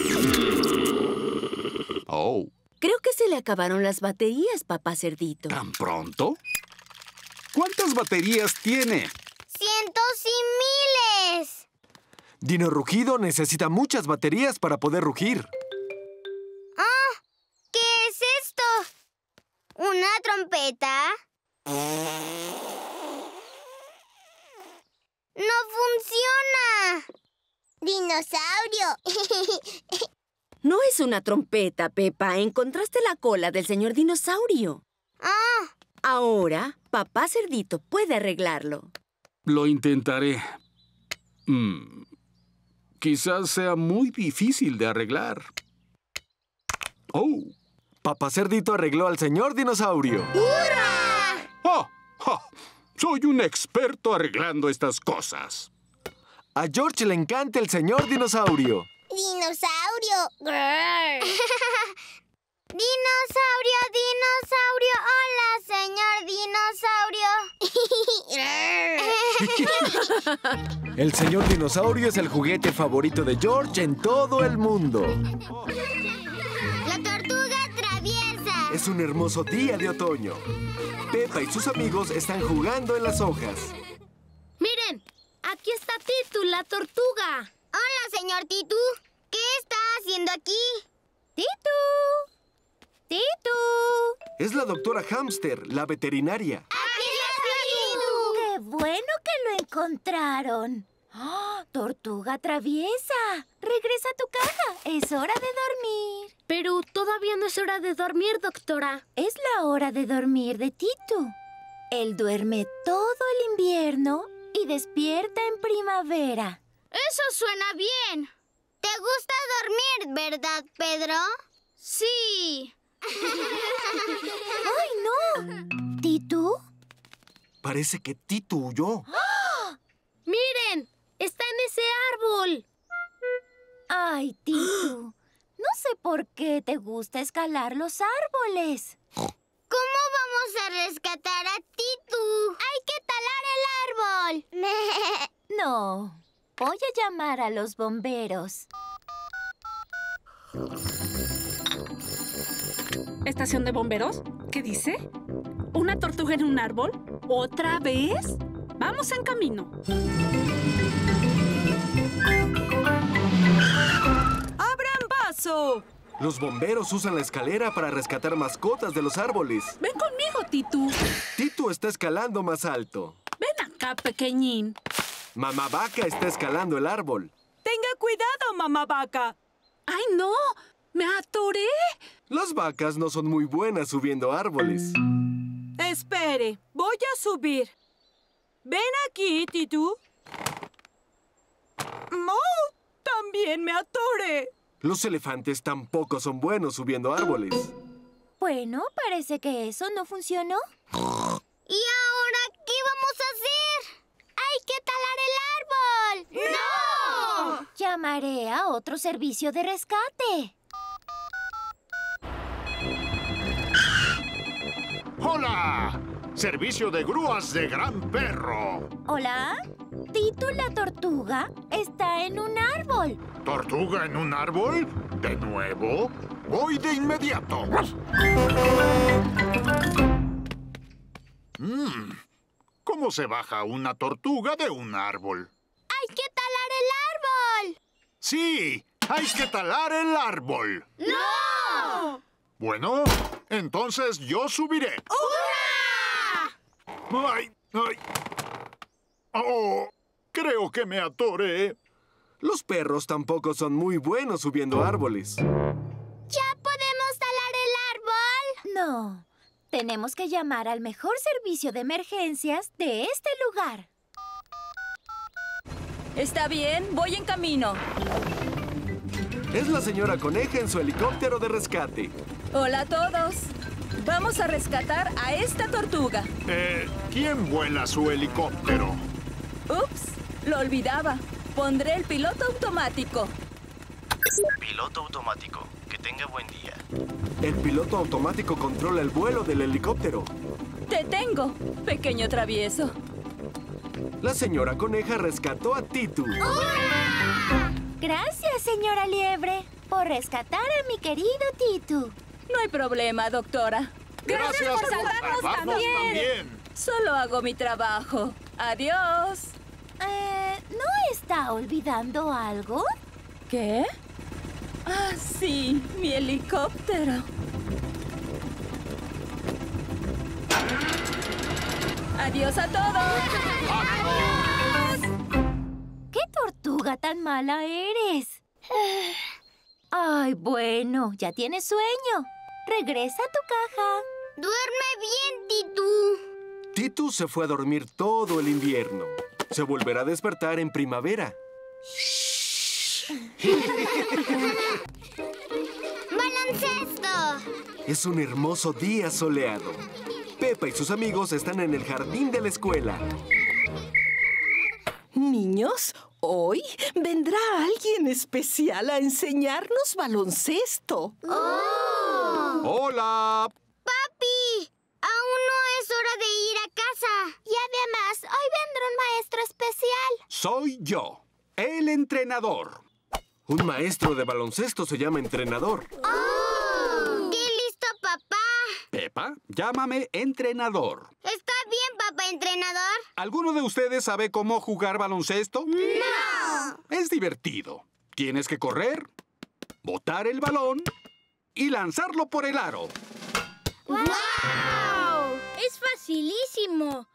Oh. Creo que se le acabaron las baterías, papá cerdito. ¿Tan pronto? ¿Cuántas baterías tiene? ¡Cientos y miles! Dino Rugido necesita muchas baterías para poder rugir. ¡Ah! ¿Qué es esto? ¿Una trompeta? ¡No funciona! ¡Dinosaurio! No es una trompeta, Peppa. Encontraste la cola del señor dinosaurio. ¡Ah! Ahora, papá cerdito puede arreglarlo. Lo intentaré. Quizás sea muy difícil de arreglar. ¡Oh! Papá Cerdito arregló al señor dinosaurio. ¡Hurra! ¡Oh! ¡Oh! Soy un experto arreglando estas cosas. A George le encanta el señor dinosaurio. ¡Dinosaurio! ¡Dinosaurio, dinosaurio! ¡Hola, señor dinosaurio! El señor dinosaurio es el juguete favorito de George en todo el mundo. ¡La tortuga traviesa! Es un hermoso día de otoño. Peppa y sus amigos están jugando en las hojas. ¡Miren! ¡Aquí está Titu, la tortuga! ¡Hola, señor Titu! ¿Qué está haciendo aquí? ¡Titu! ¡Titu! Es la doctora Hamster, la veterinaria. ¡Aquí está Titu! ¡Qué bueno que lo encontraron! ¡Oh, tortuga traviesa! ¡Regresa a tu caja! ¡Es hora de dormir! Pero todavía no es hora de dormir, doctora. Es la hora de dormir de Titu. Él duerme todo el invierno y despierta en primavera. ¡Eso suena bien! ¿Te gusta dormir, verdad, Pedro? ¡Sí! ¡Ay, no! ¿Titu? Parece que Titu huyó. ¡Oh! ¡Miren! ¡Está en ese árbol! ¡Ay, Titu! No sé por qué te gusta escalar los árboles. ¿Cómo vamos a rescatar a Titu? ¡Hay que talar el árbol! No. Voy a llamar a los bomberos. ¿Estación de bomberos? ¿Qué dice? ¿Una tortuga en un árbol? ¿Otra vez? Vamos en camino. ¡Abran paso! Los bomberos usan la escalera para rescatar mascotas de los árboles. Ven conmigo, Titu. Titu está escalando más alto. Ven acá, pequeñín. Mamá Vaca está escalando el árbol. Tenga cuidado, mamá vaca. ¡Ay, no! ¡Me atoré! Las vacas no son muy buenas subiendo árboles. Espere, voy a subir. Ven aquí, Titu. ¡Oh! También me atoré. Los elefantes tampoco son buenos subiendo árboles. Bueno, parece que eso no funcionó. ¿Y ahora qué vamos a hacer? ¡Hay que talar el árbol! ¡No! Llamaré a otro servicio de rescate. ¡Hola! Servicio de grúas de Gran Perro. ¿Hola? Titu la tortuga está en un árbol. ¿Tortuga en un árbol? ¿De nuevo? Voy de inmediato. ¿Cómo se baja una tortuga de un árbol? ¡Hay que talar el árbol! ¡Sí! ¡Hay que talar el árbol! ¡No! Bueno, entonces yo subiré. ¡Hurra! ¡Ay! ¡Ay! ¡Oh! Creo que me atoré. Los perros tampoco son muy buenos subiendo árboles. ¿Ya podemos talar el árbol? No. Tenemos que llamar al mejor servicio de emergencias de este lugar. Está bien, voy en camino. Es la señora Coneja en su helicóptero de rescate. Hola a todos. Vamos a rescatar a esta tortuga. ¿Quién vuela su helicóptero? Ups, lo olvidaba. Pondré el piloto automático. Piloto automático. Que tenga buen día. El piloto automático controla el vuelo del helicóptero. Te tengo, pequeño travieso. La señora Coneja rescató a Titu. ¡Hurra! Gracias, señora Liebre, por rescatar a mi querido Titu. No hay problema, doctora. Gracias por salvarnos también. Solo hago mi trabajo. Adiós. ¿No está olvidando algo? ¿Qué? Ah, sí, mi helicóptero. ¡Adiós a todos! ¡Adiós! ¡Qué tortuga tan mala eres! Ay, bueno, ya tienes sueño. Regresa a tu caja. ¡Duerme bien, Titu! Titu se fue a dormir todo el invierno. Se volverá a despertar en primavera. ¡Baloncesto! Es un hermoso día soleado. Pepa y sus amigos están en el jardín de la escuela. Niños, hoy vendrá alguien especial a enseñarnos baloncesto. ¡Oh! ¡Hola! ¡Papi! Aún no es hora de ir a casa. Y además, hoy vendrá un maestro especial. Soy yo, el entrenador. Un maestro de baloncesto se llama entrenador. ¡Oh! ¡Qué listo, papá! Pepa, llámame entrenador. ¿Está bien, papá entrenador? ¿Alguno de ustedes sabe cómo jugar baloncesto? ¡No! Es divertido. Tienes que correr, botar el balón y lanzarlo por el aro. ¡Wow! ¡Es facilísimo!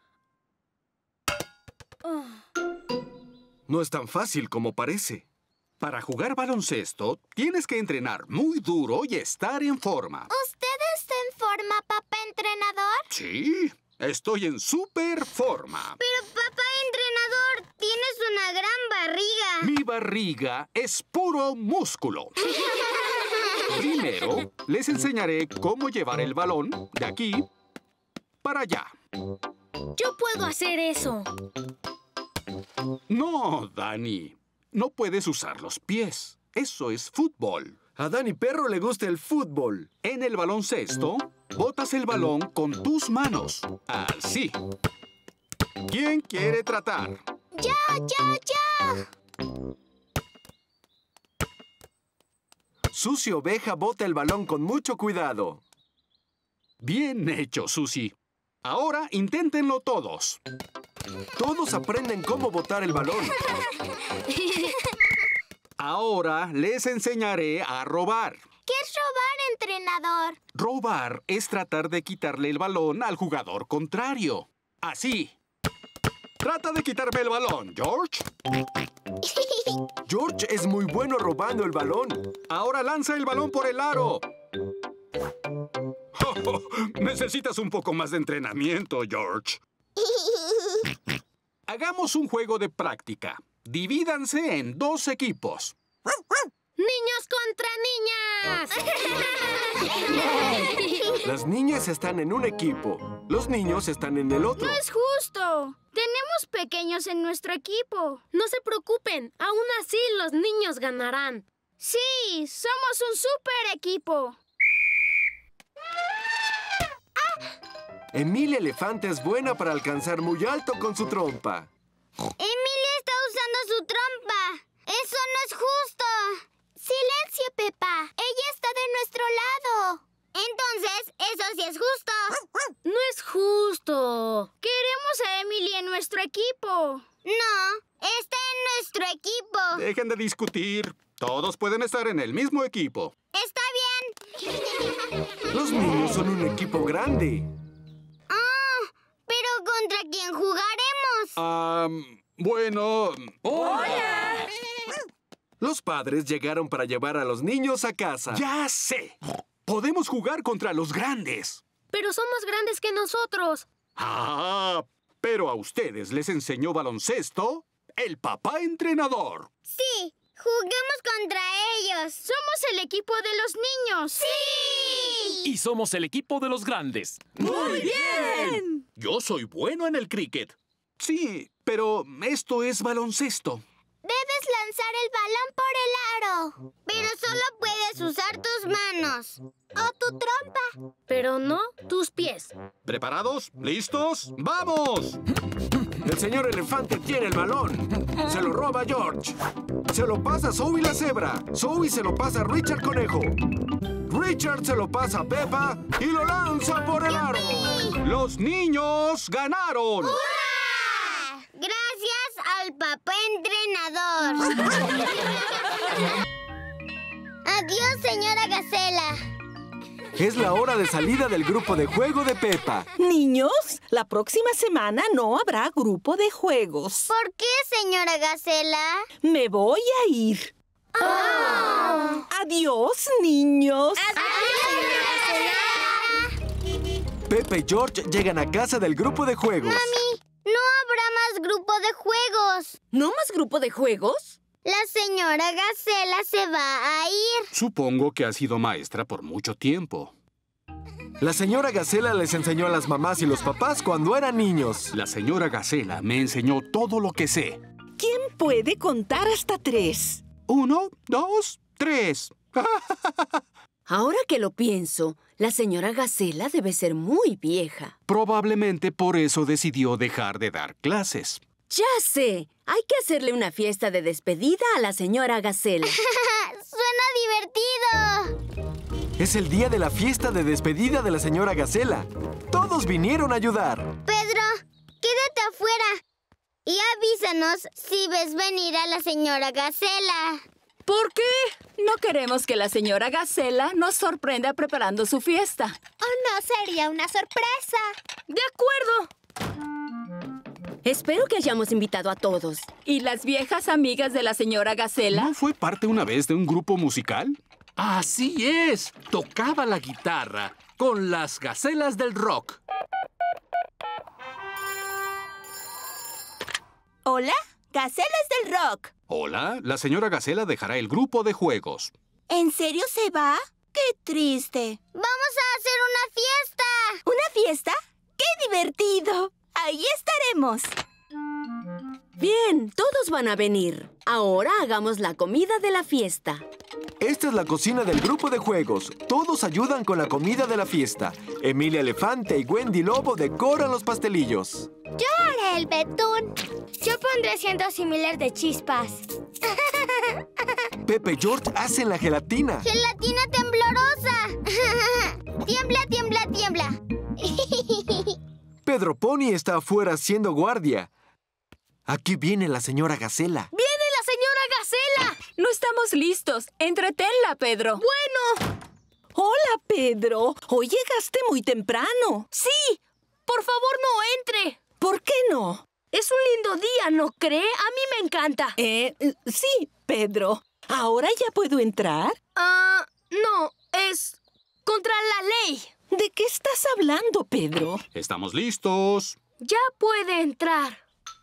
Oh. No es tan fácil como parece. Para jugar baloncesto, tienes que entrenar muy duro y estar en forma. ¿Usted está en forma, papá entrenador? Sí, estoy en súper forma. Pero, papá entrenador, tienes una gran barriga. Mi barriga es puro músculo. Primero, les enseñaré cómo llevar el balón de aquí para allá. Yo puedo hacer eso. No, Dani. No puedes usar los pies. Eso es fútbol. A Dani Perro le gusta el fútbol. En el baloncesto, botas el balón con tus manos. Así. ¿Quién quiere tratar? ¡Yo! Susi Oveja bota el balón con mucho cuidado. Bien hecho, Susi. Ahora inténtenlo todos. Todos aprenden cómo botar el balón. Ahora les enseñaré a robar. ¿Qué es robar, entrenador? Robar es tratar de quitarle el balón al jugador contrario. Así. Trata de quitarme el balón, George. George es muy bueno robando el balón. Ahora lanza el balón por el aro. Oh, necesitas un poco más de entrenamiento, George. Hagamos un juego de práctica. Divídanse en 2 equipos. ¡Niños contra niñas! Las niñas están en un equipo. Los niños están en el otro. ¡No es justo! Tenemos pequeños en nuestro equipo. No se preocupen. Aún así, los niños ganarán. Sí, somos un super equipo. Emilia Elefante es buena para alcanzar muy alto con su trompa. Emilia está usando su trompa. ¡Eso no es justo! ¡Silencio, Pepa! Ella está de nuestro lado. Entonces, eso sí es justo. ¡No es justo! Queremos a Emily en nuestro equipo. No, está en nuestro equipo. Dejen de discutir. Todos pueden estar en el mismo equipo. Está bien. Los niños son un equipo grande. ¿Pero contra quién jugamos? Bueno... ¡Hola! Los padres llegaron para llevar a los niños a casa. ¡Ya sé! Podemos jugar contra los grandes. Pero son más grandes que nosotros. Ah, pero a ustedes les enseñó baloncesto el papá entrenador. Sí, juguemos contra ellos. Somos el equipo de los niños. ¡Sí! Y somos el equipo de los grandes. ¡Muy bien! Yo soy bueno en el cricket. Sí, pero esto es baloncesto. Debes lanzar el balón por el aro. Pero solo puedes usar tus manos. O tu trompa. Pero no tus pies. ¿Preparados? ¿Listos? ¡Vamos! El señor elefante tiene el balón. Se lo roba George. Se lo pasa a Zoe la cebra. Zoe se lo pasa a Richard Conejo. Richard se lo pasa a Peppa y lo lanza por el aro. ¡Los niños ganaron! ¡Hurra! Gracias al papá entrenador. Adiós, señora Gacela. Es la hora de salida del grupo de juego de Peppa. Niños, la próxima semana no habrá grupo de juegos. ¿Por qué, señora Gacela? Me voy a ir. Oh. Adiós, niños. Adiós, señora Gacela. Peppa y George llegan a casa del grupo de juegos. Mami, no habrá más grupo de juegos. ¿No más grupo de juegos? La señora Gacela se va a ir. Supongo que ha sido maestra por mucho tiempo. La señora Gacela les enseñó a las mamás y los papás cuando eran niños. La señora Gacela me enseñó todo lo que sé. ¿Quién puede contar hasta 3? 1, 2, 3. Ahora que lo pienso, la señora Gacela debe ser muy vieja. Probablemente por eso decidió dejar de dar clases. ¡Ya sé! Hay que hacerle una fiesta de despedida a la señora Gacela. ¡Suena divertido! Es el día de la fiesta de despedida de la señora Gacela. Todos vinieron a ayudar. Pedro, quédate afuera y avísanos si ves venir a la señora Gacela. ¿Por qué? No queremos que la señora Gacela nos sorprenda preparando su fiesta. ¿O no sería una sorpresa? ¡De acuerdo! Espero que hayamos invitado a todos. ¿Y las viejas amigas de la señora Gacela? ¿No fue parte una vez de un grupo musical? Así es. Tocaba la guitarra con las Gacelas del Rock. Hola, Gacelas del Rock. Hola, la señora Gacela dejará el grupo de juegos. ¿En serio se va? ¡Qué triste! ¡Vamos a hacer una fiesta! ¿Una fiesta? ¡Qué divertido! ¡Ahí estaremos! Bien, todos van a venir. Ahora hagamos la comida de la fiesta. Esta es la cocina del grupo de juegos. Todos ayudan con la comida de la fiesta. Emilia Elefante y Wendy Lobo decoran los pastelillos. Yo haré el betún. Yo pondré cientos y miles de chispas. Pepe y George hacen la gelatina. ¡Gelatina temblorosa! ¡Tiembla, tiembla, tiembla! Pedro Pony está afuera haciendo guardia. Aquí viene la señora Gacela. ¡Viene la señora Gacela! No estamos listos. Entretenla, Pedro. Bueno. Hola, Pedro. Hoy llegaste muy temprano. Sí. Por favor, no entre. ¿Por qué no? Es un lindo día, ¿no cree? A mí me encanta. Sí, Pedro. ¿Ahora ya puedo entrar? No. Es contra la ley. ¿De qué estás hablando, Pedro? Estamos listos. Ya puede entrar.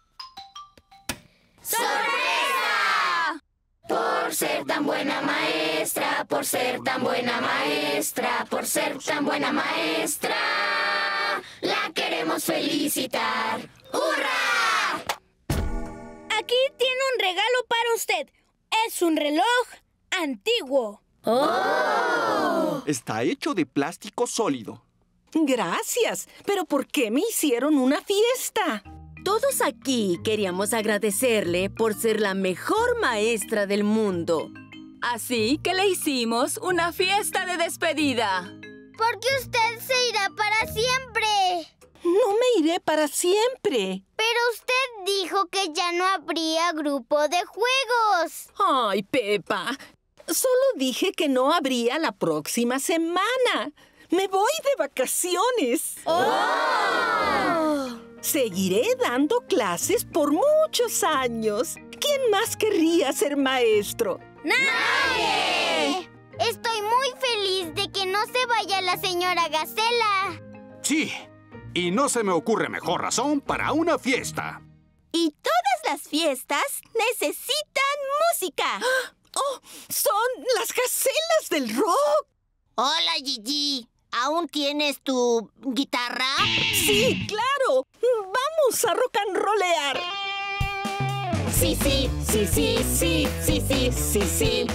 ¡Sorpresa! Por ser tan buena maestra, por ser tan buena maestra, por ser tan buena maestra, la queremos felicitar. ¡Hurra! Aquí tiene un regalo para usted. Es un reloj antiguo. ¡Oh! Está hecho de plástico sólido. Gracias. ¿Pero por qué me hicieron una fiesta? Todos aquí queríamos agradecerle por ser la mejor maestra del mundo. Así que le hicimos una fiesta de despedida. Porque usted se irá para siempre. No me iré para siempre. Pero usted dijo que ya no habría grupo de juegos. Ay, Peppa. Solo dije que no habría la próxima semana. Me voy de vacaciones. ¡Oh! Seguiré dando clases por muchos años. ¿Quién más querría ser maestro? ¡Nadie! Estoy muy feliz de que no se vaya la señora Gacela. Sí, y no se me ocurre mejor razón para una fiesta. Y todas las fiestas necesitan música. ¡Oh! ¡Son las gacelas del rock! Hola, Gigi. ¿Aún tienes tu guitarra? ¡Sí, claro! ¡Vamos a rock and rollear! Sí, sí, sí, sí, sí, sí, sí, sí, sí.